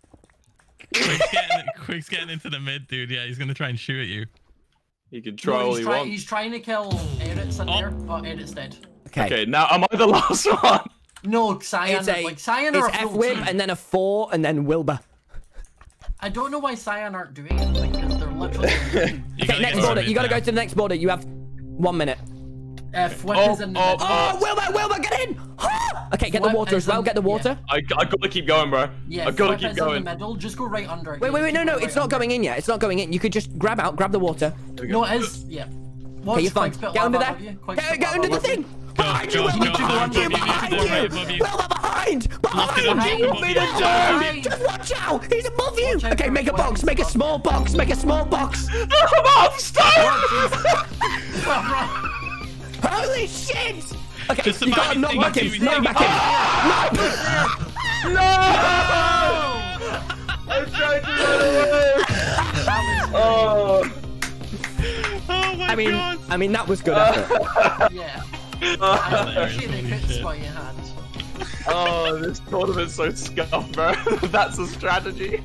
Quick's getting into the mid, dude. Yeah, he's gonna try and shoot at you. He can try all he wants. He's trying to kill Edit's in there. Oh, Edit's dead. Okay, now am I the last one? No, Cyan. Cyan it's F-Whip and then a 4 and then Wilbur. I don't know why Cyan aren't doing it because they're literally. Okay, next border. You gotta go to the next border. You have 1 minute. F-Whip is in the middle. Wilbur, get in! Okay, get the water as well. Get the water. I gotta keep going, bro. Yeah, I gotta keep going. In the middle. Just go right under it. Wait, no, it's not going in yet. It's not going in. You could just grab the water. No, it is. Yeah. Okay, you're fine. Get under there. Get under the thing. Behind you, Wilbur! Behind you! Wilbur, behind! Behind you! What me to do? Just watch out! He's above you! Okay, make a box. Make a small box. Make a small box. Come on, stop! Holy shit! Okay, just you gotta knock back in. Knock back in. No! I'm trying to run away. Oh. Oh my god! I mean, that was good effort. Yeah. I appreciate the quick spot you had. Oh, this tournament's so scuffed, bro. That's a strategy.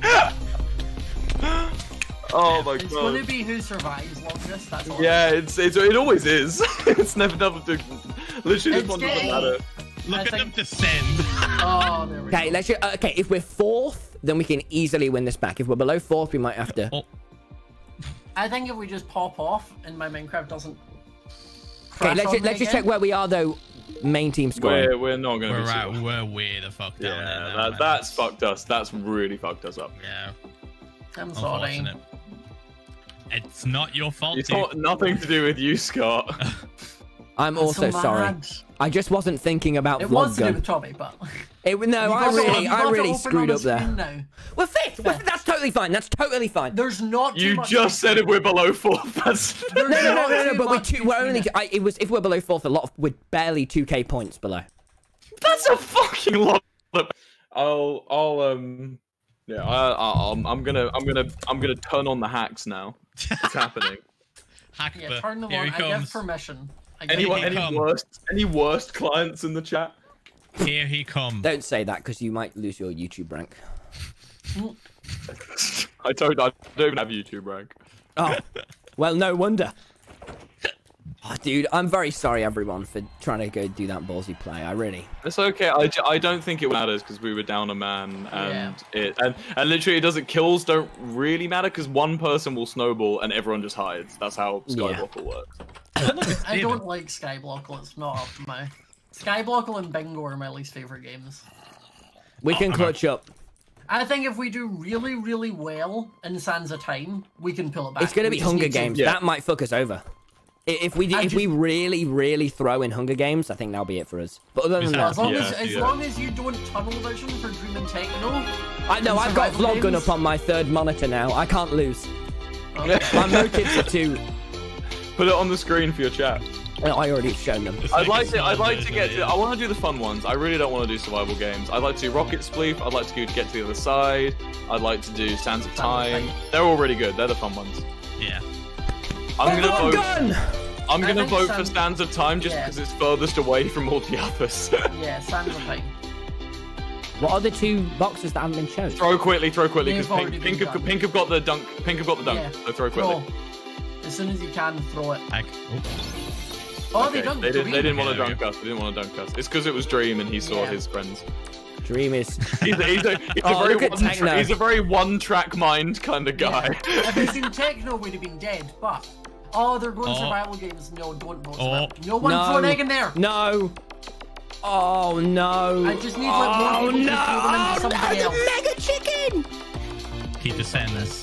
Oh my god. It's gonna be who survives longest. That's all. Yeah, it always is. It's never literally this one doesn't matter. Look at them descend. Oh, there we go. Okay, okay, if we're 4th, then we can easily win this back. If we're below 4th, we might have to. Oh. I think if we just pop off and my Minecraft doesn't. Okay, let's just check where we are though. Main team scoring. We're not gonna be. We're way the fuck down there. Yeah, that's fucked us. That's really fucked us up. Yeah. I'm sorry. It's not your fault. It's got nothing to do with you, Scott. I'm also sorry. I just wasn't thinking about it was to do with Tommy, but I really screwed up there. Now. We're 5th. That's totally fine. That's totally fine. There's not. You just said if we're below 4th. No. But we're only. If we're below 4th, we're barely 2k points below. That's a fucking lot. Yeah, I'm gonna turn on the hacks now. It's happening. Yeah, turn them on. I give permission. Any worst clients in the chat? Here he comes. Don't say that because you might lose your YouTube rank. I don't even have YouTube rank. Oh, well, no wonder. Oh, dude, I'm very sorry, everyone, for trying to go do that ballsy play. It's okay. I don't think it matters because we were down a man, and literally, kills don't really matter because one person will snowball and everyone just hides. That's how Skyblockle works. I don't like Skyblockle. It's not up to my. Skyblockle and Bingo are my least favorite games. We can clutch up. I think if we do really, really well in Sands of Time, we can pull it back. It's gonna be Hunger Games. That might fuck us over. If we really, really throw in Hunger Games, I think that'll be it for us. But other than that, as long as you don't tunnel vision for Dream and Techno. I know I've got vlog gun up on my 3rd monitor now. I can't lose. Okay. My motives are to put it on the screen for your chat. No, I already shown them. I'd like to get to. I want to do the fun ones. I really don't want to do survival games. I'd like to do Rocket Spleef. I'd like to get to the other side. I'd like to do Sands of Time. They're all really good. They're the fun ones. Yeah. I'm gonna vote for Sands of Time just because it's furthest away from all the others. Yeah, Sands of Time. What are the 2 boxes that haven't been shown? Throw quickly, because pink have got the dunk. Pink have got the dunk. Yeah. So throw quickly. As soon as you can, throw it. Oh, okay. They didn't want to dunk us. They didn't want to dunk us. It's because it was Dream and he saw his friends. Dream is. He's a very one-track mind kind of guy. If he's in Techno, we'd have been dead. But they're going survival games. No, don't vote. No one throw an egg in there. No. Oh no. I just need more people to throw them into something else. Mega chicken. Keep the sadness.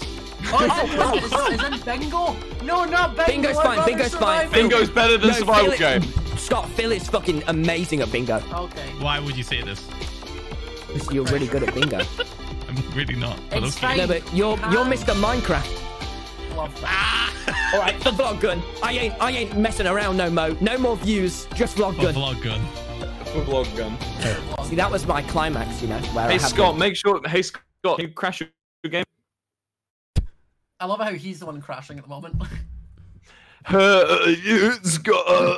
Is it Bingo? No, not Bingo. Bingo's fine. Bingo's fine. Bingo's better than survival game. Scott, Phil is fucking amazing at bingo. Okay. Why would you say this? Because you're really good at bingo. I'm really not. But It's okay. fine. No, but you're Mr. Minecraft. Love that. All right, the vlog gun. I ain't messing around no more. No more views, just vlog gun. Vlog gun. For vlog gun. See, that was my climax, you know. Where Hey I had Scott, make sure. Hey Scott, can you crash your game? I love how he's the one crashing at the moment. Scott.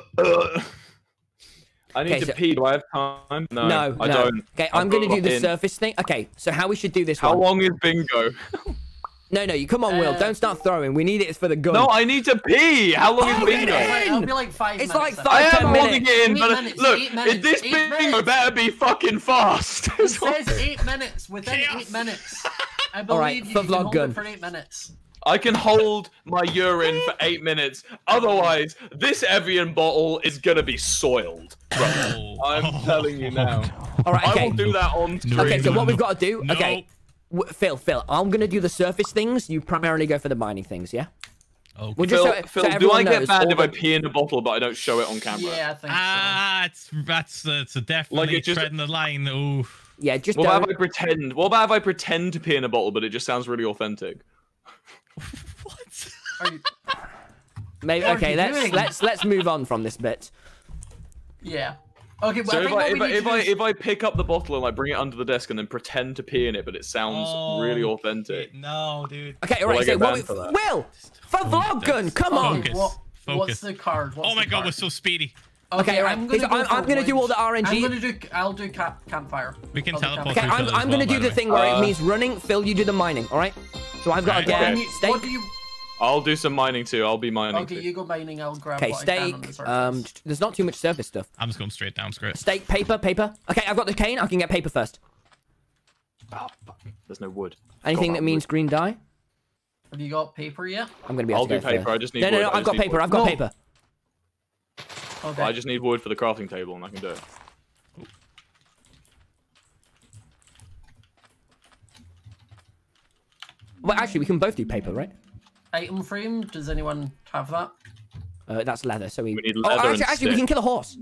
I need to pee. Do I have time? No, I don't. Okay, I'm going to do the surface thing. Okay, so how we should do this How one. long is bingo? No, you come on, Will. Don't start throwing. We need it for the gun. No, I need to pee. How long is bingo? It'll be like 5 minutes. It's like then. 5, I am 10 minutes. logging in, but 8 minutes, look, 8 minutes, this 8 bingo minutes. better be fucking fast. It says 8 minutes. Within 8 minutes. I believe right, you for can vlog hold gun. it for 8 minutes. I can hold my urine for 8 minutes. Otherwise, this Evian bottle is gonna be soiled. Bro, I'm telling you now. All right, okay. I will do that on stream. Okay, so what we've got to do, No. okay. Phil, I'm going to do the surface things. You primarily go for the mining things, yeah? Okay. We'll just Phil, so do everyone I get knows, banned all if I the- pee in a bottle but I don't show it on camera? Yeah, I think That's definitely Like, it just- treading the line. Ooh. Yeah, just What don't. about if I pretend? What about if I pretend to pee in a bottle but it just sounds really authentic? What? so. Are you... Maybe, What are okay, you doing? let's move on from this bit. Yeah. Okay, but So I think what we need to do is... if I pick up the bottle and like bring it under the desk and then pretend to pee in it but it sounds really authentic. No, dude. Okay, all Will I right, so get what banned for that? Will, for vlog gun, come on. Okay, Focus. what's Focus. the card? What's Oh my the god, card? we're so speedy. Okay, right, I'm gonna do all the RNG. I'll do campfire. We can I'll do teleport. Okay, through each other I'm as gonna well, do by the way. thing where it means running. Phil, you do the mining, all right? So I've got to Right. get Okay. a steak. What do you... I'll do some mining too. I'll be mining Okay, too. you go mining. I'll grab Okay, what I can on the steak. surface. There's not too much surface stuff. I'm just going straight down. Screw it. Steak, paper. Okay, I've got the cane. I can get paper first. Oh, fuck. There's no wood. Anything that means green dye, Have you got paper yet? I'm gonna be able I'll to do go paper. first. I just need No, wood. I've got paper. I've got paper. Okay. I just need wood for the crafting table and I can do it. Well, actually, we can both do paper, right? Item frame. Does anyone have that? That's leather, so we We need Oh, leather and actually, we stick. can kill a horse.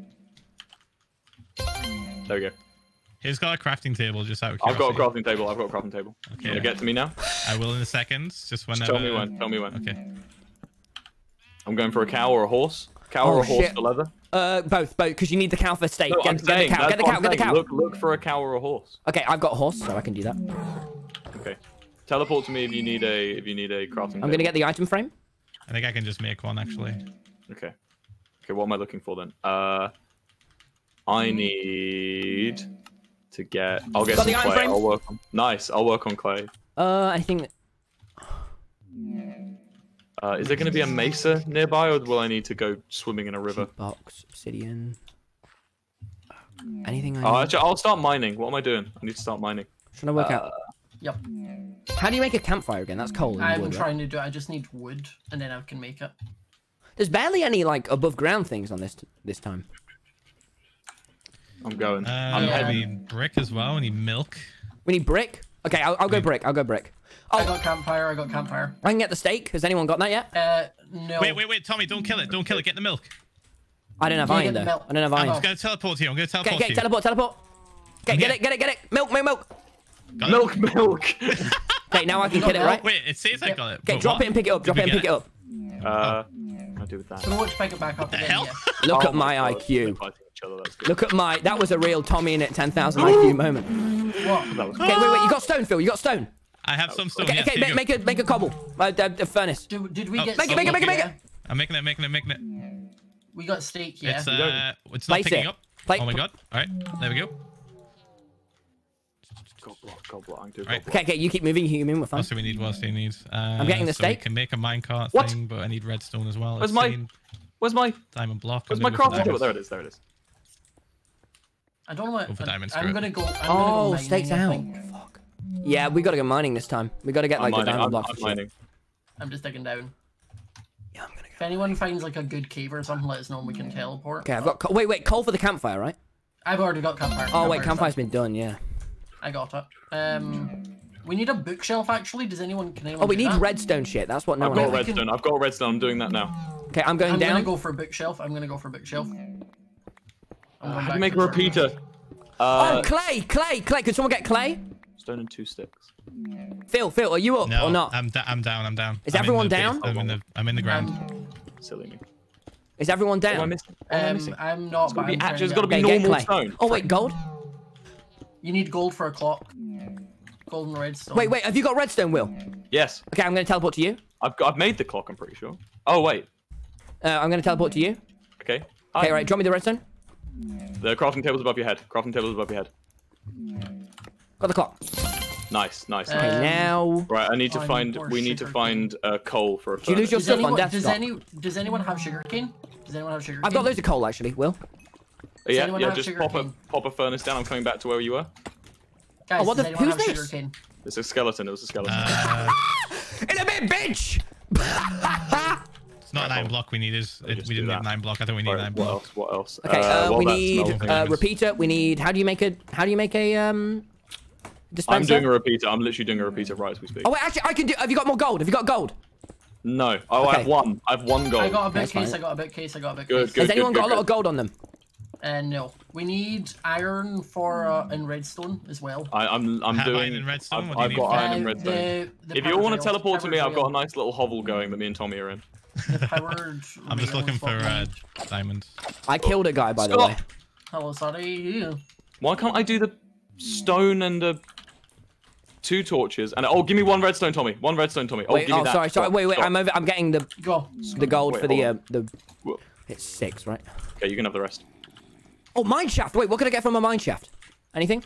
There we go. Who's got a crafting table? Just out of I've got a curiosity. crafting table. I've got a crafting table. Okay. Can you get to me now? I will in a second. Just whenever. Tell me when. Tell me when. Okay. I'm going for a cow or a horse. Cow Oh, or a horse shit. for leather. Both, because you need the cow for steak. No, I'm Get the saying, cow, that's get the what cow, I'm get the saying. cow. Look for a cow or a horse. Okay, I've got a horse, so I can do that. Okay. Teleport to me if you need a crafting. I'm gonna get the item frame. I think I can just make one actually. Okay. Okay, what am I looking for then? I need to get. I'll get Got some the iron clay. frame? I'll work on. Nice. I'll work on clay. I think. Is there going to be a mesa nearby, or will I need to go swimming in a river? Box, obsidian. Anything I Oh, need? actually, I'll start mining. What am I doing? I need to start mining. Trying to work out. Yep. How do you make a campfire again? That's coal. And I'm wood, right? trying to do it. I just need wood, and then I can make it. There's barely any like above ground things on this time. I'm going. I need brick as well. I need milk. We need brick. Okay, I'll go brick. I'll go brick. I got campfire. I got campfire. I can get the steak. Has anyone got that yet? No. Wait, Tommy, don't kill it. Don't kill it. Get the milk. I don't have Yeah, iron get the though. milk. I don't have I'm iron. going to teleport to you. I'm going to teleport Okay, to you. teleport. Okay, get it. Milk. Got milk. Okay, now I can kill it, right? Wait, it says I got it. Okay, but drop what? it and pick it up. Drop Did it and we pick it up. I do with that. So watch pick it back up again. hell? Yeah. Look Oh at my God, IQ. they're fighting each other, that's good. Look at my. That was a real TommyInnit 10,000 IQ moment. What? That was Okay, wait. You got stone, Phil. You got stone. I have some stone. Okay, yes, okay. here you go. Make a cobble. A furnace. Did we get Make it, steak? make it. Yeah? I'm making it. We got steak, yeah. It's not Place picking it. up. Place- Oh my god. All right, there we go. God block. I'm doing Right. God block. Okay. You keep moving. We're fine. What do we need? What do we need? I'm getting the so we steak. can make a minecart What? thing, but I need redstone as well. Where's Obsidian, my diamond block? Where's I'm my gonna go for crafting table? diamonds. There it is. I don't know what. Over diamonds, I'm screw gonna it. go. Oh, mining, steak's I out. think. Fuck. Yeah, we gotta go mining this time. We gotta get I'm like the mining. diamond I'm blocks. and shit. mining. I'm just digging down. Yeah, I'm gonna If go. anyone finds like a good cave or something, let us know and we can teleport. Okay, I've got. Wait. Coal for the campfire, right? I've already got campfire. Oh wait, Campfire's campfire's done. been done. Yeah. I got it. We need a bookshelf actually. Can anyone Oh, we do need that? redstone shit. That's what no I've one got has. we can- redstone. I've got redstone. I'm doing that now. Okay, I'm going I'm down. gonna go for a bookshelf. I'm gonna go for a bookshelf. How do you make a repeater? Oh, clay. Could someone get clay? Stone and 2 sticks. Phil, are you up or not? I'm down. Is everyone down? I'm in the ground. Silly me. Is everyone down? What am I missing? I'm not. There's got to be normal stone. Oh wait, gold. You need gold for a clock. Gold and redstone. Wait, have you got redstone, Will? Yes. Okay, I'm gonna teleport to you. I've made the clock. I'm pretty sure. Oh wait. I'm gonna teleport to you. Okay. Okay, right. Drop me the redstone. The crafting table's above your head. Crafting table's above your head. Got the clock. Nice. Okay, now. Right, I need to find. We need to find coal for a. Do you lose your stuff on death? Does anyone have sugarcane? I've got loads of coal actually. Will. Yeah. Just pop a furnace down. I'm coming back to where you were. Guys, what who's this? Sugarcane? It's a skeleton. It was a skeleton. In a bit, bitch. It's not 9 block. We need we didn't need 9 block. I think we need 9 block. What else? Okay. We need a repeater. We need. How do you make a dispenser? I'm doing a repeater. I'm literally doing a repeater right as we speak. Oh wait, actually, I can do. Have you got more gold? Have you got gold? No. Oh, okay. I have one. I have 1 gold. I got a bit case. I got a bit case. Good. Has anyone got a lot of gold on them? No. We need iron for and redstone as well. I'm doing iron and redstone. I've got iron and redstone. If you all want to teleport to me, I've got a nice little hovel going that me and Tommy are in. I'm just looking for diamonds. I killed a guy, by the way. Hello, sorry. Why can't I do the stone and the 2 torches? And give me 1 redstone, Tommy. 1 redstone, Tommy. Wait, give me that. Sorry. Wait. I'm getting the gold for the Whoa. It's 6, right? Okay, you can have the rest. Oh, mine shaft. Wait, what can I get from a mine shaft? Anything?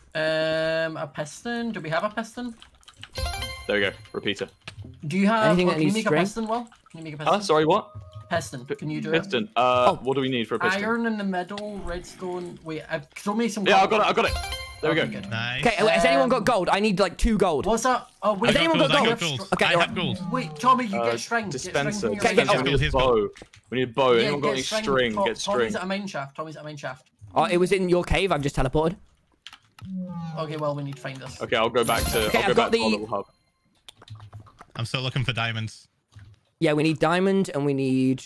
A piston. Do we have a piston? There we go. Repeater. Do you have? Anything that can you needs make string? a piston? Well, can you make a piston? Sorry, what? Piston. Can you do piston. it? What do we need for a piston? Iron in the middle, redstone. Wait, throw me some. Yeah, I got it. There we go. Nice. Okay, has anyone got gold? I need like 2 gold. What's that? Oh, wait. Has anyone got gold? Okay, I have gold. Wait, Tommy, you get string. Dispenser. Get string from We need a bow. We need a bow. Anyone got any string? Get string. Tommy's at a mine shaft. Oh, it was in your cave. I've just teleported. Okay, well, we need to find this. Okay, I'll go back to. Okay, I'll go back to our little hub. I'm still looking for diamonds. Yeah, we need diamond and we need.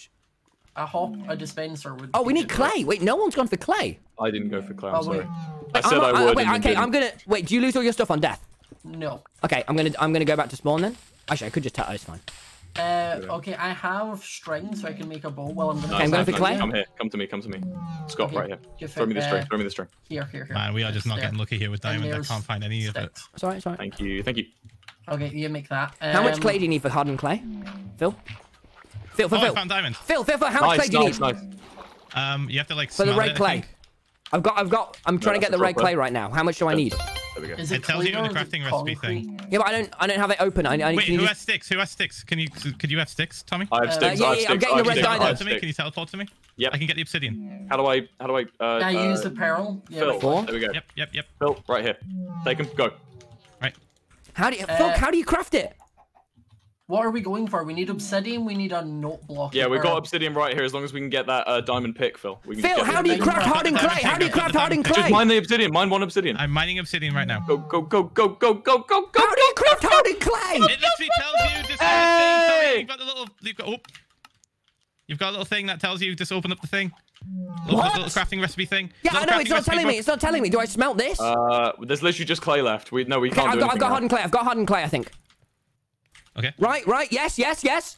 A dispenser would. Oh, we need clay. Wait, no one's gone for clay. I didn't go for clay. I'm sorry. Wait. I said I would. Wait, okay, I'm gonna. Wait, do you lose all your stuff on death? No. Okay, I'm gonna go back to spawn then. Actually, I could just tell. It's fine. Okay, I have string, so I can make a bow. Well, I'm gonna. Okay, I'm going for clay. Come here. Come to me. Scott, Okay, right here. Throw me the string. Here. Man, we are just not getting lucky here with diamonds. I can't find any of it. Sorry. Thank you. Okay, you make that. How much clay do you need for hardened clay? Phil? Phil. I found diamonds. Phil, how much clay do you need? Nice. You have to like for the red clay. I'm trying to get the red clay right now. How much do I need? There we go. It tells you in the crafting recipe thing. Yeah, but I don't have it open. Wait, who has sticks? Could you have sticks, Tommy? I have sticks. Yeah, I'm getting the red dye. Can you teleport to me? Yep. I can get the obsidian. How do I? I use the pearl. Phil. There we go. Yep. Phil, right here. Take him. Go. Right. How do you craft it? What are we going for? We need obsidian. We need a note block. Yeah, we got obsidian right here. As long as we can get that diamond pick, Phil. Phil, how do you craft hardened clay? How do you craft hardened clay? Just mine the obsidian. Mine 1 obsidian. I'm mining obsidian right now. Go. How do you craft hardened clay? It literally tells you just thing. You've got the little. You've got a little thing that tells you just open up the thing. Little crafting recipe thing. Yeah, I know. It's not telling me. It's not telling me. Do I smelt this? There's literally just clay left. We can't do anything. I've got hardened clay. I've got hardened clay, I think. Okay. Right. Yes. Get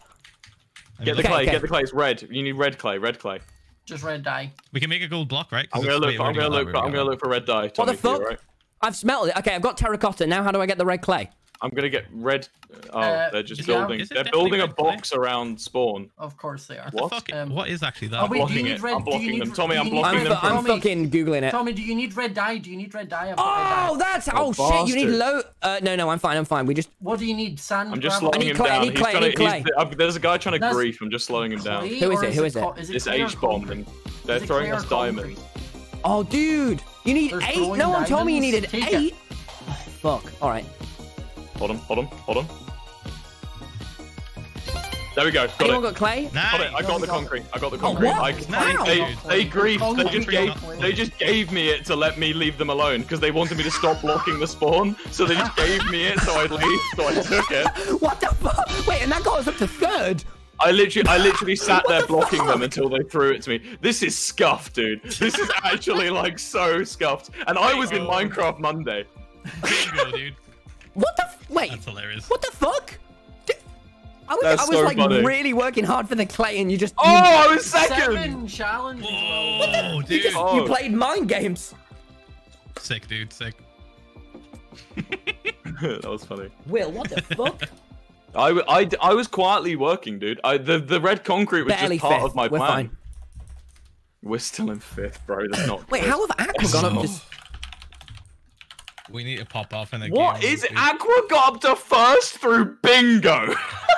the clay. Get the clay. It's red. You need red clay. Just red dye. We can make a gold block, right? I'm gonna look for red dye. What the fuck? Right? I've smelt it. Okay, I've got terracotta. Now how do I get the red clay? I'm gonna get red. They're just building. They're building a box around spawn. Of course they are. What? What is actually that? Oh, wait, I'm blocking them. Tommy, I'm blocking them. I'm fucking googling it. Tommy, do you need red dye? Oh, that's shit. You need low. No, I'm fine. We just. What do you need? Sand. I'm just slowing him down. I need clay. There's a guy trying to grief. I'm just slowing him down. Who is it? It's H-bomb, and they're throwing us diamonds. Oh, dude, you need 8. No one told me you needed 8. Fuck. All right. Hold on. There we go. Anyone got clay? Nice. Got it. I got the concrete. What? They griefed. They just gave me it to let me leave them alone because they wanted me to stop blocking the spawn. So they just gave me it so I'd leave. So I took it. What the fuck? Wait, and that got us up to 3rd. I literally sat there blocking them until they threw it to me. This is scuffed, dude. This is actually like so scuffed. And I was in Minecraft Monday. Bingo, dude. What the? Wait. That's hilarious. What the fuck? I was like really working hard for the clay, and you just. Oh, I was second. 7 challenges. Whoa, dude. You played mind games. Sick, dude. Sick. That was funny. Will, what the fuck? I was quietly working, dude. The red concrete was Barely just part fifth. of my plan. We're fine. We're still in 5th, bro. That's not. Wait, how have Aqua gone up to? We need to pop off in a game. What is it? Aqua got up to 1st through bingo.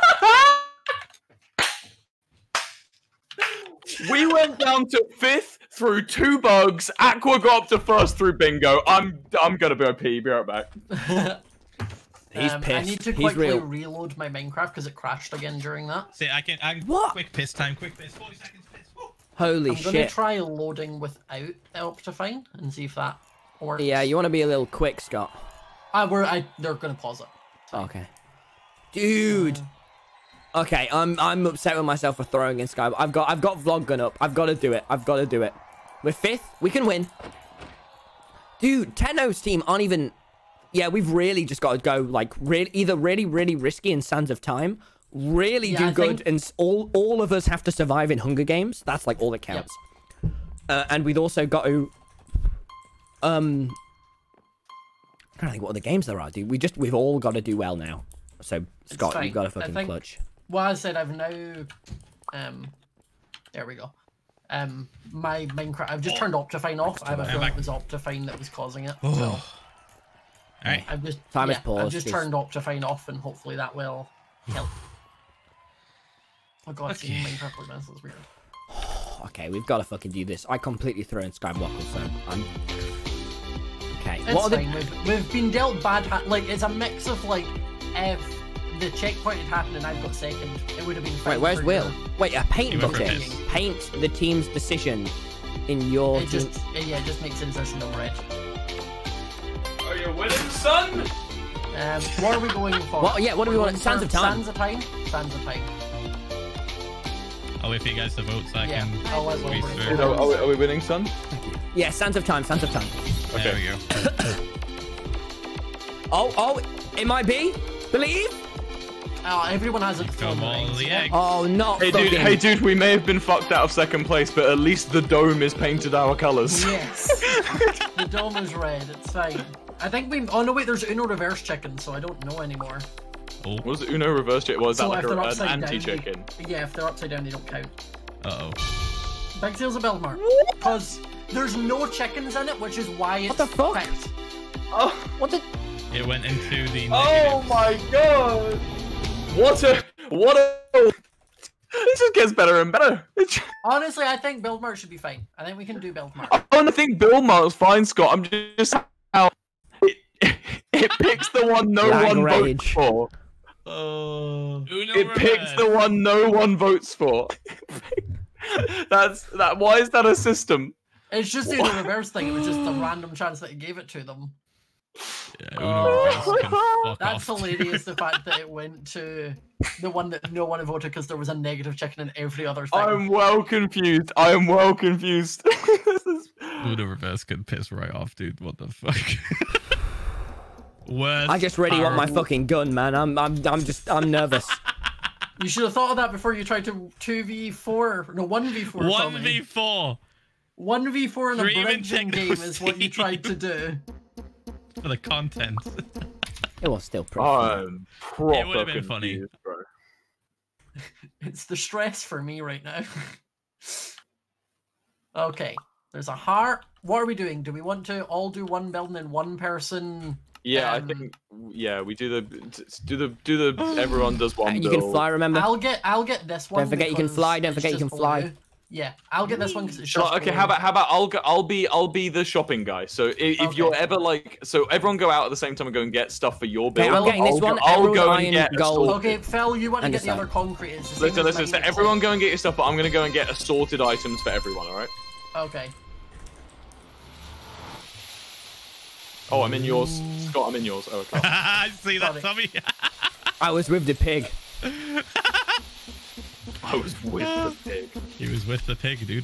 We went down to 5th through 2 bugs. Aqua got up to 1st through bingo. I'm gonna be OP. Be right back. He's pissed. I need to quickly reload my Minecraft because it crashed again during that. See, I can. What? Quick piss time. Quick piss. 40 seconds piss. Woo. Holy shit. I'm gonna try loading without Optifine and see if that works. Yeah, you want to be a little quick, Scott. They're gonna pause it. Okay. Dude. Okay, I'm upset with myself for throwing in Sky. I've got vlog gun up. I've got to do it. We're 5th. We can win. Dude, Tenno's team aren't even. Yeah, we've really just got to go like either really risky in Sands of Time, really do good, and all of us have to survive in Hunger Games. That's like all that counts. Yep. And we've also got to. I'm trying to think what other games there are, dude. We've all got to do well now. So Scott, you've got to fucking clutch. Well, I said I've now, there we go. My Minecraft, I've just turned Optifine off. I have a feeling it was Optifine that was causing it. So. All right. I've just paused. I've just turned Optifine off, and hopefully that will help. Oh god, seeing Minecraft like this is weird. Okay, we've got to fucking do this. I completely threw in Skyblocker, so I'm. Okay. It's fine. We've been dealt bad. Like it's a mix of like if the checkpoint had happened and I've got second, it would have been. Wait, where's Will? Wait, a paint bucket. Paint the team's decision in your. It just makes it decision on red. Are you winning, son? What are we going for? What do we want? Sands of Time. Sands of Time. Sands of Time. I'll wait for you guys to vote so I can. Are we winning, son? Yeah, Sands of Time. Sands of Time. Okay. There we go. Oh, it might be. Believe. Oh, everyone has it. Oh, not. Hey dude, we may have been fucked out of 2nd place, but at least the dome is painted our colours. Yes. The dome is red. It's fine. I think we. Oh no, wait. There's Uno reverse chicken, so I don't know anymore. Oh. What was Uno reverse chicken? Was that like an anti-chicken? Yeah, if they're upside down, they don't count. Uh-oh. Big Sales of Belmar. Because there's no chickens in it, which is why it's what the fuck? picked. Oh, what the? It went into the. Oh my god! What a. This just gets better and better. Honestly, I think Build Mart should be fine. I think we can do Build Mart. Oh, and I think Build Mart's fine, Scott. I'm just how it picks the one no one votes for. It picks the one no one votes for. Why is that a system? It's just the reverse thing. It was just a random chance that it gave it to them. Yeah, that's hilarious. The fact that it went to the one that no one voted because there was a negative chicken in every other thing. I'm well confused. Uno reverse can piss right off, dude. What the fuck? I just really want my fucking gun, man. I'm nervous. You should have thought of that before you tried to 2v4. No, 1v4. 1v4. 1v4 in a bridging game is what you tried to do. For the content. It was still pretty fun. It would have been funny. Bro. It's the stress for me right now. Okay. There's a heart. What are we doing? Do we want to all do one building and one person? Yeah, I think. Yeah, we do the. Everyone does one. You can fly. Remember. I'll get this one. Don't forget you can fly. Don't forget you can fly. Yeah, I'll get this one because it's just. Okay, how about I'll be the shopping guy. So if you're ever like, so everyone go out at the same time and go and get stuff for your build. I'm getting this one. I'll go and get gold. Okay, Phil, you want to get the other concrete? Listen. So everyone go and get your stuff, but I'm gonna go and get assorted items for everyone. All right. Okay. Oh, I'm in yours, Scott. I'm in yours. Oh, okay. I see that, Tommy. I was with the pig. I was with the pig. He was with the pig, dude.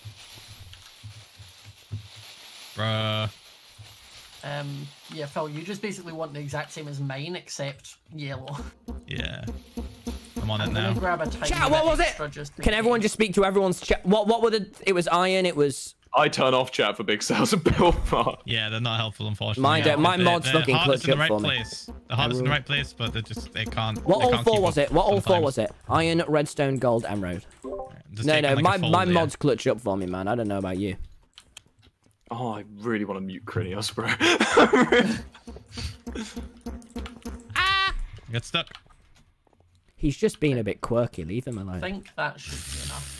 Bruh. Yeah, Phil, you just basically want the exact same as mine, except yellow. Yeah. I'm on it now. Grab a tiny Chat, what was it? Can everyone just speak to everyone's chat? What were the... It was iron, it was... I turn off chat for big sales and build part. Yeah, they're not helpful, unfortunately. My mod's fucking clutch up for me. The heart is in the right place, but they can't. What all four was it? What all four was it? Iron, redstone, gold, emerald. No, my mod's clutch up for me, man. I don't know about you. Oh, I really want to mute Crinios, bro. Get stuck. He's just being a bit quirky. Leave him alone. I think that should be enough.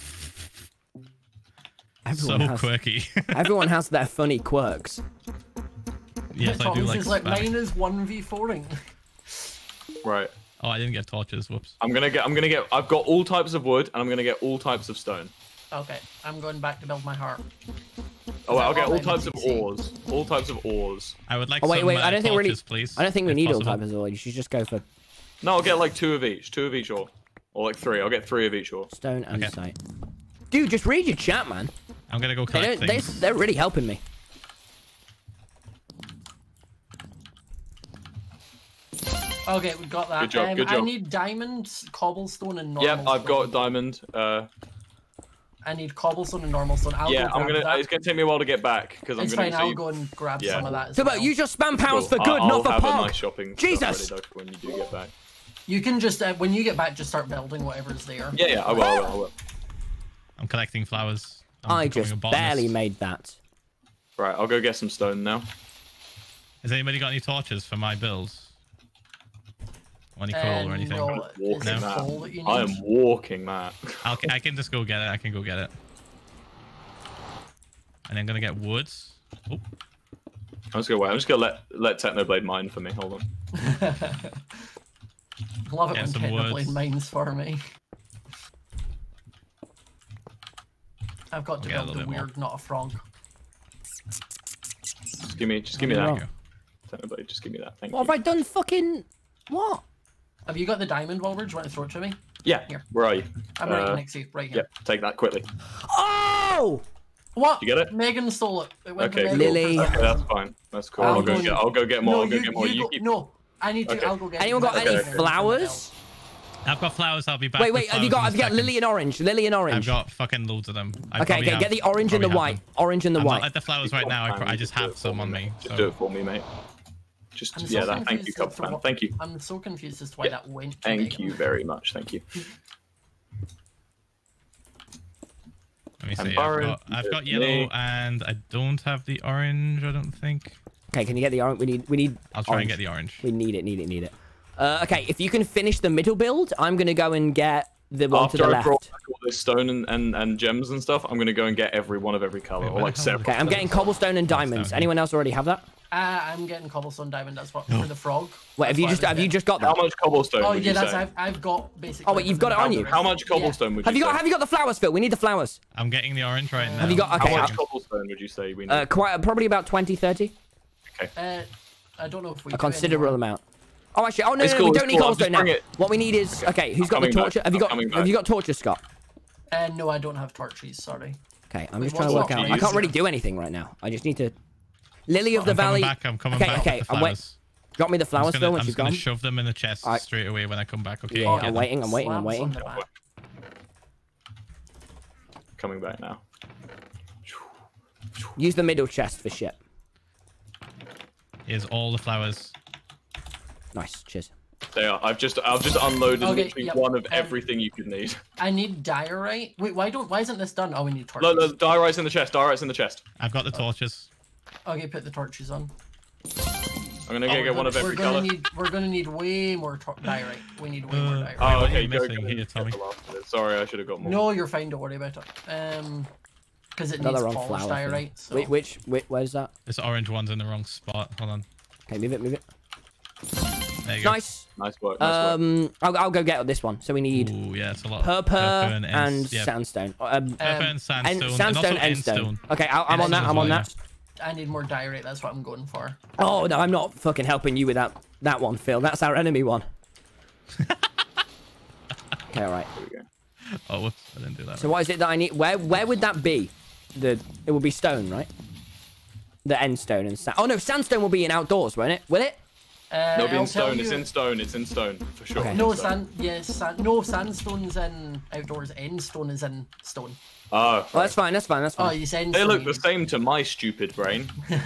Quirky. Everyone has their funny quirks. Yes, I do like mine is 1v4ing. Right. Oh, I didn't get torches. Whoops. I've got all types of wood, and I'm gonna get all types of stone. Okay, I'm going back to build my heart. Oh, I'll get all types of ores. All types of ores. I would like. Wait. I don't think we need. Please. I don't think we need all types of ores. You should just go for. No, I'll get like 2 of each. 2 of each ore, or like 3. I'll get 3 of each ore. Stone and site. Dude, just read your chat, man. I'm gonna go collect things. They're really helping me. Okay, we got that. Good job, good job. I need diamonds, cobblestone, and normal. Yep, I've got diamond. I need cobblestone and normal stone. It's gonna take me a while to get back because I'm gonna. It's fine. I'll go and grab some of that. So, but use your spam powers for good, not for I'll have pog. a shopping Jesus. ready, though, when you do get back. You can just when you get back, just start building whatever's there. Yeah, I will. I'm collecting flowers. I just barely made that. Right, I'll go get some stone now. Has anybody got any torches for my builds? Or any coal or anything? No. I am walking that. I can just go get it. I can go get it. And I'm gonna get woods. Oh. I'm just gonna let Technoblade mine for me. Hold on. Love it when Technoblade mines for me. I've got to build the weird, not a frog. Just give me that. Technoblade, just give me that. Thank you. What have I done? Fucking what? Have you got the diamond, Wilbur? Do you want to throw it to me? Yeah. Here. Where are you? I'm right next to you. Right here. Yeah. Take that quickly. Oh! What? You get it? Megan stole it. Okay. Cool. Lily. Okay, that's fine. That's cool. I'll go get more. No, I need to. Okay. I'll go get. Anyone got any flowers? I've got flowers. I'll be back. Wait. Have you got lily and orange? Lily and orange. I've got fucking loads of them. Okay. Get the orange and the white. Orange and the white. I'm not at the flowers right now. I just have some on me. Just do it for me, mate. Just thank you, Cubfan. Thank you. I'm so confused as to why that went. Thank you very much. Thank you. Let me see. I've got yellow and I don't have the orange. I don't think. Okay, can you get the orange? We need. I'll try and get the orange. We need it. Okay, if you can finish the middle build, I'm gonna go and get the one to the left. After I brought back all this stone and gems and stuff, I'm gonna go and get every one of every color, or like several. Okay, I'm getting cobblestone and diamonds. Anyone else already have that? I'm getting cobblestone diamond. That's what for the frog. Wait, have you just got that? How much cobblestone? Oh yeah, I've got basically. Oh wait, you've got it on you. How much cobblestone would you say? Have you got the flowers, Phil? We need the flowers. I'm getting the orange right now. Have you got? Okay. How much cobblestone would you say we need? Probably about 20, 30. Okay. I don't know if we. A considerable amount. Oh actually, no, we don't need cobblestone now. What we need is who's got the torch? Have you got torches, Scott? No, I don't have torches. Sorry. Okay, I'm just trying to work out. I can't really do anything right now. I just need to. Lily of the Valley. I'm coming back. Okay. I'm waiting. Drop me the flowers, Phil, when she's gone. I'm gonna shove them in the chest straight away when I come back. Okay. Yeah, I'm waiting. Coming back now. Use the middle chest for shit. Here's all the flowers. Nice. Cheers. They are. I've just unloaded literally one of everything you could need. I need diorite. Wait, why isn't this done? Oh, we need torches. No, diorite's in the chest. Diorite's in the chest. I've got the torches. Okay, put the torches on. I'm gonna get one of every color. We're gonna need way more diorite. We need way more diorite. Oh, okay. Go here, Tommy. Sorry, I should have got more. No, you're fine. Don't worry about it. Because it needs polished diorite. So. Which where's that? This orange one's in the wrong spot. Hold on. Okay, move it. There you go. Nice. Nice work. I'll go get this one. So we need. Ooh, yeah, it's a lot. Purple and sandstone. Purple and sandstone. Sandstone and stone. Okay, I'm on that. I need more diorite. That's what I'm going for. Oh no, I'm not fucking helping you with that one, Phil. That's our enemy one. Okay, all right. Here we go. Oh, whoops. I didn't do that. So what is it that I need? Where would that be? It will be stone, right? The end stone and sand. Oh no, sandstone will be in outdoors, won't it? Will it? No, it'll be in stone. It's in stone. It's in stone for sure. Okay. No no sandstone's in outdoors. End stone is in stone. Oh, right. Well, that's fine. That's fine. That's fine. Oh, you said they look the same to my stupid brain.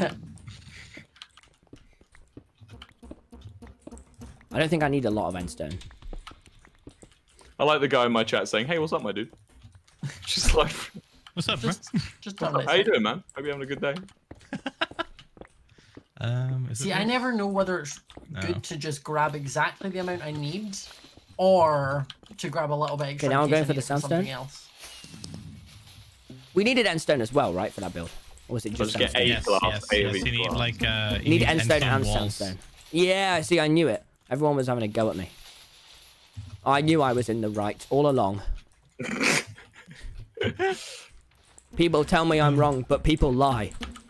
I don't think I need a lot of end stone. I like the guy in my chat saying, "Hey, what's up, my dude?" Just like, what's up, bro? Just how you doing, man? Hope you're having a good day. See, I never know whether it's good to just grab exactly the amount I need, or to grab a little bit extra. Okay, now I'm going for the something sandstone. else. We needed end stone as well, right, for that build? Or was it just get sandstone? Yes, you need like you need end stone and sandstone. Yeah, see, I knew it. Everyone was having a go at me. I knew I was in the right all along. People tell me I'm wrong, but people lie.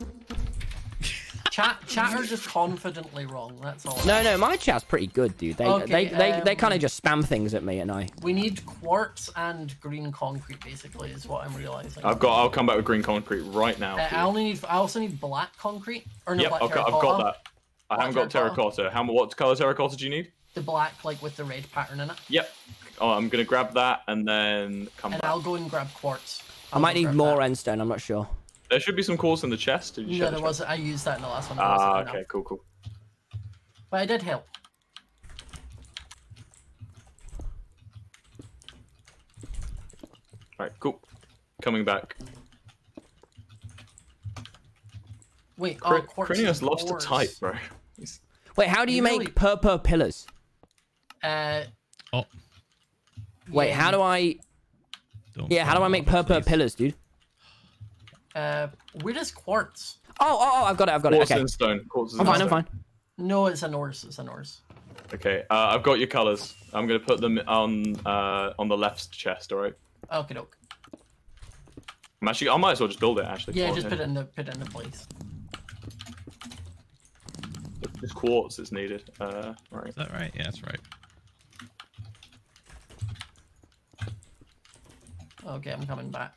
Chat are just confidently wrong. That's all. No, my chat's pretty good, dude. They kind of just spam things at me, and We need quartz and green concrete, basically, is what I'm realizing. I'll come back with green concrete right now. I also need black concrete. Or no, yep, black I've got that. I haven't got terracotta. What color terracotta do you need? The black, like with the red pattern in it. Yep. Oh, I'm gonna grab that and then come back. And I'll go and grab quartz. I might need more end stone. I'm not sure. There should be some quartz in the chest. Yeah, there was. I used that in the last one. Ah, okay, cool. But I did help. Alright, cool. Coming back. Wait, Crinius loves to type, bro. Wait, how do you make purple pillars? Wait, how do I... how do I make purple pillars, dude? Where is quartz? Oh, I've got it. Quartz Okay. and stone. I'm fine. No, it's an ores. It's an ores. Okay, I've got your colors. I'm gonna put them on the left chest. All right. Okay, doke. I might as well just build it. Actually. Yeah, just put it in the place. Just quartz is needed. Right. Is that right? Yeah, that's right. Okay, I'm coming back.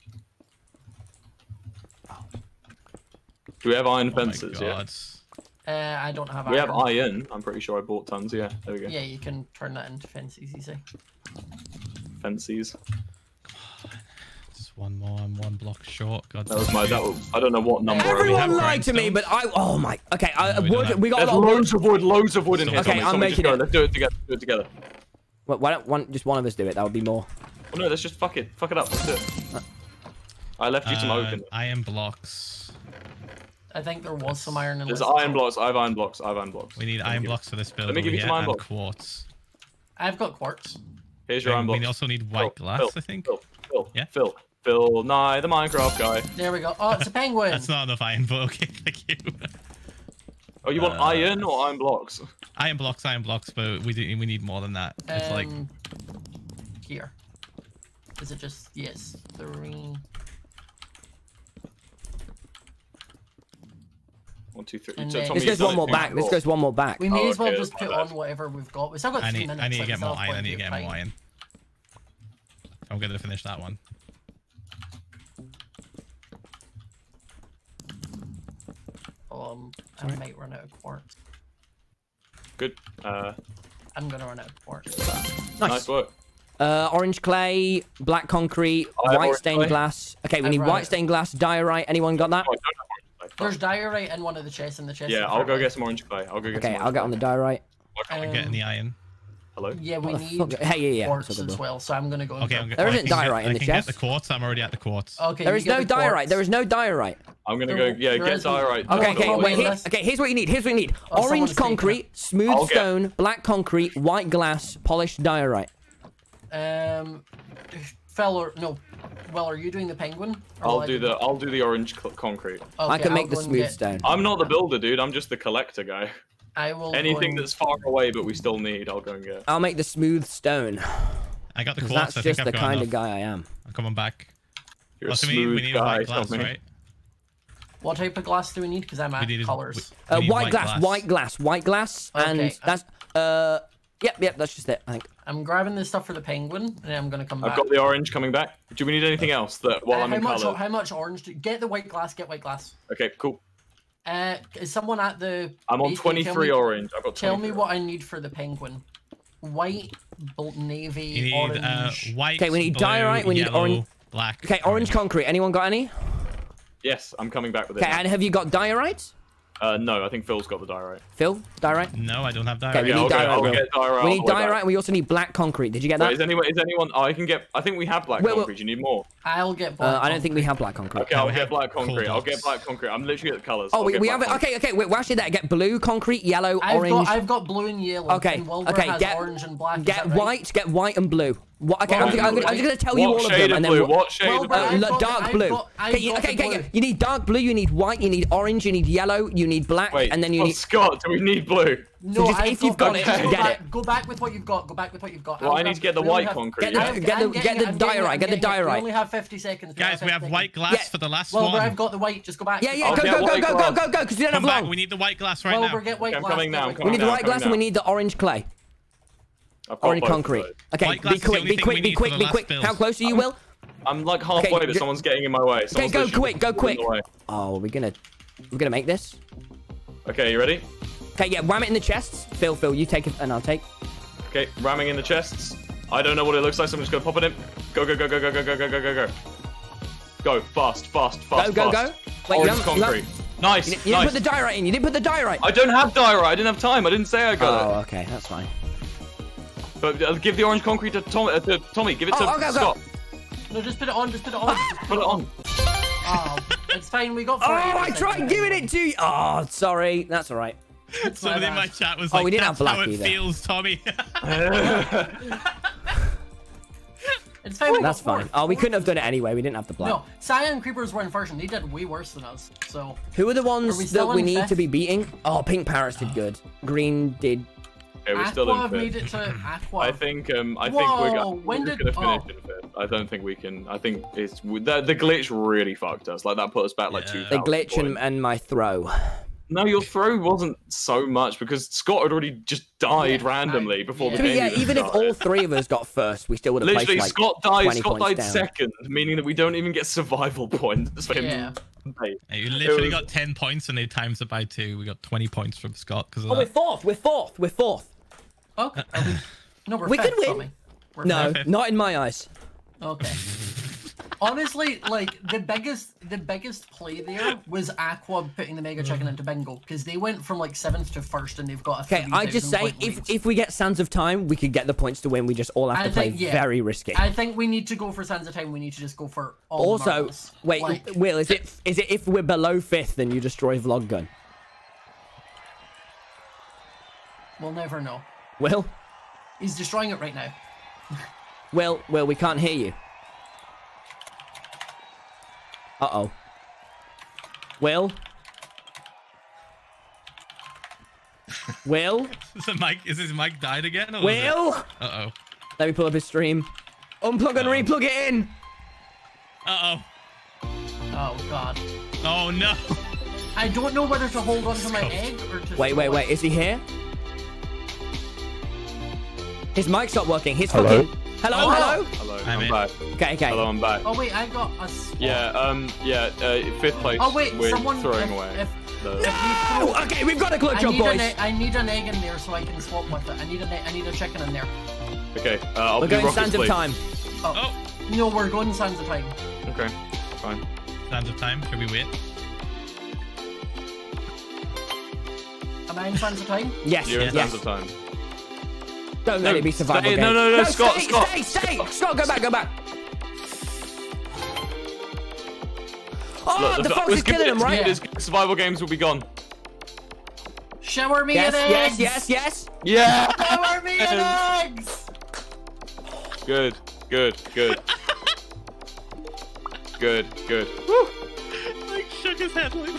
Do we have iron fences? Yeah. I don't have. We have iron. I'm pretty sure I bought tons. Yeah, there we go. Yeah, you can turn that into fences easy. Fences. Just one more. I'm one block short. God. That was I don't know what number. Everyone lied to me, but oh my. Okay, we got loads of wood in here. Okay, I'm making it. Let's do it together. Well, why don't just one of us do it? That would be more. Oh, no, let's just fuck it up. Let's do it. I left you some open. Iron blocks. I think there was some iron in There's iron blocks. I have iron blocks. We need iron blocks for this build. Let me give you some iron blocks. Quartz. I've got quartz. Here's your iron blocks. We also need white glass, I think. Phil, Nye, the Minecraft guy. There we go. Oh, it's a penguin. That's not enough iron, but okay, thank you. Oh, you want iron or iron blocks? Iron blocks, but we need more than that. It's like here. Is it just 3? 1, 2, 3. This goes one more back. We may as well just put on whatever we've got. We still got 3 minutes. I need to get more iron. I'm gonna finish that one. I might run out of quartz. Good. I'm gonna run out of quartz. Nice work. Orange clay, black concrete, white stained glass. Okay, we need white stained glass, diorite. Anyone got that? There's diorite in one of the chests in the chest. Yeah, I'll go get some orange clay. Okay, I'll get on the diorite. I can't get in the iron. Hello? Yeah, we need quartz as well, so I'm gonna go. There isn't diorite in the chest. I can get the quartz. I'm already at the quartz. Okay. There is no diorite. There is no diorite. I'm gonna go. Yeah, get diorite. Okay, wait. Okay, here's what you need. Orange concrete, smooth stone, black concrete, white glass, polished diorite. Well, are you doing the penguin? I'll do the orange concrete. Okay, I can make the smooth stone. I'm not the builder, dude. I'm just the collector guy. I will. Anything that's far away but we still need, I'll go and get. I'll make the smooth stone. I got the quartz. That's just the kind of guy I am. I'm coming back. You're a smooth we need guy, white glass, right? What type of glass do we need? Because I'm at colors. White glass, and that's Yep, that's just it, I think. I'm grabbing this stuff for the penguin, and then I'm gonna come back. I've got the orange coming back. Do we need anything else that while I'm in colour? How much orange? Get the white glass. Get white glass. Okay, cool. Is someone at the? I'm on 23 orange. I've got 23. Tell me what I need for the penguin. White, navy, you need, orange. White. Okay, we need blue, diorite. We need yellow, orange. Black. Okay, orange concrete. Anyone got any? Yes, I'm coming back with it. Okay, and have you got diorite? No, I think Phil's got the diorite. Phil, diorite? No, I don't have diorite. Okay, we need diorite. I'll get diorite. We need diorite, and we also need black concrete. Did you get that? Wait, is anyone? Oh, I can get. I think we have black concrete. You need more. I'll get black. I don't think we have black concrete. Okay, I'll get black concrete. I'll get black concrete. I'm literally at the colours. Oh, we have it. Okay. Wait, we're actually there. Get blue concrete, yellow, orange. I've got blue and yellow. Okay. Has Get orange and black. Get white and blue. Okay, I'm just gonna tell you all of them, and then what shade of blue? Dark blue. Okay. You need dark blue. You need white. You need orange. You need yellow. You need black, and then you need. Scott, do we need blue? No, if you've got it, get it. Go back with what you've got. Go back with what you've got. Well, I need to get the white concrete. Get the diorite. Get the diorite. We only have 50 seconds. Guys, we have white glass for the last one. Well, I've got the white. Just go back. Yeah. Go. Because we don't have long. We need the white glass right now. I'm coming now. We need the white glass and we need the orange clay. Orange concrete. Okay, be quick. How close are you, Will? I'm like halfway, but someone's getting in my way. Okay, go quick. Oh, we're gonna make this. Okay, you ready? Okay, yeah, ram it in the chests. Phil, you take it and I'll take. Okay, ramming in the chests. I don't know what it looks like, so I'm just gonna pop it in. Go. Go, fast. Go. Wait, orange concrete. Nice. You didn't put the diorite in. You didn't put the diorite. I don't have diorite. I didn't have time. I didn't say I got it. Oh, okay, that's fine. But give the orange concrete to Tommy. Give it to Scott. No, just put it on. Put it on. Oh, it's fine. We got. Oh, I tried giving it to you. Oh, sorry. That's all right. Somebody in my chat was like, we didn't that's have black how it either. feels, Tommy. It's fine. That's fine. Oh, we couldn't have done it anyway. We didn't have the black. No, Cyan Creepers were in first, and they did way worse than us. So. Who are the ones that we need to be beating? Oh, Pink Parrots did good. Green did. Okay, we're still in fifth. Made it to Aqua. I think we're gonna finish in fifth. I don't think we can. I think it's the glitch really fucked us. Like that put us back like 2,000 The glitch and my throw. No, your throw wasn't so much because Scott had already just died randomly before the game. Yeah, even if all three of us got first, we still would have literally placed like Scott died down. second, meaning that we don't even get survival points for him. Yeah. Hey, you literally got 10 points and they times it by 2. We got 20 points from Scott because of that. We're fourth. Okay. No, we could win. No, not in my eyes. Okay. Honestly, like the biggest play there was Aqua putting the Mega Chicken into bingo because they went from like 7th to 1st and they've got a. Okay, I just say if we get Sands of Time, we could get the points to win. We just all have to play very risky. I think we need to go for Sands of Time. We need to just go for all. Also, marbles. wait, like, Will, is it if we're below 5th, then you destroy Vlog Gun? We'll never know. Will? He's destroying it right now. Will, we can't hear you. Uh-oh. Will? Will? Is his mic died again? Or Will? Uh-oh. Let me pull up his stream. Unplug and replug it in. Uh-oh. Oh, God. Oh, no. I don't know whether to hold on to my egg or to... Wait. Is he here? His mic's not working. He's Hello? fucking... Hello? I'm back. Okay. Hello, I'm back. Oh, wait, I got a spot. Yeah, 5th place. Oh, wait, we're someone... throwing away. No! Okay, we've got to clutch up, boys. I need an egg in there so I can swap with it. I need a chicken in there. Okay, I'll We're going Sands of Time. Oh. No, we're going Sands of Time. Okay, fine. Sands of Time, should we wait? Am I in Sands of Time? Yes. You're in Sands of Time. Don't let it be survival game. No, Scott. Stay! Scott, go back. Oh, Look, the fox is killing him, right? Survival games will be gone. Shower me in eggs! Yes! Yeah! Shower me in eggs! Good. Woo! Like, shook his head like...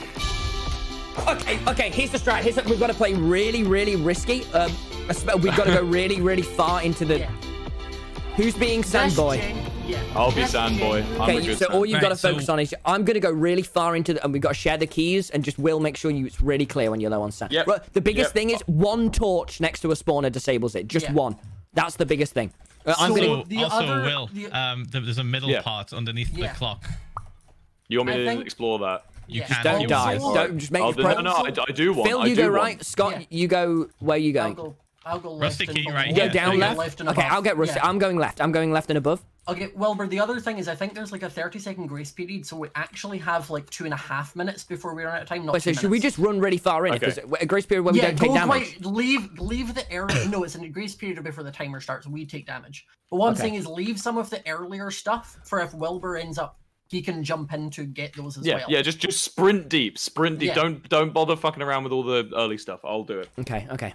Okay, here's the strat. We've got to play really, really risky. We've got to go really, really far into the... Yeah. Who's being Sandboy? Yeah. I'll be Sandboy. Okay, so all you've got to focus on is I'm going to go really far into the, and we've got to share the keys and just will make sure it's really clear when you're low on sand. Yep. Right, the biggest thing is one torch next to a spawner disables it. Just one. That's the biggest thing. I'm Will, the there's a middle part underneath the clock. You want me to explore that? You can. Don't die. Don't just make it. No, I do want. Phil, you go right. Scott, you go. Where are you going? I'll go left. Rusty key right Go here. down left. Okay, I'll get Rusty. I'm going left. I'm going left and above. Okay, Wilbur, the other thing is I think there's like a 30-second grace period, so we actually have like 2.5 minutes before we run out of time. Wait, so should we just run really far in? Okay. If there's a grace period when we don't take damage? Leave the area. No, it's a grace period before the timer starts. We take damage. But what I'm saying is leave some of the earlier stuff for if Wilbur ends up, he can jump in to get those as well. Yeah, just sprint deep. Sprint deep. Yeah. Don't bother fucking around with all the early stuff. I'll do it. Okay.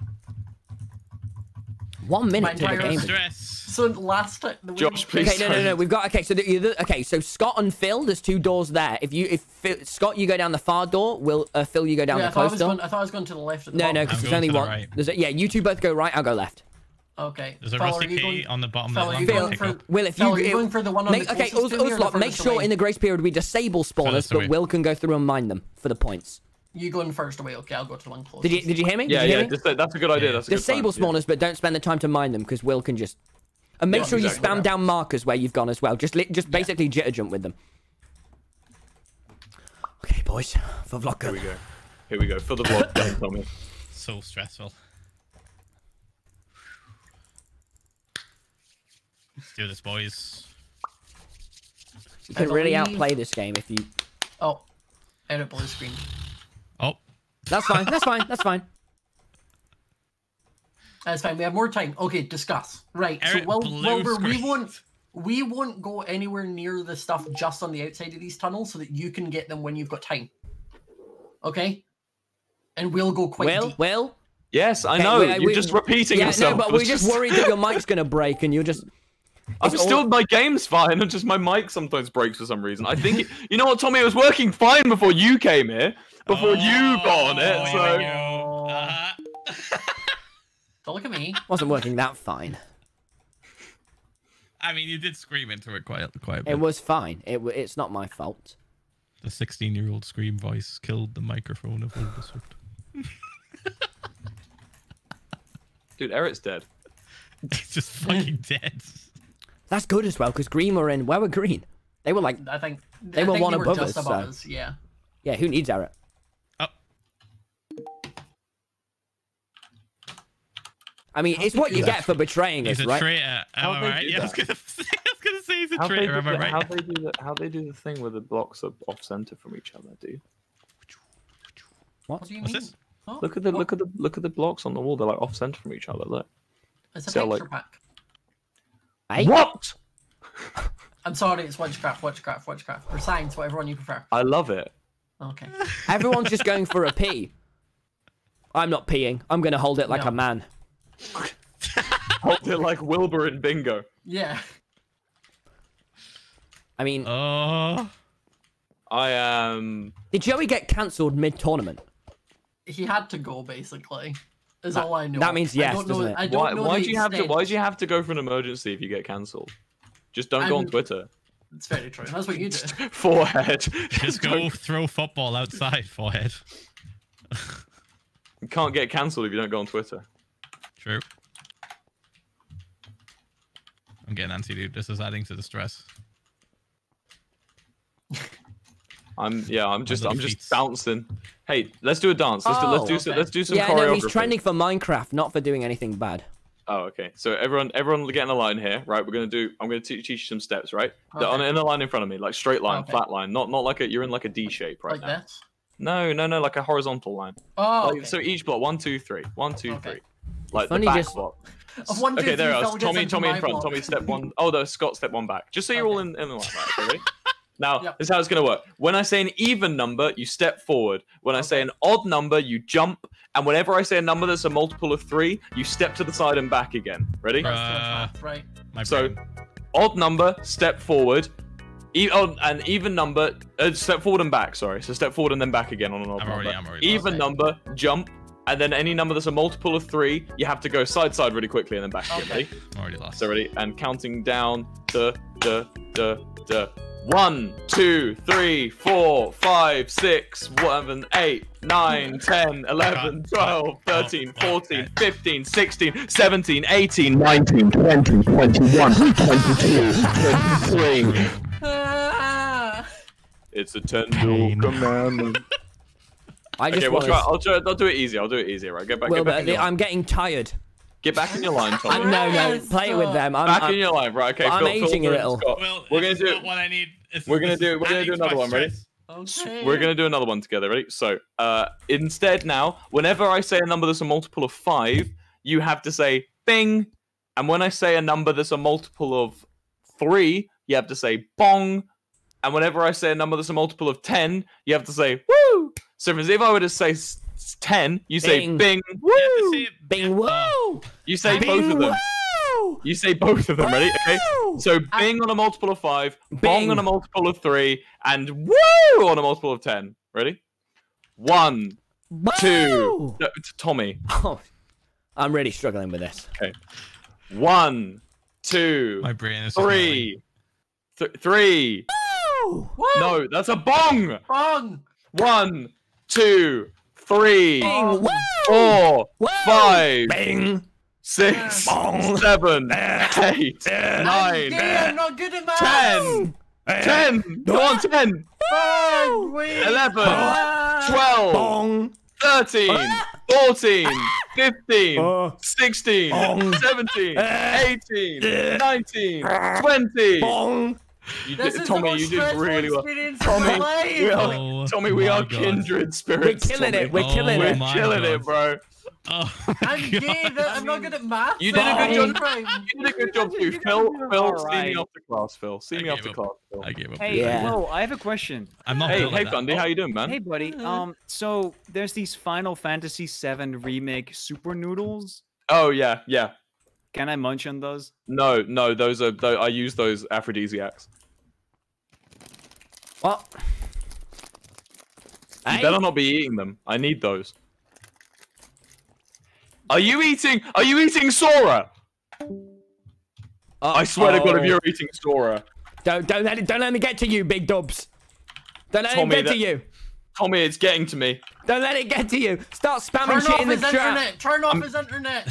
1 minute to the game. So last time, Josh, please. Okay, no. We've got so Scott and Phil. There's 2 doors there. If Scott, you go down the far door. Phil, you go down the close door. I thought I was going to the left. No, because there's only one. Right. You two both go right. I'll go left. Okay. There's a rusty key on the bottom left. Will, if you going for the one on the Uslot, make sure in the grace period we disable spawners, but Will can go through and mine them for the points. You going first away? Okay, I'll go to the one closest. Did you hear me? Yeah. That's a good idea. That's a disable spawners, but don't spend the time to mine them because Will can just. And make sure you spam down markers where you've gone as well. Just basically jitter jump with them. Okay, boys, for vlog. Here we go. For the vlog, Tommy. So stressful. Let's do this, boys. You can really outplay this game if you. Oh, edit blue screen. Oh. That's fine. That's fine. That's fine. That's fine. We have more time. Okay, discuss. Right. Eric, so Wilbur, we won't go anywhere near the stuff just on the outside of these tunnels so that you can get them when you've got time. Okay? And we'll go quite deep. Will? Yes, I know. You're just repeating yourself. No, but we're just worried that your mic's gonna break and you're just. My game's fine, and just my mic sometimes breaks for some reason. I think you know what, Tommy, it was working fine before you came here, before you got on it. So don't look at me. Wasn't working that fine. I mean, you did scream into it quite a bit. It was fine. It's not my fault. The 16-year-old scream voice killed the microphone of Wilbur Swift. Dude, Eric's dead. He's just fucking dead. That's good as well, because Green were in. Where were Green? They were like. I think they were one above us. So. Yeah. Yeah. Who needs Eric? Oh. I mean, it's what you get for betraying us, right? He's a traitor. Am I right? Yeah, I was gonna say he's a traitor. Am I right? How they do the thing where the blocks are off center from each other, dude? What do you What's mean? this? Oh, look at the blocks on the wall. They're like off center from each other. Look. It's a picture pack. Hey? What? I'm sorry, it's witchcraft, or science, whatever one you prefer. I love it. Okay. Everyone's just going for a pee. I'm not peeing. I'm gonna hold it like a man. Hold it like Wilbur in Bingo. Yeah. I mean. I am. Did Joey get cancelled mid-tournament? He had to go, basically. Is all I know. That means yes, doesn't it? I don't know why do you have to? Why do you have to go for an emergency if you get cancelled? Just don't go on Twitter. It's very true. That's what you do. Forehead. Just go throw football outside, forehead. You can't get cancelled if you don't go on Twitter. True. I'm getting antsy, dude. This is adding to the stress. I'm just bouncing. Hey, let's do a dance. Let's do some choreography. Yeah, no, he's trending for Minecraft, not for doing anything bad. Oh, okay. So everyone get in a line here, right? I'm gonna teach you some steps, right? Okay. In a line in front of me, like straight line, flat line, not like you're in like a D shape right now. This? No, like a horizontal line. Oh. Like, so each block, 1, 2, 3, 1, 2, 3. Like funny the back block. Okay, there it is. Tommy in front. Block. Tommy step 1. Oh, no, Scott step 1 back. Just so you're all in the line, right? Okay, ready? Now, this is how it's going to work. When I say an even number, you step forward. When I say an odd number, you jump. And whenever I say a number that's a multiple of 3, you step to the side and back again. Ready? Right. So, odd number, step forward. An even number, step forward and back, sorry. So step forward and then back again on an odd number. I'm already even number, jump. And then any number that's a multiple of 3, you have to go side really quickly and then back again. Ready? I'm already lost. So ready? And counting down to 1, 2, 3, 4, 5, 6, 7, 8, 9, 10, 11, 12, 13, 14, 15, 16, 17, 18, 19, 20, 21, 22, 23. It's a 10 commandment. Okay, we'll try. I'll do it easy. I'll do it easier. Right, get back. I'm getting tired. Get back in your line, Tom. No, play it with them. Back in your line, right? Okay, I'm aging a little. Well, we're gonna do what I need. We're gonna do another one. Ready? Okay. We're gonna do another one together. Ready? So, instead now, whenever I say a number that's a multiple of 5, you have to say bing, and when I say a number that's a multiple of 3, you have to say bong, and whenever I say a number that's a multiple of 10, you have to say woo. So, if I were to say 10, you say bing, woo, bing, woo. You say both of them. You say both of them, ready? Okay. So bing on a multiple of 5, bong on a multiple of 3, and woo on a multiple of 10. Ready? 1, 2. No, Tommy. Oh, I'm really struggling with this. Okay. 1, 2. My brain is 3. 3. No, that's a bong. Bong. 1, 2, 3, Bing, 4, woo. 5. Bing. 6, 7, 8, 9, I'm not good at math. 10. Go on, 10. 11, 12, 13, 14, 15, 16, 17, 18, 19, 20. Tommy, you did really well. Tommy, we are kindred spirits. We're killing it. We're killing it. We're killing it, bro. I'm gay. I'm not good at math. You did a good job. You did a good job too, Phil. See me after class, Phil. See me after class, Phil. I gave up. Hey, Will, I have a question. I'm not. Hey, Fundy, how you doing, man? Hey, buddy. So there's these Final Fantasy VII remake super noodles. Oh yeah. Can I munch on those? No, those are. I use those aphrodisiacs. What? You better not be eating them. I need those. Are you eating Sora? I swear to God, if you're eating Sora. Don't let me get to you, big dubs. Don't let it get to you. Tommy, it's getting to me. Don't let it get to you. Start spamming shit in the chat. Turn off his internet.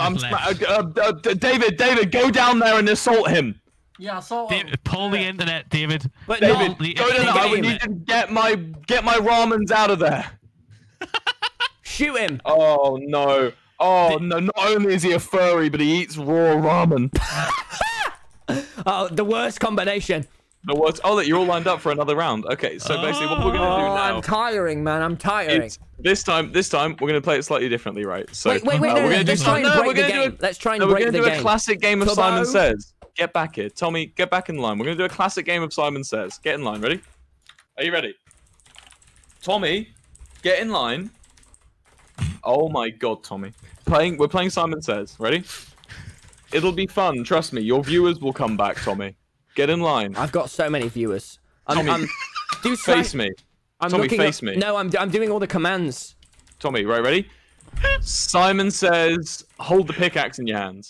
David, go down there and assault him. Yeah, assault him. Pull the internet, David. But David, go down there. I need to get my ramens out of there. Shoot him. Oh no. Oh no! Not only is he a furry, but he eats raw ramen. Oh, the worst combination. The worst. Oh, look, you're all lined up for another round. Okay, so basically, what we're gonna do now? I'm tiring, man. I'm tiring. This time, we're gonna play it slightly differently, right? So wait. Let's try and break the game. Let's try and break the game. We're gonna do a classic game of Simon Says. Get back here, Tommy. Get back in line. We're gonna do a classic game of Simon Says. Get in line. Ready? Are you ready? Tommy, get in line. Oh my God, Tommy. We're playing Simon Says. Ready? It'll be fun. Trust me. Your viewers will come back, Tommy. Get in line. I've got so many viewers. Tommy, face me. Tommy, face me. No, I'm doing all the commands. Tommy, right? Ready? Simon says, hold the pickaxe in your hands.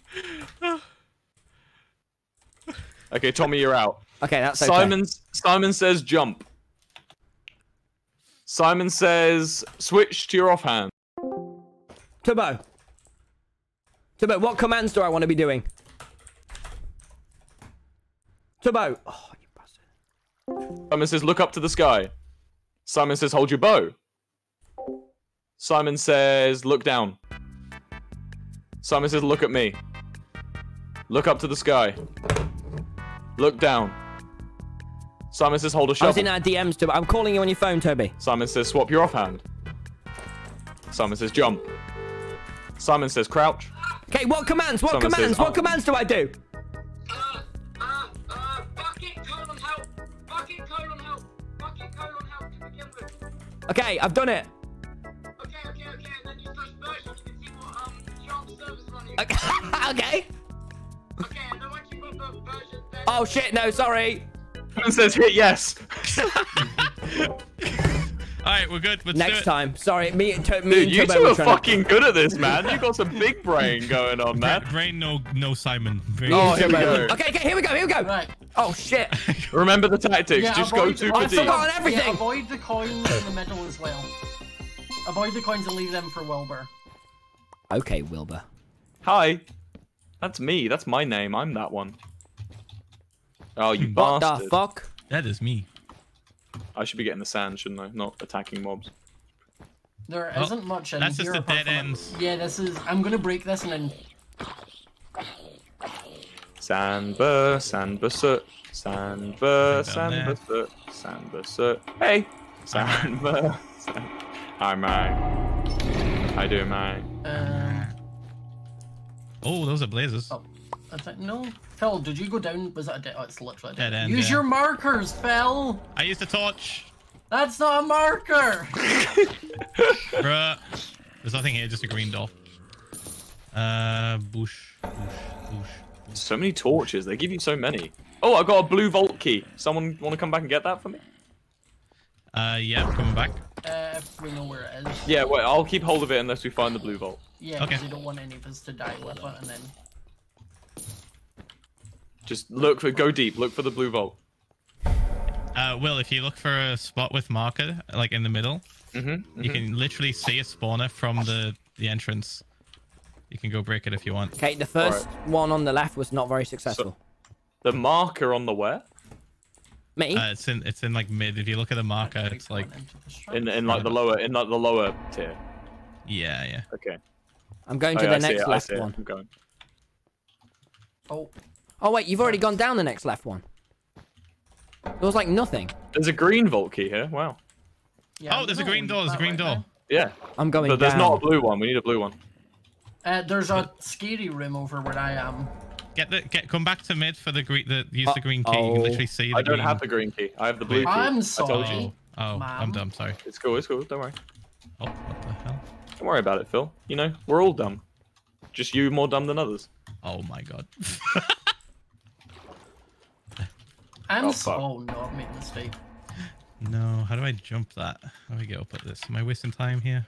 Okay, Tommy, you're out. Okay, that's okay. Simon says, jump. Simon says, switch to your offhand. Turbo, what commands do I want to be doing? Turbo. Oh, you bastard. Simon says, look up to the sky. Simon says, hold your bow. Simon says, look down. Simon says, look at me. Look up to the sky. Look down. Simon says, hold a shovel. I was in our DMs, Turbo. I'm calling you on your phone, Toby. Simon says, swap your offhand. Simon says, jump. Simon says, crouch. Okay, what commands? What commands? What commands do I do? Bucket, colon, help. Bucket, colon, help. Bucket, colon, help to begin with. Okay, I've done it. Okay. And then you search version, you can see what Sharp server's running. Okay. Okay, and then once you've got the version, then... Oh shit, no, sorry. Simon says, hit yes. All right, we're good. Let's Next do it. time. Sorry, me and Dude, you Turbo two were are trying to- fucking good at this, man. You got some big brain going on, man. Brain, no Simon. Brain. Oh, here we go. Okay, here we go. Right. Oh shit. Remember the tactics. Yeah, Just go avoid- super I've deep. forgotten everything. Yeah, avoid the coins in the middle as well. Avoid the coins and leave them for Wilbur. Okay, Wilbur. Hi. That's me. That's my name. I'm that one. Oh, you What bastard. the fuck? That is me. I should be getting the sand, shouldn't I? Not attacking mobs. There Oh, isn't much in that's here. just a apart dead from ends. Yeah, this is. I'm gonna break this and then. Sandbur, sandbur, sandbur, sandbur, sandbur. Hey! Sandbur. Hi, mate. How you doing, mate? Oh, those are blazers. Oh, I think no. Phil, did you go down? Was that a dead? Oh, it's literally a dead Dead end. end, Use yeah. your markers, Phil. I used a torch. That's not a marker. Bruh. There's nothing here, just a green door. Bush. So many torches. They give you so many. Oh, I got a blue vault key. Someone want to come back and get that for me? Yeah, I'm coming back. If we know where it is. Yeah, wait. I'll keep hold of it unless we find the blue vault. Yeah, Okay. because we don't want any of us to die with it, and then. Just go deep. Look for the blue vault. Will, if you look for a spot with marker, like in the middle, you can literally see a spawner from the entrance. You can go break it if you want. Okay, the first one on the left was not very successful. The marker on the where? Me? It's in like mid. If you look at the marker, it's like In like the lower tier. yeah. Okay. I'm going to the next left one. I'm going. Oh wait, you've already gone down the next left one. There was like nothing. There's a green vault key here. Wow. Yeah, Oh, there's a green door. There's a green door. Yeah. I'm going But there's down. not a blue one. We need a blue one. There's a scary room over where I am. Come back to mid for the green. Use the green key. You can literally see the I don't green. have the green key. I have the blue key. I'm I told sorry. you. Oh, Ma'am. I'm dumb. Sorry. It's cool. It's cool. Don't worry. Oh, what the hell? Don't worry about it, Phil. You know, we're all dumb. Just you more dumb than others. Oh my god. I'm Oh, so. fuck. Oh no, I've made a mistake. No, how do I jump that? How do I get up at this? Am I wasting time here?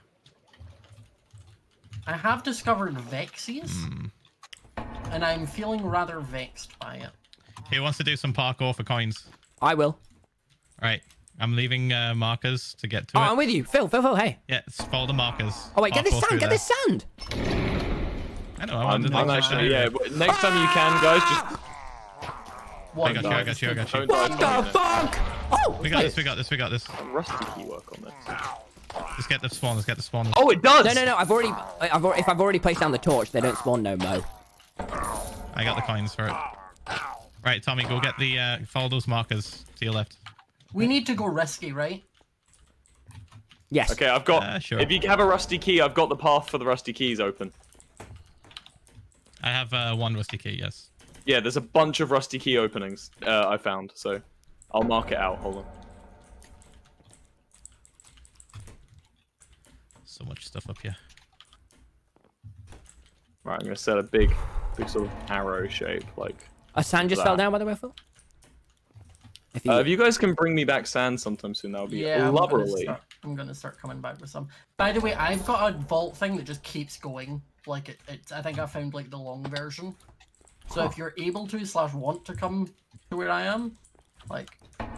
I have discovered Vexies, and I'm feeling rather vexed by it. Who wants to do some parkour for coins? I will. Right, I'm leaving markers to get to Oh, it. I'm with you. Phil, hey. Yeah, follow the markers. Oh wait, get this Parkour sand, through get there. this sand. I know, I'm I'm actually, yeah. Next time you can, guys, just. I got you. Don't die. What the fuck? Oh, We got this. Rusty key work on this. Let's get the spawn. Oh, it does. No. If I've already placed down the torch, they don't spawn no mo. I got the coins for it. Right, Tommy, go get the follow those markers to your left. We need to go risky, right? Yes. Okay, I've got. Sure. If you have a rusty key, I've got the path for the rusty keys open. I have one rusty key, yes. Yeah, there's a bunch of rusty key openings I found, so I'll mark it out. Hold on. So much stuff up here. Right, I'm gonna set a big sort of arrow shape, like. A sand just fell down, by the way, Phil. If you guys can bring me back sand sometime soon, that would be lovely. I'm gonna start coming back with some. By the way, I've got a vault thing that just keeps going. Like it's I think I found like the long version. So if you're able to / want to come to where I am, like,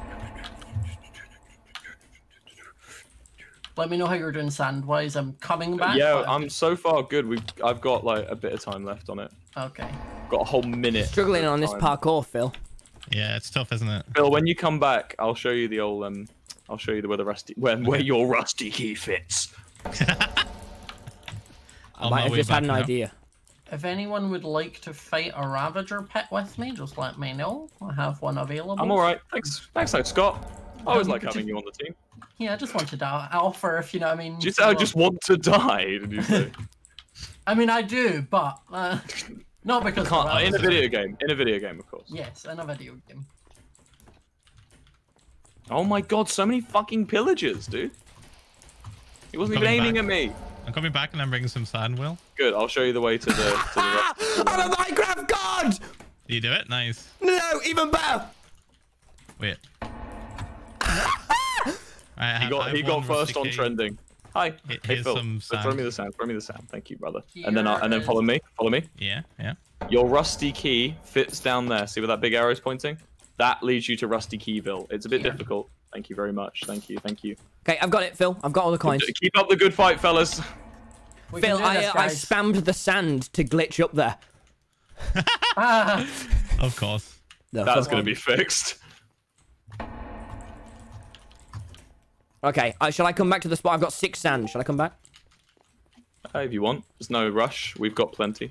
let me know how you're doing sand-wise. I'm coming back. Yeah, I'm so far good. I've got like a bit of time left on it. Okay. Got a whole minute. Struggling on this parkour, Phil. Yeah, it's tough, isn't it? Phil, when you come back, I'll show you the old I'll show you where your rusty key fits. I might have just had an idea. If anyone would like to fight a Ravager pit with me, just let me know. I have one available. I'm alright. Thanks, Scott. I always like having you on the team. Yeah, I just wanted to offer, if you know what I mean. Did you say I just want to die? Did you say? I mean, I do, but not because in a video game. In a video game, of course. Yes, in a video game. Oh my god, so many fucking pillagers, dude. He wasn't even aiming at me. I'm coming back and I'm bringing some sand, Will. Good, I'll show you the way to the I'm a Minecraft god! You do it? Nice. No, even better! Wait. He got first on trending. Hi. Hey Phil. Some sand. Throw me the sand. Throw me the sand. Thank you, brother. And then follow me. Follow me. Yeah. Your rusty key fits down there. See where that big arrow is pointing? That leads you to Rusty Keyville. It's a bit difficult. Thank you very much. Thank you. Okay, I've got it, Phil. I've got all the coins. Keep up the good fight, fellas. Phil, I spammed the sand to glitch up there. Of course. That's going to be fixed. Okay, shall I come back to the spot? I've got 6 sand. Shall I come back? If you want. There's no rush. We've got plenty.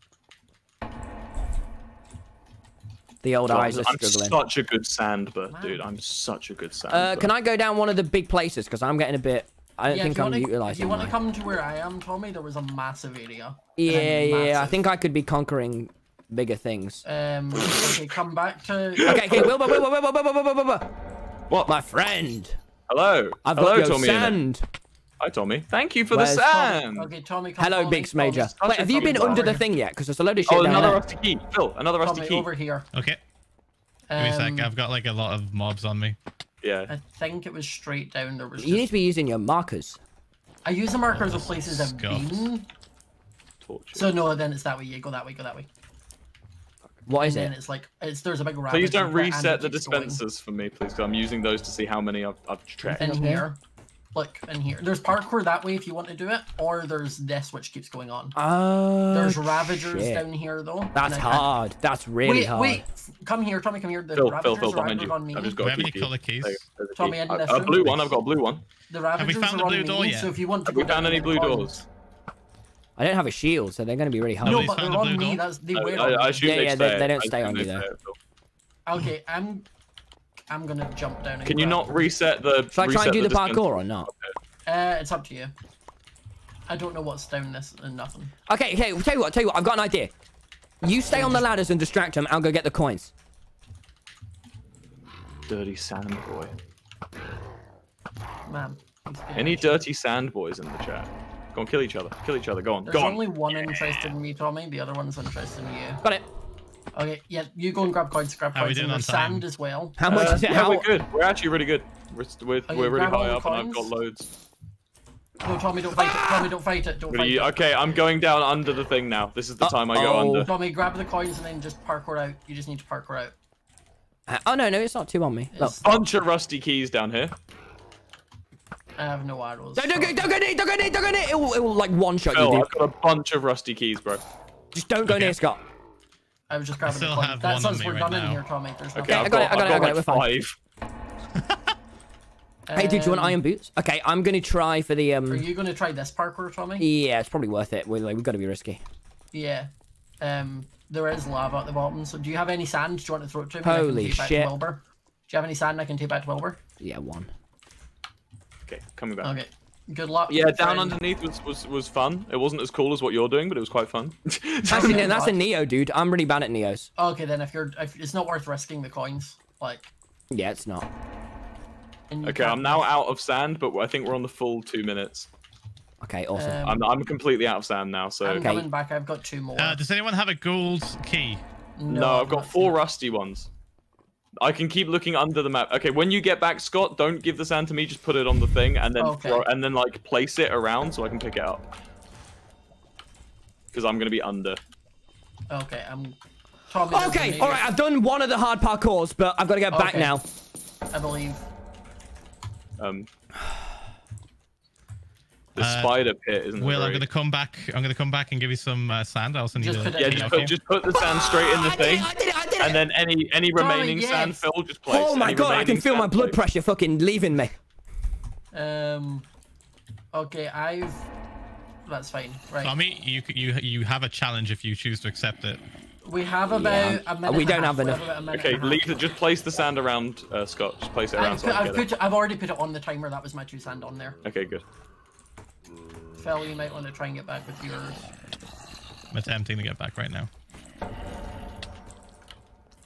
The old eyes are struggling. I'm such a good sandbird, dude. I'm such a good sandbird. Can I go down one of the big places? Because I'm getting a bit... I don't think I'm utilising If you want to come to where I am, Tommy, there was a massive area. Yeah. I think I could be conquering bigger things. Okay, come back to... Okay, Wilbur. What? My friend. Hello. I've got your Tommy sand. Hi, Tommy. Thank you for the sand. Okay, Tommy, come Hello, Biggs Major. Wait, have you been under the thing yet? Because there's a load of shit down there. Another rusty key. Phil, another rusty key. over here. Okay. Give me a sec. I've got like a lot of mobs on me. Yeah. I think it was straight down. There was. You need to be using your markers. I use the markers of places I've been. So no, then it's that way. You go that way. Go that way. What is it? And it's like there's a big rabbit. Please don't reset the dispensers for me, please. Because I'm using those to see how many I've tracked. In here. Look, in here. There's parkour that way if you want to do it, or there's this which keeps going on. Oh, there's Ravagers down here, though. That's hard. That's really hard. Wait. Come here, Tommy, come here. The Phil, behind you. On me. I've just got a many colour keys? Tommy, in this a blue one. I've got a blue one. The Ravagers Have we found the blue door yet? So if you want to Have we found any blue doors? I don't have a shield, so they're going to be really hard. No, but they're on me. They don't stay on you, though. Okay, I'm gonna jump down. Can you not reset the? Shall I try and do the parkour or not? It's up to you. I don't know what's down this and nothing. Okay, tell you what, I've got an idea. You stay on the ladders and distract them. I'll go get the coins. Dirty sand boy. Man. Any dirty sand boys in the chat? Go on, kill each other. Go on. There's only one interested in me, Tommy. The other one's interested in you. Got it. Okay, yeah, you go and grab coins. How are we doing on time? Sand as well. How much is it? Yeah, we're good. We're actually really good. We're really high up, and I've got loads. No, Tommy, don't fight it. Tommy, don't fight it. Don't fight it. Okay, I'm going down under the thing now. This is the time I go under. Tommy, grab the coins and then just parkour out. You just need to parkour out. Oh, no, it's not 2 on me. Look. Bunch of rusty keys down here. I have no arrows. Don't go near. It will like one-shot you, dude. I've got a bunch of rusty keys, bro. Just don't go near Scott. I was just grabbing the coins. That's us. We're done in here, Tommy. There's okay, I got it. We're fine. 5. Hey, dude, you want iron boots? Okay, I'm gonna try for the Are you gonna try this parkour, Tommy? Yeah, it's probably worth it. We've got to be risky. Yeah. There is lava at the bottom. So, do you have any sand? Do you want to throw it to me? Holy shit! Do you have any sand I can take back to Wilbur? Yeah, 1. Okay, coming back. Okay. Good luck. Yeah, down underneath was fun. It wasn't as cool as what you're doing, but it was quite fun. Actually, no, that's a Neo, dude. I'm really bad at Neos. Okay, then if it's not worth risking the coins, like. Yeah, it's not. Okay, I'm now out of sand, but I think we're on the full 2 minutes. Okay, awesome. I'm completely out of sand now, so. I'm coming back. I've got 2 more. Does anyone have a gold key? No, I've got 4 rusty ones. I can keep looking under the map. Okay, when you get back, Scott, don't give the sand to me. Just put it on the thing and then like place it around so I can pick it up. Because I'm gonna be under. Okay, Okay, all right. I've done one of the hard parkours, but I've got to get back now. I believe. The spider pit isn't. Will, I'm gonna come back. I'm gonna come back and give you some sand. I also need just put the sand straight in the thing. I did it. And then any remaining sand, Phil, just place. Oh my god, I can feel my blood pressure fucking leaving me. Okay, that's fine. Right. Tommy, you have a challenge if you choose to accept it. We have about a minute. We don't have enough. Okay, leave it. Just place the sand around, Scott. Just place it around. I've already put it on the timer. That was my 2 sand on there. Okay, good. Phil, you might want to try and get back with yours. I'm attempting to get back right now.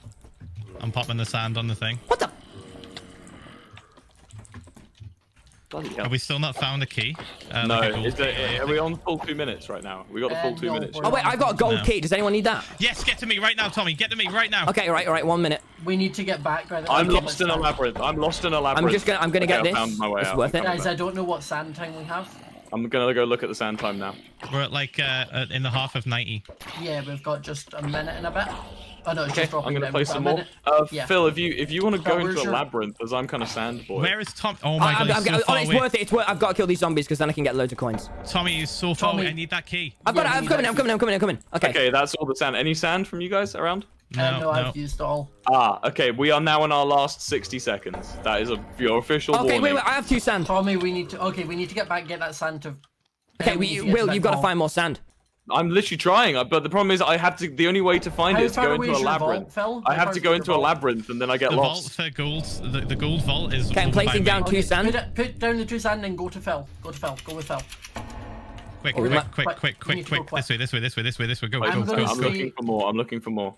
I'm popping the sand on the thing. What the? Bloody hell. Have we still not found a key? No, like are we on full 2 minutes right now? We got the full 2 minutes. Oh wait, I've got a gold key. Does anyone need that? Yes, get to me right now, Tommy. Get to me right now. Okay, all right. 1 minute. We need to get back. Right, I'm lost in a labyrinth. I'm gonna get this. Found my way it's out. worth it. Guys, I don't know what sand time we have. I'm gonna go look at the sand time now. We're at like in the half of 90. Yeah, we've got just a minute and a bit. Oh no, it's just dropping I'm gonna down. play We've got some a more. minute. Yeah. Phil, if you want to go into a your- labyrinth, as I'm kind of sand boy. Where is Tom? Oh my god, he's so far it's away. worth it. It's worth. I've got to kill these zombies because then I can get loads of coins. Tommy is so far Tommy. away. I need that key. I've got it. I'm coming. Okay. Okay, that's all the sand. Any sand from you guys around? No, I've used all. Okay, we are now in our last 60 seconds. That is your official warning. Okay, wait, I have 2 sand. Tommy, we need to get back, get that sand to. Okay, Will, you've got to find more sand. I'm literally trying, but the problem is I have to. The only way to find it is to go into a labyrinth. I have to go into a labyrinth and then I get lost. The vault for gold, the gold vault is. Okay, I'm placing down 2 sand. Put down the 2 sand and go to Phil. Go with Phil. Quick. This way. Go. I'm looking for more.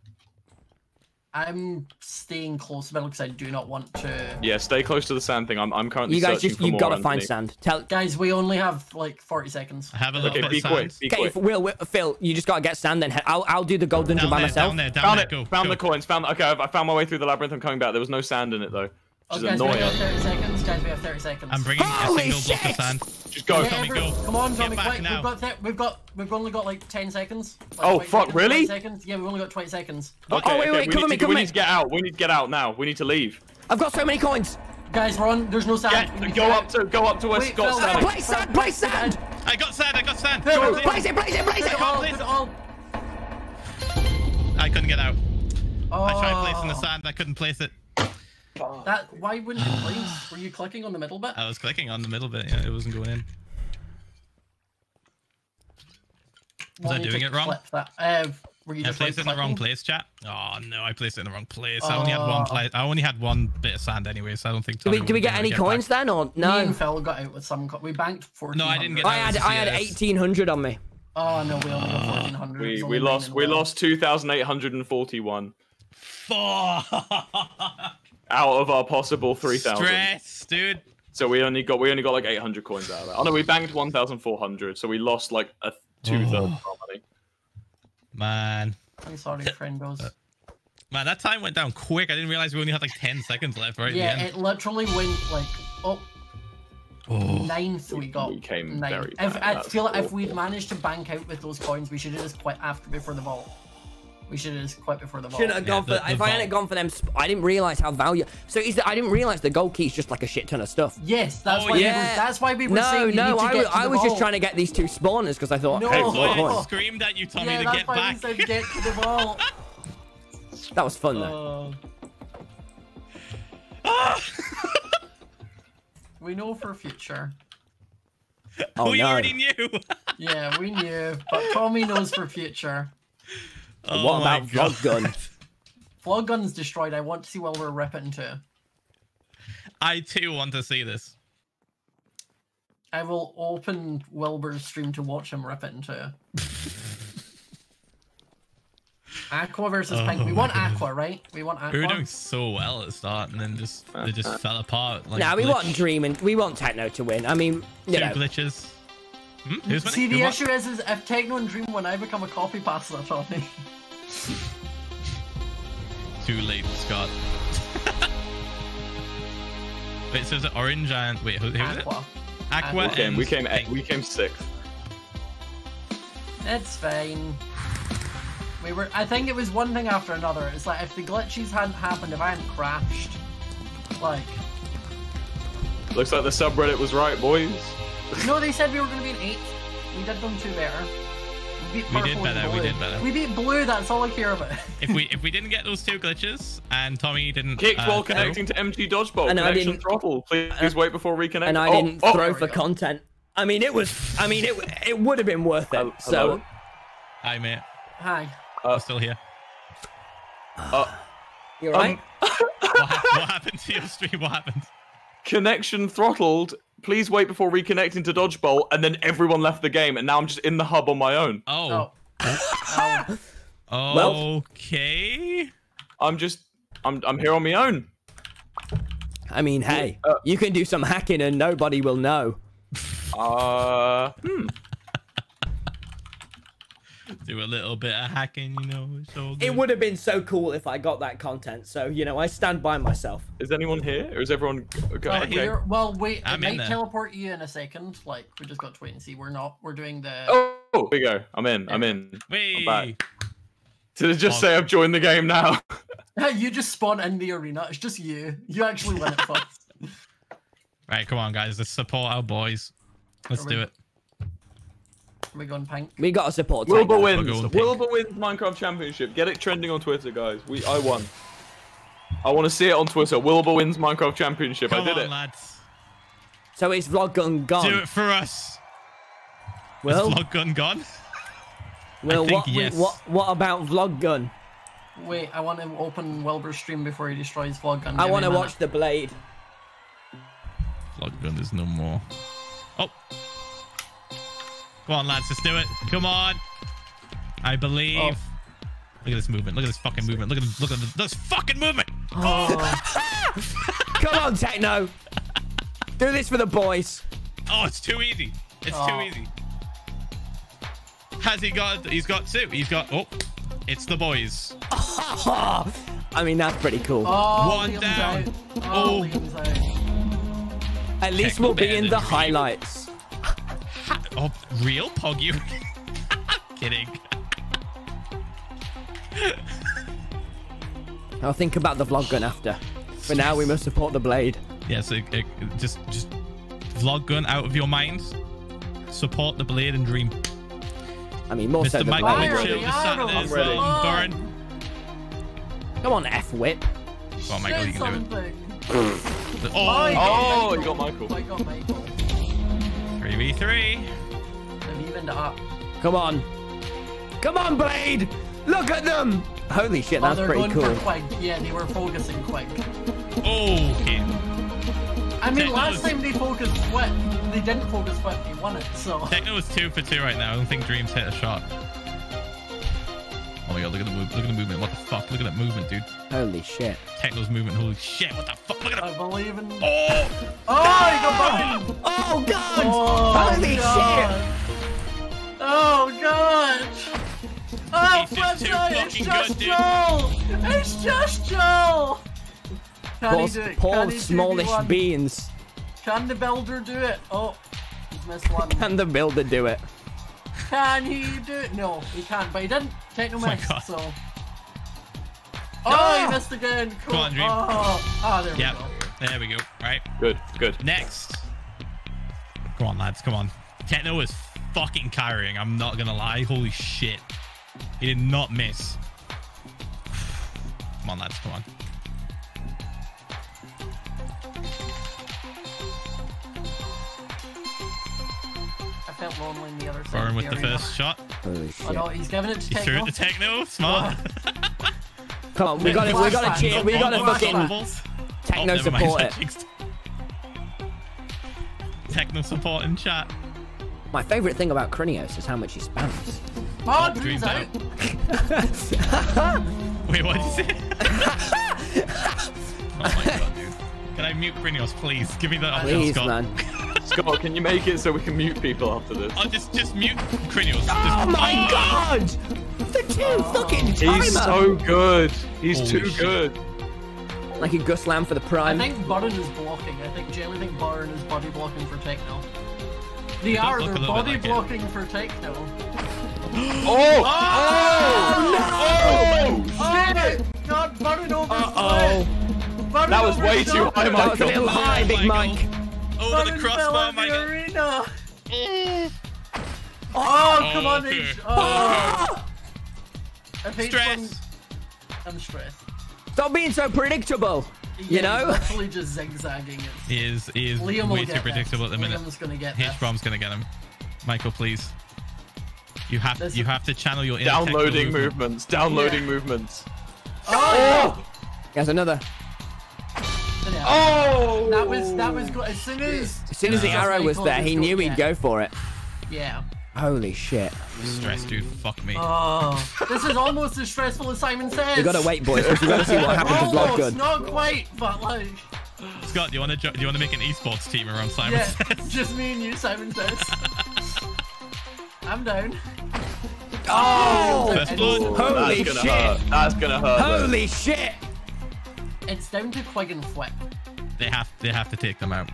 I'm staying close to Phil because I do not want to. Yeah, stay close to the sand thing. I'm currently. You guys you've got to find Anthony. sand. Guys, we only have like 40 seconds. Have a little bit of be sand. quick. Okay, Phil, you just got to get sand. Then I'll do the gold dungeon by myself. Down there. Go. Found the coins. Okay, I found my way through the labyrinth. I'm coming back. There was no sand in it though. Which is Guys, we annoying. have 30 seconds. Guys, we have 30 seconds. I'm bringing a single block of sand. Just go. Yeah, Tommy, go. Come on, Tommy, Get back quick. now. We've only got like 10 seconds. Like, Oh 20 fuck, seconds, really? 20 seconds. Yeah, we've only got 20 seconds. Okay, wait, cover me. We need to get out. We need to get out now. We need to leave. I've got so many coins. Guys, run. There's no sand. Go up to where Wait, Scott's Phil, standing. Place sand. I got sand. Phil, Place it. Put it all. I couldn't get out. Oh. I tried placing the sand. I couldn't place it. Why wouldn't you place? Were you clicking on the middle bit? I was clicking on the middle bit. Yeah, it wasn't going in. Was I doing it wrong? Were you I just placed it in the wrong place, chat. Oh no, I placed it in the wrong place. I only had one bit of sand anyway, so I don't think. Do we get any coins then, or no? Me and Phil got out with some. We banked 1400. No, I didn't get. I had 1800 on me. Oh no, we only got 1400. We lost 2,841. Fuck. Out of our possible 3,000. Stress, dude. So we only got like 800 coins out of that. Oh no, we banked 1,400, so we lost like a 2/3 of our money. Man. I'm sorry, friendos. Man, that time went down quick. I didn't realize we only had like 10 seconds left right yeah, at the end. it literally went like ninth we got. We came ninth. very bad. I feel like if we'd managed to bank out with those coins, we should have just quit before the vault. We should have just quit before the vault. Shouldn't have gone for. If I hadn't gone for them, I didn't realize how valuable. So I didn't realize the gold key is just like a shit ton of stuff. Yes, that's why. That's why we were saying. I was just trying to get these 2 spawners because I thought. No, hey, I screamed at you, Tommy, to get back. Said get to the vault. That was fun though. We know for future. Oh, we already knew. Yeah, we knew, but Tommy knows for future. What about Vlog Gun? Vlog Gun's destroyed. I want to see Wilbur rip it into. I too want to see this. I will open Wilbur's stream to watch him rip it into. Aqua versus Pink. We want Aqua, right? We want Aqua. We were doing so well at the start, and then they just fell apart. Like we want Dream and we want Techno to win. I mean, you know. Glitches. Who's winning? See, the issue is if Techno and Dream win, I become a copy passer, Tommy. Too late, Scott. Wait, so is it Orange and wait, who is it? Aqua. We came sixth. It's fine. I think it was one thing after another. It's like if the glitches hadn't happened, if I hadn't crashed, like. Looks like the subreddit was right, boys. No, they said we were going to be in 8th. We did them 2 better. We did better. We beat blue. That's all I care about. if we didn't get those 2 glitches and Tommy didn't kicked while connecting to MT dodgeball, and connection throttle. Please wait before reconnecting. And I didn't throw for content. I mean, it would have been worth it. So. Hi, mate. Hi. I'm still here. You alright? What happened to your stream? What happened? Connection throttled. Please wait before reconnecting to dodgeball, and then everyone left the game, and now I'm just in the hub on my own. Oh. Well, okay. I'm here on my own. I mean, hey, you can do some hacking and nobody will know. Do a little bit of hacking, you know. It's all good. It would have been so cool if I got that content. So, you know, I stand by myself. Is anyone here? Or is everyone going? Here? Well, wait, it I'm might in there. teleport you in a second. Like, we just got to wait and see. We're not. We're doing the... Oh, here we go. I'm in. I'm Wait. back. Did it just say I've joined the game now? You just spawn in the arena. It's just you. You actually win it first. Right, come on, guys. Let's support our boys. Let's do it. Are we going pink? We got to support Wilbur Techno. wins. Wilbur wins Minecraft Championship. Get it trending on Twitter, guys. I won. I want to see it on Twitter. Wilbur wins Minecraft Championship. Come I did on, it. lads. So it's Vlog Gun gone. Do it for us. Well, Is Vlog Gun gone? Well, I think yes. what about Vlog Gun? Wait, I want to open Wilbur's stream before he destroys Vlog Gun. I want to watch the blade. Vlog Gun is no more. Oh. Come on, lads. Let's do it. Come on. I believe. Oh. Look at this movement. Look at this fucking movement. Look at this fucking movement. Oh. Come on, Techno. Do this for the boys. Oh, it's too easy. It's too easy. Has he got? He's got two. He's got. Oh, it's the boys. I mean, that's pretty cool. One down. Oh. At least we'll be in the highlights. Oh, real Pog you? Kidding. I'll think about the Vlog Gun after. For now, we must support the blade. Yeah, so just Vlog Gun out of your mind. Support the blade and dream. I mean, more so the Michael blade. I'm ready. Burn. Come on, F-Whip. Come on, Michael, you can do it. Oh, you got Michael. I got Michael. 3v3. I've evened it up. Come on. Come on, Blade. Look at them. Holy shit, that's pretty cool. Yeah, they were focusing quick. Okay. I mean, last time they focused quick. They didn't focus quick. They won it, so... Techno is 2 for 2 right now. I don't think Dreams hit a shot. Oh my god, look at the move. Look at the movement. What the fuck? Look at that movement, dude. Holy shit. Techno's movement. Holy shit. What the fuck? Look at that. I believe in... Oh! Oh, he got fucking... Oh, God! Oh, holy God. shit! Oh, God! Oh, He's just too fucking good, dude. Joel! It's just Joel! Can he do it? Poor smallish beans. Can the builder do it? Oh, he's missed one. Can the builder do it? Can he do it? No, he can't, but he didn't. Techno missed, so... Oh, he missed again. Cool. Come on, Dream. Oh, there we go. There we go. Right. Good, good. Next. Come on, lads. Come on. Techno is fucking carrying. I'm not gonna lie. Holy shit. He did not miss. Come on, lads. Come on. I felt lonely in the other side. Burn with the first shot. Holy shit. Oh no, he's giving it to He Techno. threw it to Techno. Smart. Come on, we got to cheer. We got to fucking Techno support it. Techno support in chat. My favorite thing about Krinios is how much he spams. Oh, Dream's out. Wait, what did you say? Oh my god, dude. Can I mute Krinios, please? Give me that option, Please, Scott. man. Scott, can you make it so we can mute people after this? I'll just mute Krinios. Oh my god! The two fucking timer! He's so good. He's Holy too shit. good. Like a Gus Lamb for the prime. I think Burn is blocking. I generally think Burn is body blocking for Techno. They're body blocking for Techno. Oh! Shit! God, Burn over That was way too high, Michael. That was a little high, Big Mike. Over the crossbar, Michael. Arena. Oh, come on, okay. H. Oh. Stress. I'm stressed. Stop being so predictable. You know? He's literally just zigzagging it. He is Liam way too predictable at the minute. Liam's gonna get H-bomb's gonna get him. Michael, please. You have to channel your inner downloading techno movements. Downloading movements. Oh! There's another. Oh! That was good. As soon as the arrow was there, he knew he'd go for it. Yeah. Holy shit. Stress, dude. Fuck me. Oh, this is almost as stressful as Simon says. We gotta wait, boys, because we gotta see what happens to Vlog Gun. Not quite, but like... Scott, do you want to make an esports team around Simon Yeah, Says? just me and you, Simon Says. I'm down. Oh! First blood. Holy shit! That's gonna hurt. Holy shit! It's down to Quig and Flip. They have to take them out.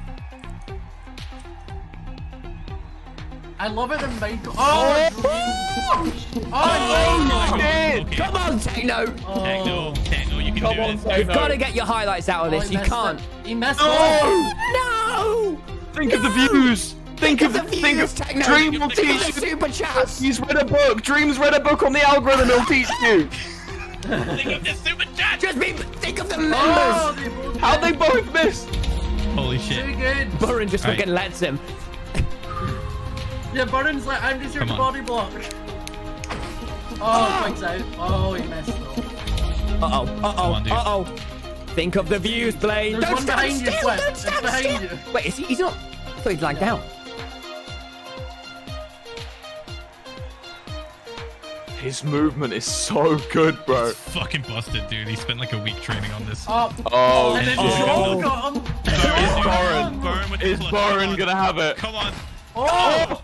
I love it in Michael. Oh Okay. Come on, Techno! Techno, you can do this. You've got to get your highlights out of this. You can't. He messed No! Think of the views. Think of Techno. Dream will teach you. Super chats. He's read a book. Dream's read a book on the algorithm. He'll teach you. Think of the super chat. Just think of the members. How'd they both miss? Holy shit. Too good. Burren just fucking lets him. Yeah, Burren's like, I'm just here to body block. Oh, Quig's out. Oh, he messed up. Uh-oh. Think of the views, Blade. There's one behind you, Flip. It's stand behind still. you. Wait, he's not. I thought he'd lagged out. His movement is so good, bro. It's fucking busted, dude. He spent like a week training on this. Oh, and then shit. got him. Is Burren gonna have it? Come on. Oh!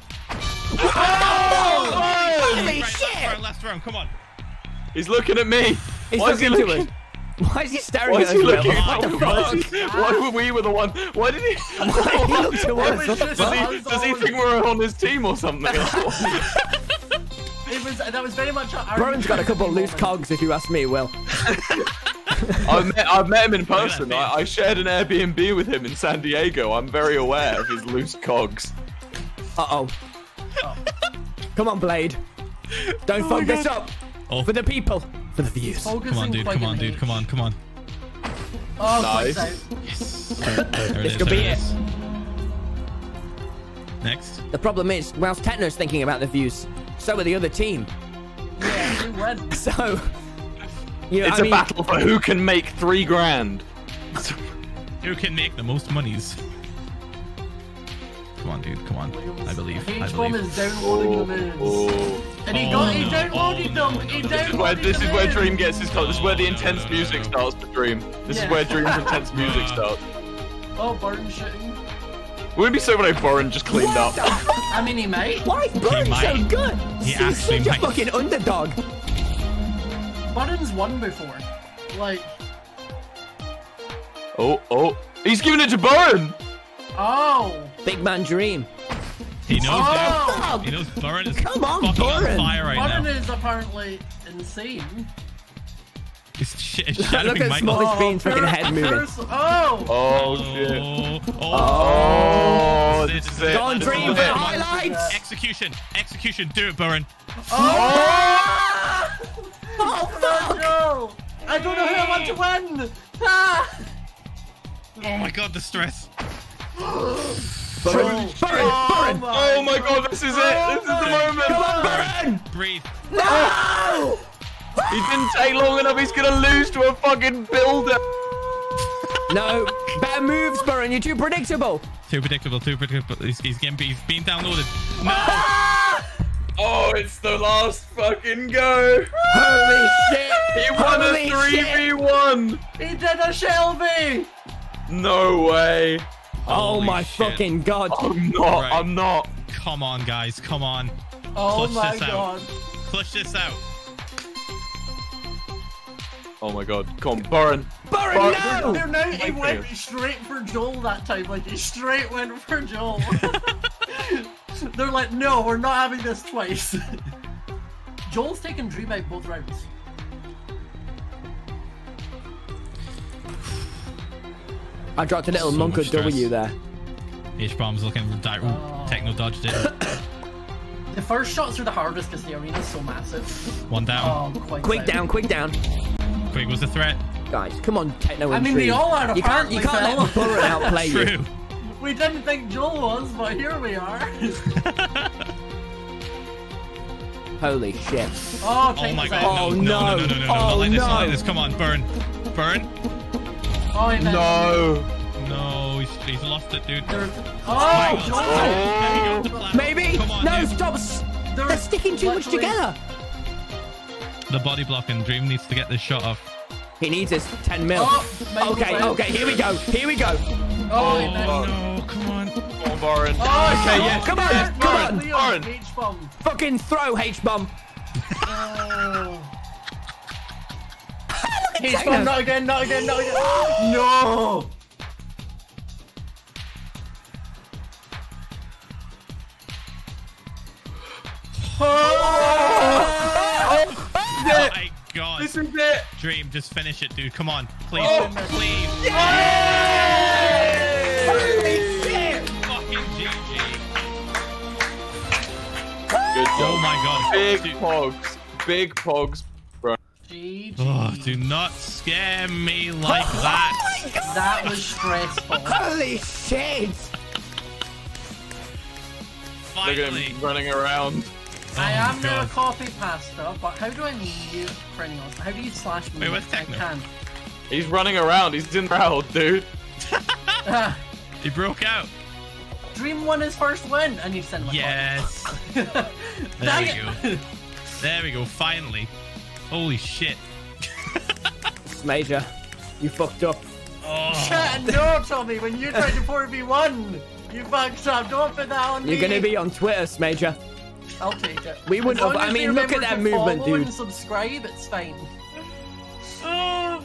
Holy shit! Last round, come on. He's looking at me. He's Why is he looking looking? to us. Why is he staring Why at is he us? looking? What the fuck? Why were we the one? Why did he? Why did he look to us? What the fuck? Does he think we're on his team or something? That was very much. Burren's got a couple of loose cogs, if you ask me, Will. I've met him in person. I shared an Airbnb with him in San Diego. I'm very aware of his loose cogs. Uh-oh. Come on, Blade. Don't fuck this up. For the people. For the views. Come on, dude. Come on, dude. Come on. Come on. Oh, nice. Yes. This could be it. Next. The problem is, whilst Techno's thinking about the views, so are the other team. Yeah, you win. So, you know, It's a battle for who can make $3 grand. Who can make the most monies? Come on, dude. Come on. I believe. H-Bomb is downloading the moves. And he downloaded them. He downloaded This is where Dream gets his color. This is where the intense music starts for Dream. This is where Dream's intense music starts. Oh, Burren shooting. Wouldn't it be so funny if Burren just cleaned up? I mean, he might. Why is Burren so good? He's such a fucking underdog. Burren's won before. Like. Oh. He's giving it to Burren! Oh. Big man Dream. He knows He knows Burren is fucking on fire right now. Burren is apparently insane. Look at Smallish Bean's fucking head moving. Oh shit. This is it. Go on, Dream, for highlights. Execution. Do it, Burren. Oh, fuck. No. I don't know who I want to win. Oh my god, the stress. Burren. Oh my god, this is it. This is the moment. Come on, Burren. Breathe. No. He didn't take long enough. He's gonna lose to a fucking builder. No, better moves, Burren. You're too predictable. Too predictable. He's being downloaded. No. Oh, it's the last fucking go. Holy shit. He won a 3v1. He did a Shelby. No way. Oh my fucking god. I'm not. Come on, guys. Come on. Oh my god. Clutch this out. Oh my god. Come on, Burren. Burren, no! He went straight for Joel that time. Like, he straight went for Joel. They're like, no, we're not having this twice. Joel's taking Dream out both rounds. I dropped a little So monk much of W stress. there. H-Bomb's looking Techno dodged it. The first shots are the hardest because the arena's so massive. One down. Oh, Quick down. Quig was the threat. Guys, come on, Techno and I mean, Dream. they all are You can't let Burren outplay you. True. We didn't think Joel was, but here we are. Holy shit. Oh, my god. No. Not like this. Come on, Burn. Oh, No, he's lost it, dude. Maybe. Come on, no, dude. stop. They're sticking too much together. The body block and Dream needs to get this shot off. He needs his 10 mil. Oh, okay, here we go. Here we go. Oh, no, come on. Come on, Baron. Oh, Okay, yes. Come on, yes, come on. Baron. H-bomb. Fucking throw H-bomb. Oh. H-bomb, not again, not again, not again. No. Oh my god. This is it. Dream, just finish it, dude. Come on. Please. Oh. Please. Holy shit. Fucking GG. Good job. Oh my god. Big Dude. pogs. Big pogs, bro. GG. Oh, do not scare me like that. That was stressful. Holy shit. Finally. Look at him running around. I Oh am my now a God. copy pasta, but how do I mute printing on? How do you slash me? Wait, what's I Techno? can't. He's running around. He's in round, dude. He broke out. Dream won his first win. I need to send him a Yes. copy. There we go. There we go. Finally. Holy shit. Major, you fucked up. Oh. No, Tommy, when you tried to 4v1, you fucked up. Don't put that on me. You're gonna be on Twitter, Major. I'll take it. We wouldn't As long have- I as mean, they look at remember that to movement, follow dude. And subscribe, it's fine. Oh,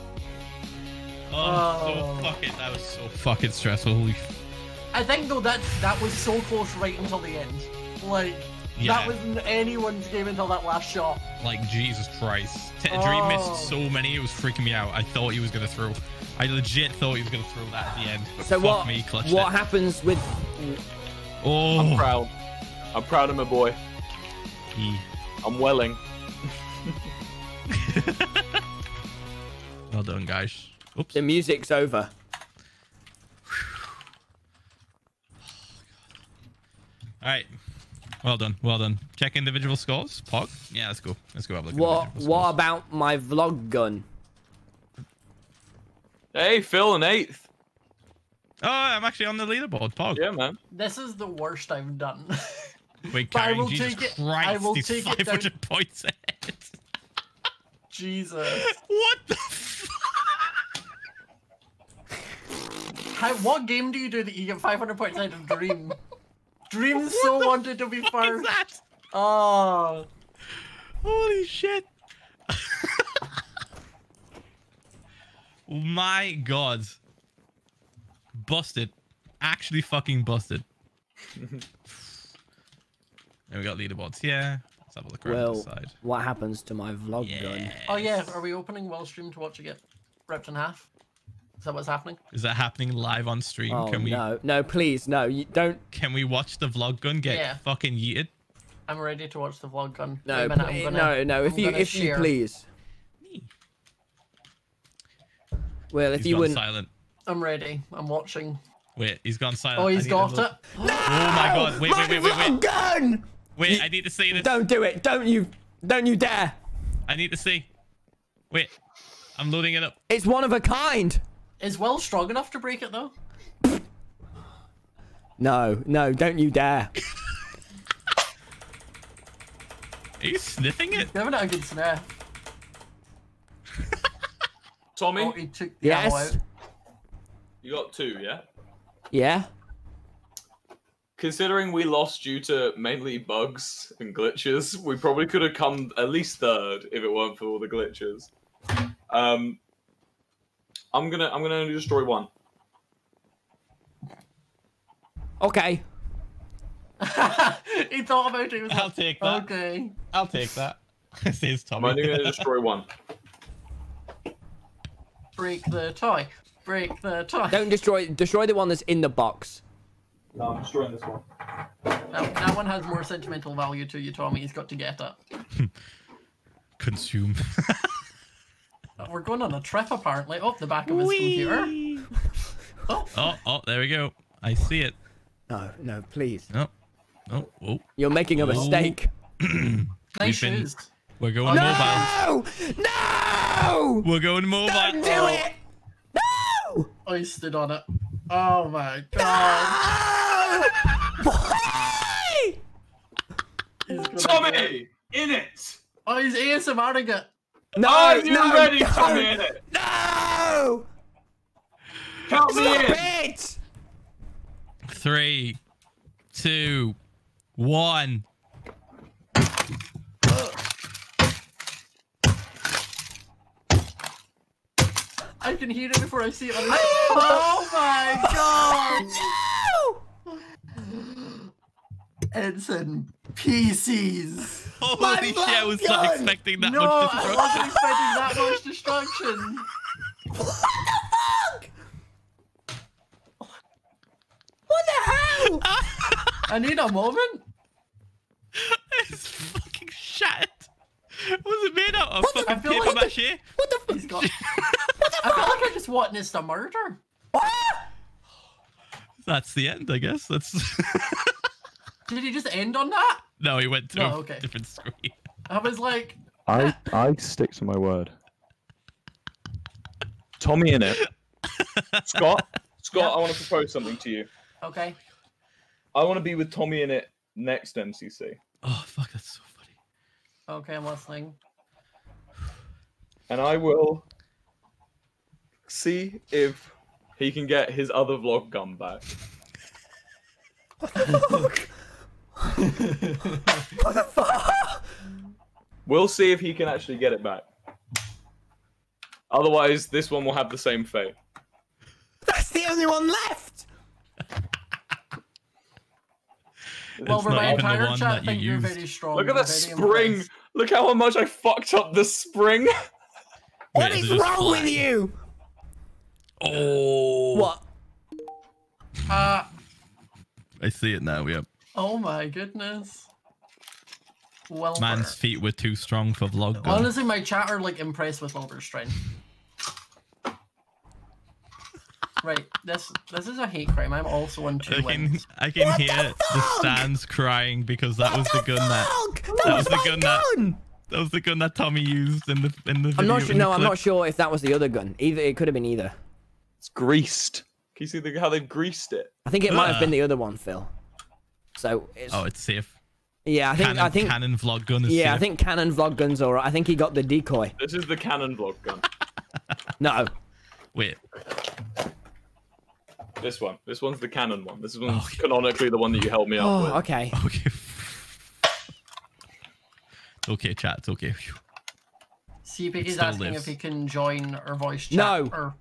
so fucking. That was so fucking stressful. Holy. I think though that was so close right until the end. Like Yeah. that wasn't anyone's game until that last shot. Like, Jesus Christ. Dream missed so many, it was freaking me out. I thought he was going to throw. I legit thought he was going to throw that at the end. But So fuck me, he clutched what it. happens with... Oh. I'm proud. I'm proud of my boy. He. I'm welling. Well done, guys. Oops. The music's over. Alright. Well done. Well done. Check individual scores. Pog? Yeah, let's go. Let's go have a look at What individual scores. about my vlog gun? Hey, Phil in 8th. Oh, I'm actually on the leaderboard. Pog. Yeah, man. This is the worst I've done. Wait, But I Karen, will Jesus take it- Christ, I will he's take it 500 points ahead. Jesus. What the fuck? What game do you do that you get 500 points out of Dream? Dream so wanted to be first. That? Oh. Holy shit. My god. Busted. Actually fucking busted. And we got leaderboards here. Let's have a look around this side. What happens to my vlog gun? Oh yeah, are we opening while stream to watch it get ripped in half? Is that what's happening? Is that happening live on stream? Oh, Can we no, please, no, you don't. Can we watch the vlog gun get fucking yeeted? I'm ready to watch the vlog gun. No, Wait a minute, I'm gonna, no, if you share. please. Well, if He's you gone wouldn't. silent. I'm ready. I'm watching. Wait, he's gone silent. Oh, I he's need got to it. look. Oh my god! Wait, My wait, wait, vlog wait. gun! Wait, I need to see this. Don't do it! Don't you dare! I need to see. Wait, I'm loading it up. It's one of a kind. Is Will strong enough to break it though? No, don't you dare! Are you sniffing it? Giving it a good sniff. Tommy, Oh, he took the ammo Yes. out. you got 2, yeah? Yeah. Considering we lost due to mainly bugs and glitches, we probably could have come at least 3rd if it weren't for all the glitches. I'm gonna only destroy 1. Okay. He thought about it. He was I'll like, take that. Okay. I'll take that. Says I'm Tommy. only gonna destroy 1. Break the toy. Break the toy. Don't destroy the one that's in the box. No, I'm destroying this one. That one has more sentimental value to you, Tommy. He's got to get it. Consume. We're going on a trip, apparently. Oh, the back of his computer. Oh, there we go. I see it. No, please. Oh, oh. You're making a mistake. Nice shoes. We're going mobile. No! We're going mobile. Don't do it! No! Oh, he stood on it. Oh my god. Why? Tommy! In it! Oh, he's ASMRing it. No, Are you no, ready, no, Tommy? In it? No! No! Count me Stop in. it! 3, 2, 1. I can hear it before I see it. Oh my god! No! It's in pieces. Holy shit, I was not expecting that No, much I destruction. wasn't expecting that much destruction. What the fuck? What the hell? I need a moment. It's fucking shattered. Was it made out of What the- fucking I feel paper like mache? What the fuck? He's got. I feel like I just witnessed a murder. That's the end, I guess. That's. Did he just end on that? No, he went to Oh, a okay. different screen. I was like, I stick to my word. TommyInnit. Scott, Yeah. I want to propose something to you. okay. I want to be with TommyInnit next MCC. Oh fuck, that's so funny. Okay, I'm listening. And I will see if he can get his other vlog gun back. What the fuck? We'll see if he can actually get it back. Otherwise, this one will have the same fate. That's the only one left. Well, It's for not my even the entire one chat, I that you think you're used. very strong. Look at I'm that very spring! impressed. Look how much I fucked up the spring! What Wait, is it just wrong with flat? you? Oh. What? Uh, I see it now. Yep. oh my goodness. Well, Man's feet were too strong for vlog gun. honestly, my chat are like impressed with Wilbur's strength. Right, this is a hate crime. I'm also on 2 wins. I can What the hear the fuck? stands crying because that was the gun that Fuck! that was was the my gun gun! that was the gun that Tommy used in the video. I'm not sure. in the No, I'm clip. not sure if that was the other gun. Either it could have been either. It's greased. Can you see how they've greased it? I think it might have been the other one, Phil. So it's, Oh, it's safe. yeah, I think Canon vlog gun is yeah, safe. I think Canon vlog gun's alright. I think he got the decoy. This is the Canon vlog gun. No, Wait. This one. This one's the Canon one. This one's canonically the one that you helped me up with. oh, okay. Okay. It's okay, chat. It's okay. CPK is still asking lives. if he can join our voice chat. No. Or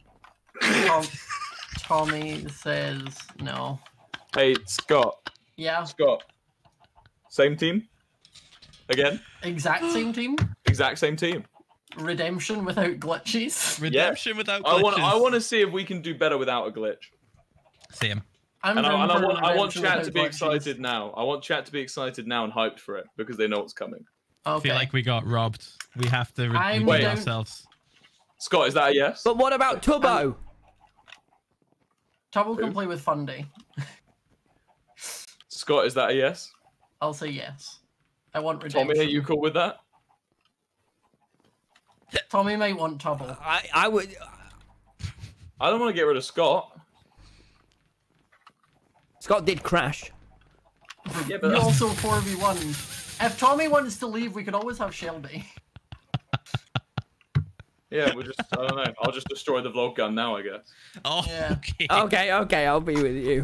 Tommy says no. Hey, Scott. Yeah, Scott. Same team? Again? exact same team. Exact same team. Redemption without glitches. Redemption without I glitches. want to see if we can do better without a glitch. Same. I'm And down I for want redemption chat without to be glitches. excited now. I want chat to be excited now and hyped for it because they know what's coming. I Okay. feel like we got robbed. We have to I'm redeem down- ourselves. Scott, is that a yes? But what about Tubbo? Tubbo can play with Fundy. Scott, is that a yes? I'll say yes. I want redemption. Tommy, are you cool with that? Tommy might want Tubbo. I would. I don't want to get rid of Scott. Scott did crash. Yeah, You also 4v1. If Tommy wants to leave, we could always have Shelby. Yeah, we'll just, I don't know. I'll just destroy the vlog gun now, I guess. Oh, Yeah. okay. Okay, I'll be with you.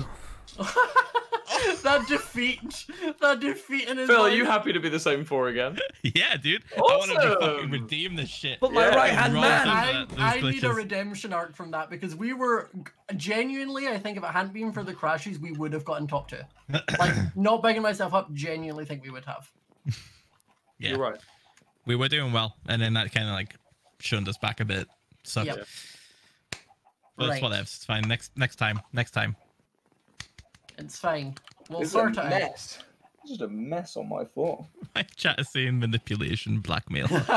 That defeat in his Phil, are life. you happy to be the same for again? Yeah, dude. I want to Awesome. fucking redeem this shit. But my Yeah, right-hand roll man. those I need a glitches. redemption arc from that because we were genuinely, I think if it hadn't been for the crashes, we would have gotten top 2. Like, not bigging myself up, genuinely think we would have. Yeah, You're right. we were doing well, and then that kind of like shunned us back a bit. So Yep. but Right. it's whatever. It's fine. Next time. It's fine. We'll It's sort a it out. mess. It's just a mess on my floor. My chat is saying manipulation, blackmail. Phil,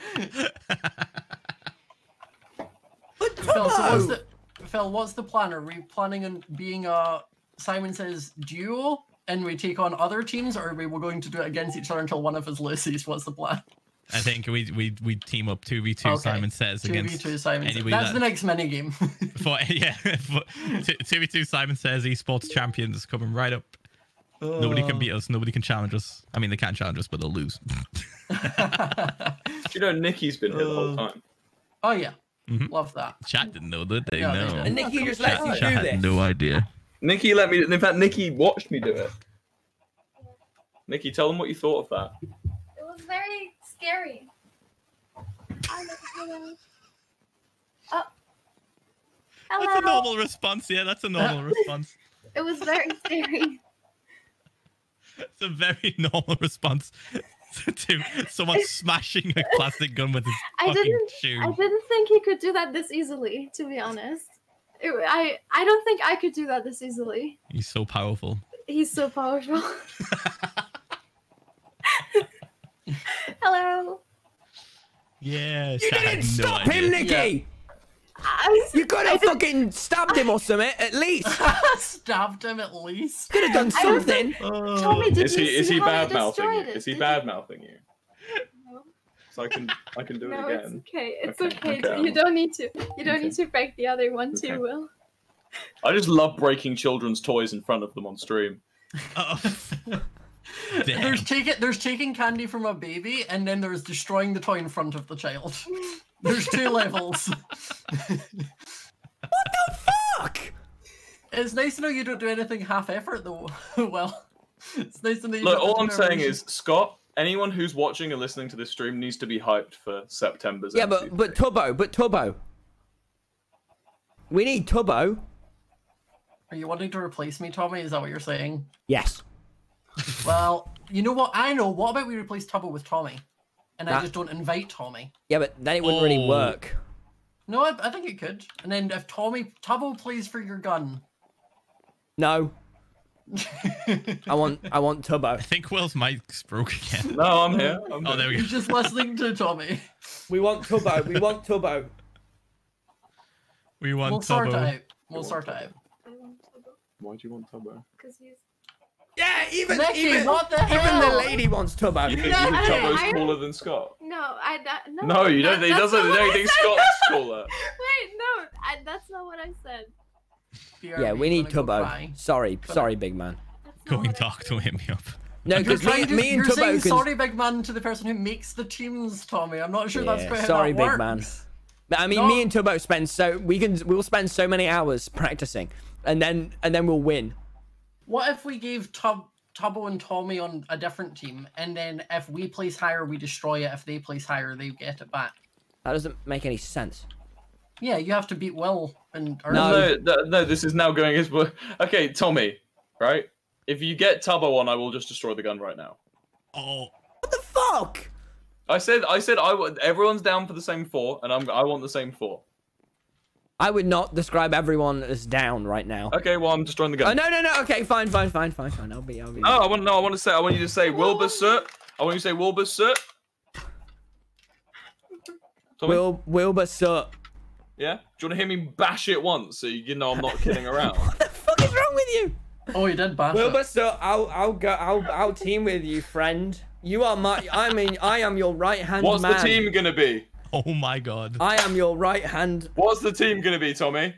so what's the plan? Are we planning on being a Simon Says duo and we take on other teams, or are we going to do it against each other until one of us loses? What's the plan? I think we team up 2v2. Okay. Simon Says against 2v2 Simon Says. anybody That's that- the next minigame. for 2v2 Simon Says esports champions coming right up. Nobody can beat us. Nobody can challenge us. I mean, they can challenge us, but they'll lose. You know, Nikki's been here the whole time. Oh yeah. Love that. Chat didn't know that. They Yeah, know. they did. And Nikki just lets you do Chat this. had no idea. Nikki let me. In fact, Nikki watched me do it. Nikki, tell them what you thought of that. It was very scary. Hello. Oh. Hello. That's a normal response. Yeah, that's a normal response. It was very scary. It's a very normal response to someone smashing a plastic gun with his fucking shoe. I didn't think he could do that this easily, to be honest. I don't think I could do that this easily. He's so powerful. He's so powerful. Hello. Yeah, You didn't stop him, Nikki! You could have fucking stabbed him or something, at least. Stabbed him at least. Could have done something. Tommy, did Is he how bad I mouthing you? destroyed it? Is he Did bad mouthing you? No. So I can do it No, again. it's okay. It's Okay, okay. okay. You don't need to. You don't need to break the other one too, Will. I just love breaking children's toys in front of them on stream. There's taking candy from a baby, and then there's destroying the toy in front of the child. There's 2 levels. What the fuck? It's nice to know you don't do anything half effort though. Well, it's nice to know you Look, don't all do I'm saying everything. is, Scott, anyone who's watching and listening to this stream needs to be hyped for September's. Yeah, but Tubbo. We need Tubbo. Are you wanting to replace me, Tommy? Is that what you're saying? Yes. Well, you know what? I know. What about we replace Tubbo with Tommy? And I That- just don't invite Tommy. Yeah, but then it wouldn't really work. No, I think it could. And then if Tubbo plays for your gun. No. I want Tubbo. I think Will's mic's broke again. No, I'm here. Oh, there we go. He's just listening to Tommy. We want Tubbo. We want Tubbo. We want We'll sort it Tubbo. out. We'll sort it out. Why do you want Tubbo? Because he's. Yeah, even Nicky, what the even hell? the lady wants Tubbo. You think Tubbo's cooler than Scott? No, no. No, you don't. He doesn't. That's not No, what you I think said. Scott's cooler. Wait, no, that's not what I said. Yeah, we need Tubbo. Sorry, big man. Going talk to him up. No, because me and You're saying Tubbo can. sorry, big man, to the person who makes the teams, Tommy. I'm not sure that's Yeah, quite how sorry, that big works. man. But I mean, No. me and Tubbo we'll spend so many hours practicing, and then we'll win. What if we gave Tubbo and Tommy on a different team, and then if we place higher, we destroy it. If they place higher, they get it back. That doesn't make any sense. Yeah, you have to beat Will and. No, this is now going as well. Okay, Tommy, right? If you get Tubbo on, I will just destroy the gun right now. Oh. What the fuck? I said everyone's down for the same 4, and I want the same 4. I would not describe everyone as down right now. Okay, well I'm destroying the gun. Oh no. Okay, fine. I'll be. Oh, I want you to say Wilbur Sir. I want you to say Wilbur Sir. Wilbur Sir. Yeah. Do you want to hear me bash it once so you know I'm not kidding around? What the fuck is wrong with you? Oh, he did bash Wilbur it. Sir, I'll team with you, friend. You are I am your right hand man. What's the team gonna be? Oh my god. I am your right hand. What's the team gonna be, Tommy?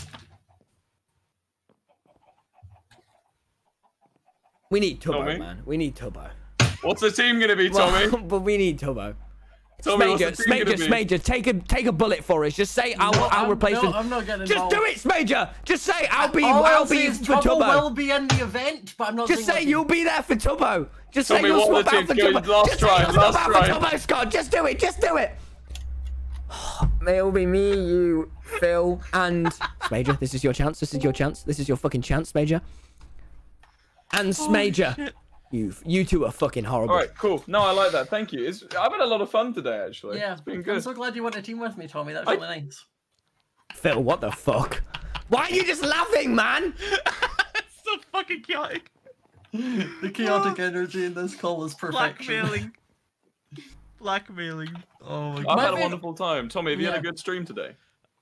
We need Tubbo, Tommy? man. We need Tubbo. What's the team gonna be, Tommy? Well, but we need Tubbo. Tommy, what's the team gonna be? Smager, take a bullet for us. Just say I'll replace him. I'm not getting Just involved. do it, Smager. Just say I'll be for Tubbo Tubbo. will be in the event, but I'm not. Just say you'll be there for Tubbo. Just say Tommy, you'll what swap the out for team? Tubbo. Last Just say try, you'll swap last out try. for Tubbo, Scott. Just do it. It'll be me, you, Phil, and Smager. This is your chance. This is your fucking chance, Smager. And Smager. You two are fucking horrible. All right, cool. No, I like that. Thank you. I've had a lot of fun today, actually. Yeah, It's been I'm good. so glad you want a team with me, Tommy. That's really nice. Phil, what the fuck? Why are you just laughing, man? It's so fucking chaotic. The chaotic energy in this call is perfection. Blackmailing. Oh my god. I've had a wonderful time. Tommy, have you had a good stream today?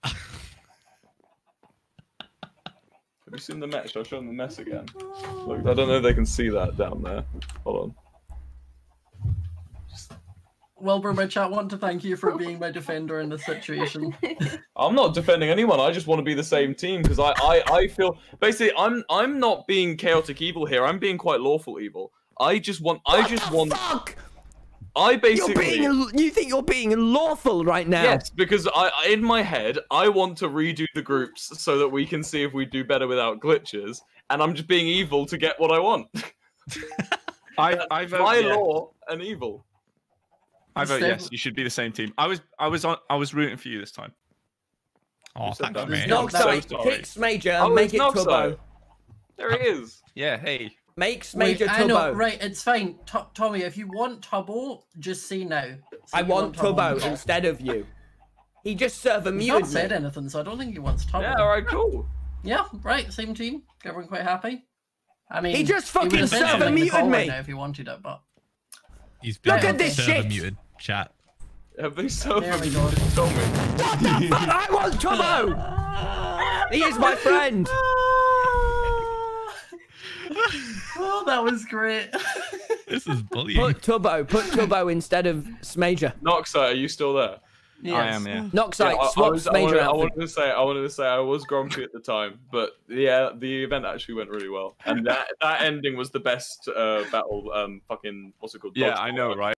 Have you seen the mess? Shall I show them the mess again? Look, I don't know if they can see that down there. Hold on. Wilbur, my chat want to thank you for being my defender in this situation. I'm not defending anyone. I just want to be the same team because I feel basically I'm not being chaotic evil here. I'm being quite lawful evil. I just want Fuck! I basically... You think you're being lawful right now? Yes, because in my head, I want to redo the groups so that we can see if we do better without glitches, and I'm just being evil to get what I want. I vote by yes. law and evil. I vote yes. You should be the same team. I was rooting for you this time. Oh, thank you, man. Noxite, kick Smager and make it Tubbo. There he is. Yeah, hey. Make Smager Tubbo. I know, right, it's fine. Tommy, if you want Tubbo, just say now. I want Tubbo instead of you. He just server muted me. He's not said anything, so I don't think he wants Tubbo. Yeah, alright, cool. Yeah, right, same team. Everyone quite happy? I mean, he just fucking server muted me. Right now if he wanted it, but... He's been Look at this server shit. muted, chat. Have they server There we go. muted Tommy? What the fuck? I want Tubbo! He is my friend! Oh, that was great. This is bullying. Put Tubbo instead of Smager. Noxite, are you still there? Yes. I am, yeah. Noxite, swap Smager out. I wanted to say I was grumpy at the time, but yeah, the event actually went really well, and that ending was the best battle. Fucking what's it called? Yeah, I know, right?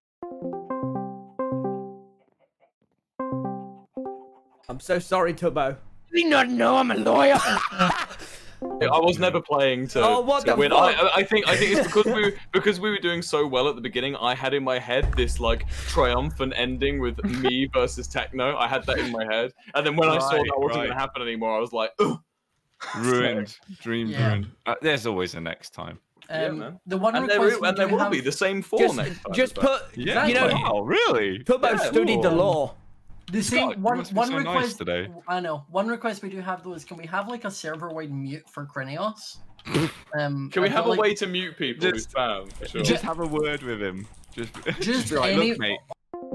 I'm so sorry, Tubbo. Did you not know I'm a lawyer? I was never playing to win. I think it's because we were doing so well at the beginning. I had in my head this like triumphant ending with me versus Techno. I had that in my head, and then when I saw that wasn't going to happen anymore, I was like, ugh. Ruined, dreams ruined. There's always a next time. Yeah, man. The one and there will be the same four next time. Just put, you know, oh really? Tubbo studied the law. The same one so request. Nice today. I know. One request we do have though is can we have like a server-wide mute for Krinios? Can we have a way to mute people who spam? Sure. Just have a word with him. Just be like, any... look, mate.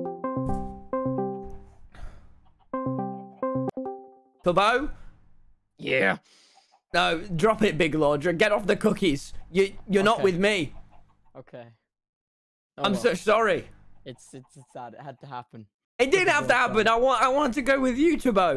Tubbo? Yeah. No, drop it, Big Lord. Get off the cookies. You're not with me. Okay. I'm so sorry. It's sad. It had to happen. It did have to happen. I want to go with you, Tubbo.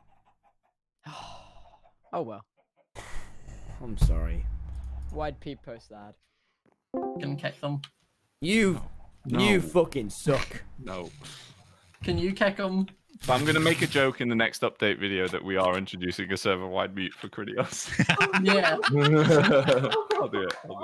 Oh well. I'm sorry. Why'd Pete post that? Can kick them. You fucking suck. No. Can you kick them? But I'm gonna make a joke in the next update video that we are introducing a server-wide mute for Krinios. Yeah. I'll do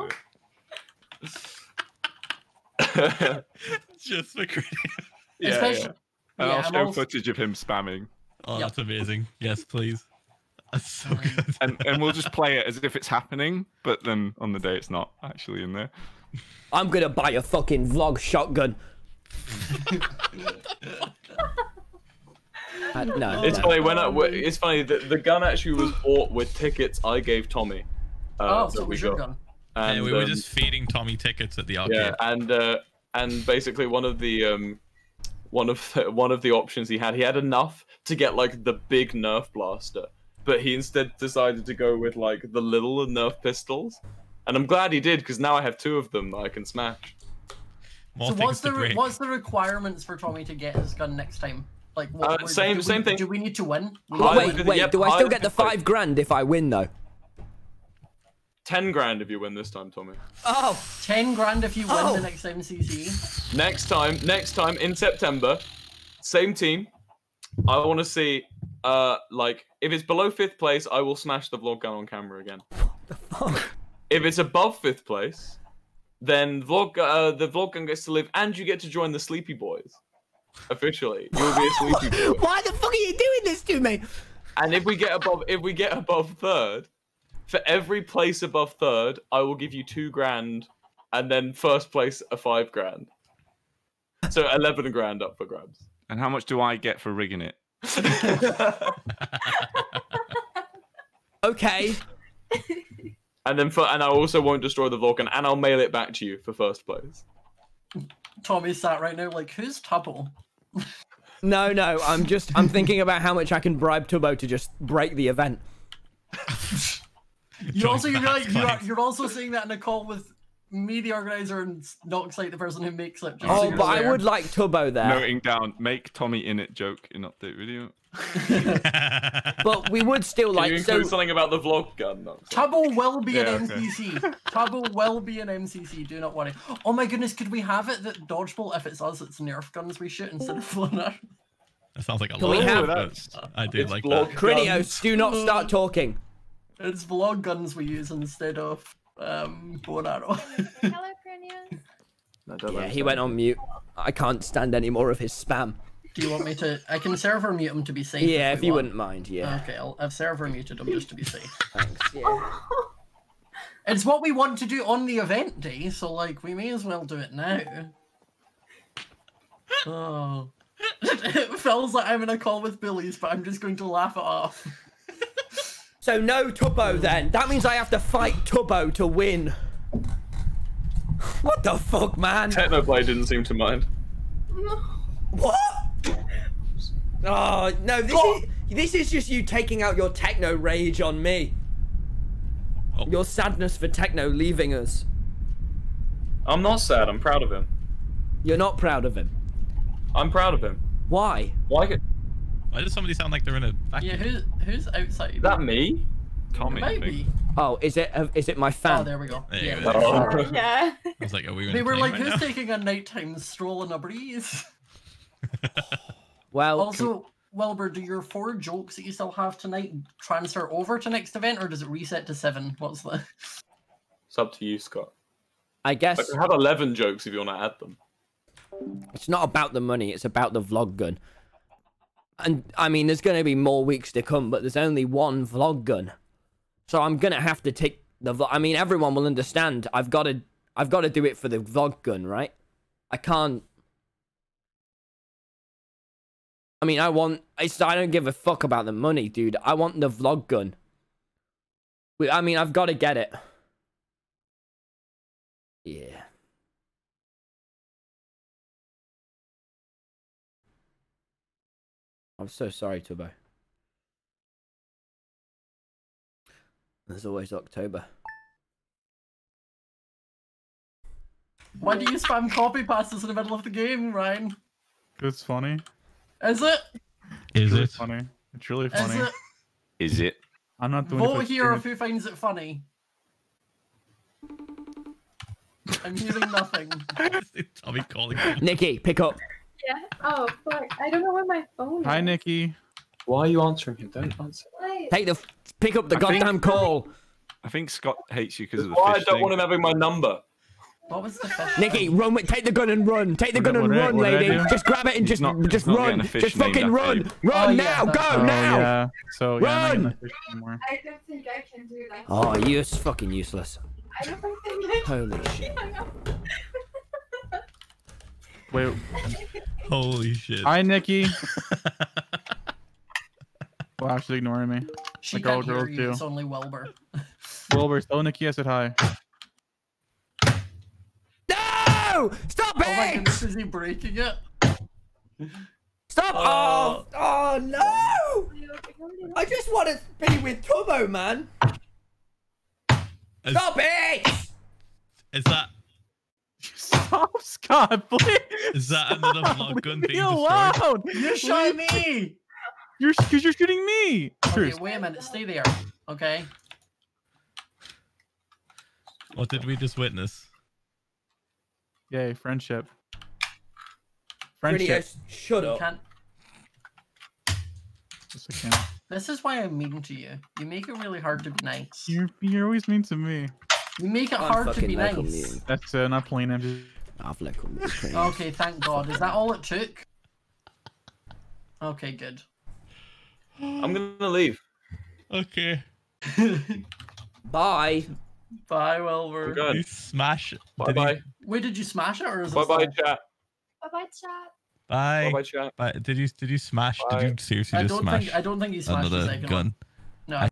it. Just for Krinios. Yeah. And I'll show footage of him spamming. Oh, that's amazing. Yes, please. That's so good. And we'll just play it as if it's happening, but then on the day it's not actually in there. I'm gonna buy a fucking vlog shotgun. No, it's funny it's funny that the gun actually was bought with tickets I gave Tommy. So it was your gun. And we were just feeding Tommy tickets at the arcade. Yeah, and basically one of the options he had enough to get like the big Nerf blaster, but he instead decided to go with like the little Nerf pistols, and I'm glad he did because now I have two of them that I can smash. So what's the requirements for Tommy to get his gun next time? Like same thing. Do we need to win? Wait, do I still get the $5,000 if I win though? 10 grand if you win this time, Tommy. Oh, 10 grand if you win the next MCC. Next time in September, same team. I want to see, like, if it's below 5th place, I will smash the vlog gun on camera again. What the fuck? If it's above 5th place, then the vlog gun gets to live, and you get to join the Sleepy Boys. Officially, you'll be a Sleepy Boy. Why the fuck are you doing this to me? And if we get above 3rd. For every place above 3rd, I will give you 2 grand, and then 1st place a 5 grand. So 11 grand up for grabs. And how much do I get for rigging it? Okay. And I also won't destroy the vlog, and I'll mail it back to you for 1st place. Tommy's sat right now like, who's Tubbo? No, I'm thinking about how much I can bribe Tubbo to just break the event. You're also saying that in a call with me, the organizer, and Nox, like the person who makes it. Oh, but I would like Tubbo there. Noting down, make TommyInnit joke in update video. But we would still Can like you include something about the vlog gun, Nox? Tubbo will be an MCC. Tubbo will be an MCC. Do not worry. Oh my goodness, could we have it that dodgeball, if it's us, it's Nerf guns we shoot instead of floater? That sounds like a Can we lot. have- I do like that. Krinios, do not start talking. It's vlog guns we use instead of bow and arrow. Hello, Krinios. Yeah, he went on mute. I can't stand any more of his spam. Do you want me to? I can server mute him to be safe. Yeah, if you wouldn't mind, yeah. Okay, I've server muted him just to be safe. Thanks, yeah. It's what we want to do on the event day, so like we may as well do it now. Oh. It feels like I'm in a call with bullies, but I'm just going to laugh it off. So no Tubbo then. That means I have to fight Tubbo to win. What the fuck, man? Technoblade didn't seem to mind. What? Oh no, this is just you taking out your techno rage on me. Oh. Your sadness for techno leaving us. I'm not sad. I'm proud of him. You're not proud of him. I'm proud of him. Why? Why does somebody sound like they're in a vacuum? Yeah, who's outside? Is that me? Tommy, I think. Maybe. Oh, is it my fan? Oh, there we go. There you Yeah. go. Oh. Yeah. I was like, are we? They were like, right who's now? taking a nighttime stroll in a breeze? Well, Also, Wilbur, do your 4 jokes that you still have tonight transfer over to next event, or does it reset to 7? What's the? It's up to you, Scott. I guess I can have 11 jokes if you want to add them. it's not about the money, it's about the vlog gun. And I mean, there's going to be more weeks to come, but there's only one vlog gun. So I'm going to have to take the I mean, everyone will understand. I've got to do it for the vlog gun, right? I can't. I mean, I don't give a fuck about the money, dude. I want the vlog gun. I mean, I've got to get it. Yeah. I'm so sorry, Tubbo. There's always October. Why do you spam copy passes in the middle of the game, Ryan? It's funny. Is it? Is It's it? funny. It's really funny. Is it? Is it? I'm not doing Vote it. here if who finds it funny. I'm hearing nothing. Tommy calling. Nikki, pick up. Yeah. Oh fuck! I don't know where my phone is. Hi, Nikki. Why are you answering him? Don't answer. Pick up the goddamn call. I think Scott hates you because of the Why I fish don't thing. want him having my number. What was the fish? Nikki, run with, take the gun and run. Take the gun and What did I run, lady. do? Just grab it and He's not run. getting a fish Just named fucking after run. you. Run Oh, now. yeah, Go Oh, now. yeah. So, yeah, I'm not Run! getting the fish anymore. I don't think I can do that. Oh, you're fucking useless. I don't think I can. Holy shit. Wait. Holy shit. Hi, Nikki. Wow, she's ignoring me. She Like all can't hear girls you. do. It's only Wilbur. Wilbur, tell Nikki I said hi. No! Stop Oh my it! goodness, is he breaking it? Stop! Oh no! I just want to be with Tubbo, man. Stop it! Is that Stop, Scott, please. is that another vlog gun Leave being me destroyed? alone. You shot me! Because you're shooting me. Okay, Truce. wait a minute. Stay there. Okay. What did we just witness? Yay, friendship. Pretty, Friendship. shut You up. can't. Yes, I can. This is why I'm mean to you. You make it really hard to be nice. You're always mean to me. You make it I'm hard to fucking be local nice. meeting. That's not playing. I'm just. I've local meeting. Okay, thank God. Is that all it took? Okay, good. I'm gonna leave. Okay. Bye. Bye, Wilbur. I'm going. Did he smash? Bye Did he- bye. Wait, did you smash it or is it? Bye bye still- chat. Bye bye, chat. Bye. Bye bye chat. Bye. Did you smash? Bye. Did you seriously I just don't smash think. I don't think he smashed the another second gun? one. No.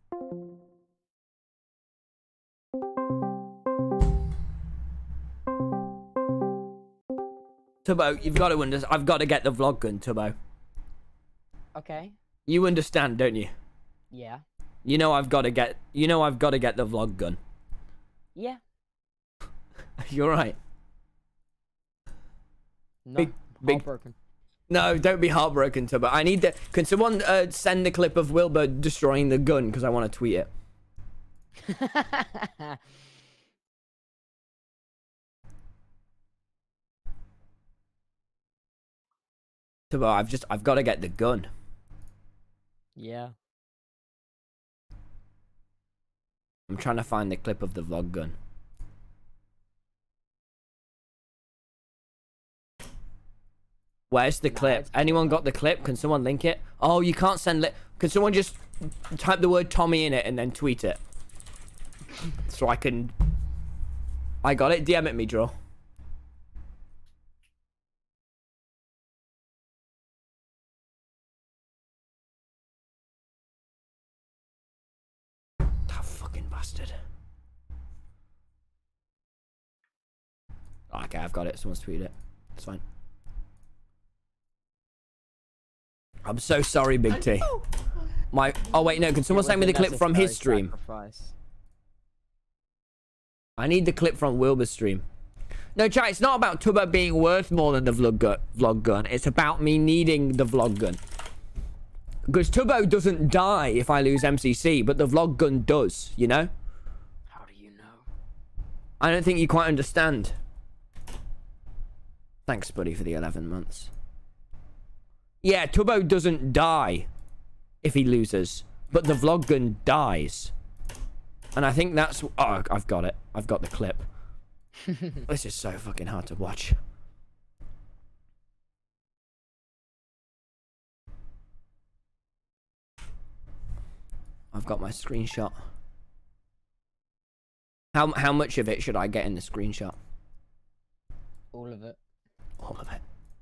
Tubbo, you've got to understand. I've got to get the vlog gun, Tubbo. Okay. You understand, don't you? Yeah. You know I've got to get. You know I've got to get the vlog gun. Yeah. You're right. No, heartbroken. No, don't be heartbroken, Tubbo. I need the... Can someone send the clip of Wilbur destroying the gun? Because I want to tweet it. Tubbo, I've got to get the gun. Yeah. I'm trying to find the clip of the vlog gun. Where's the clip? Anyone got the clip? Can someone link it? Oh, you can't send it. Can someone just type the word Tommy in it and then tweet it? So I can... I got it. DM it me, Draw. That fucking bastard. Okay, I've got it. Someone's tweeted it. It's fine. I'm so sorry, Big T. Oh wait, no. Can someone send me the clip from his stream? I need the clip from Wilbur's stream. No, chat. It's not about Tubbo being worth more than the vlog gun. It's about me needing the vlog gun. Because Tubbo doesn't die if I lose MCC, but the vlog gun does. You know? How do you know? I don't think you quite understand. Thanks, buddy, for the 11 months. Yeah, Tubbo doesn't die if he loses, but the vlog gun dies. And I think that's... Oh, I've got it. I've got the clip. This is so fucking hard to watch. I've got my screenshot. How much of it should I get in the screenshot? All of it. All of it.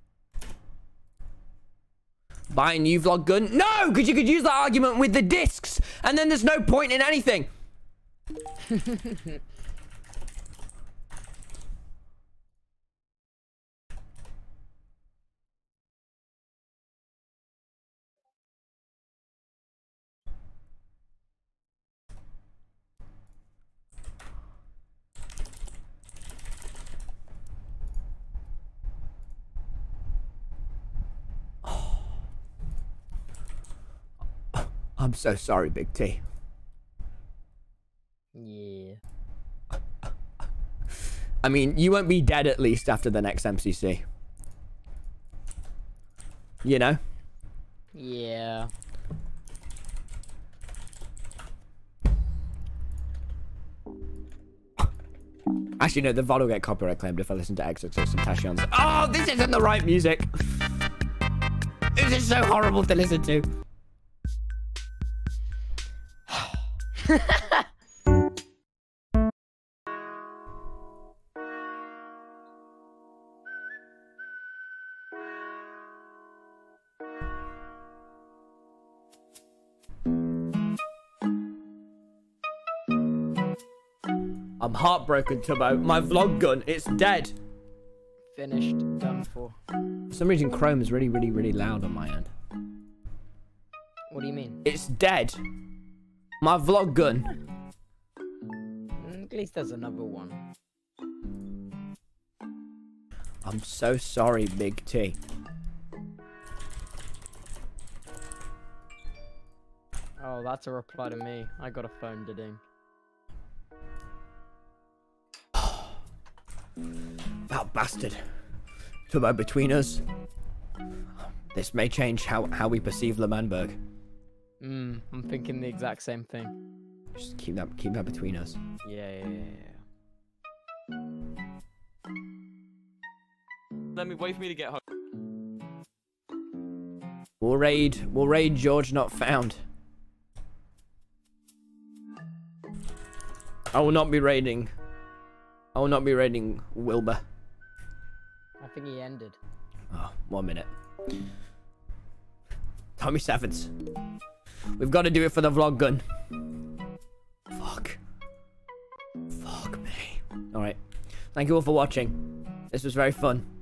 Buy a new vlog gun? No, because you could use that argument with the discs, and then there's no point in anything. I'm so sorry, Big T. Yeah. I mean, you won't be dead at least after the next MCC. You know? Yeah. Actually, no, the VOD will get copyright claimed if I listen to XXX and Tashian's. Oh, this isn't the right music. This is so horrible to listen to. I'm heartbroken, Tubbo. My vlog gun, it's dead. Finished. Done for. For some reason, Chrome is really, really, really loud on my end. What do you mean? It's dead. My vlog gun. At least there's another one. I'm so sorry, Big T. Oh, that's a reply to me. I got a phone to ding. That bastard. Tubbo, between us, this may change how we perceive L'Manberg. I'm thinking the exact same thing. Just keep that between us. Yeah. Let me wait for me to get home. We'll raid George Not Found. I will not be raiding Wilbur. I think he ended. Oh, 1 minute. Tommy Sevens. We've got to do it for the vlog gun. Fuck me. Alright. Thank you all for watching. This was very fun.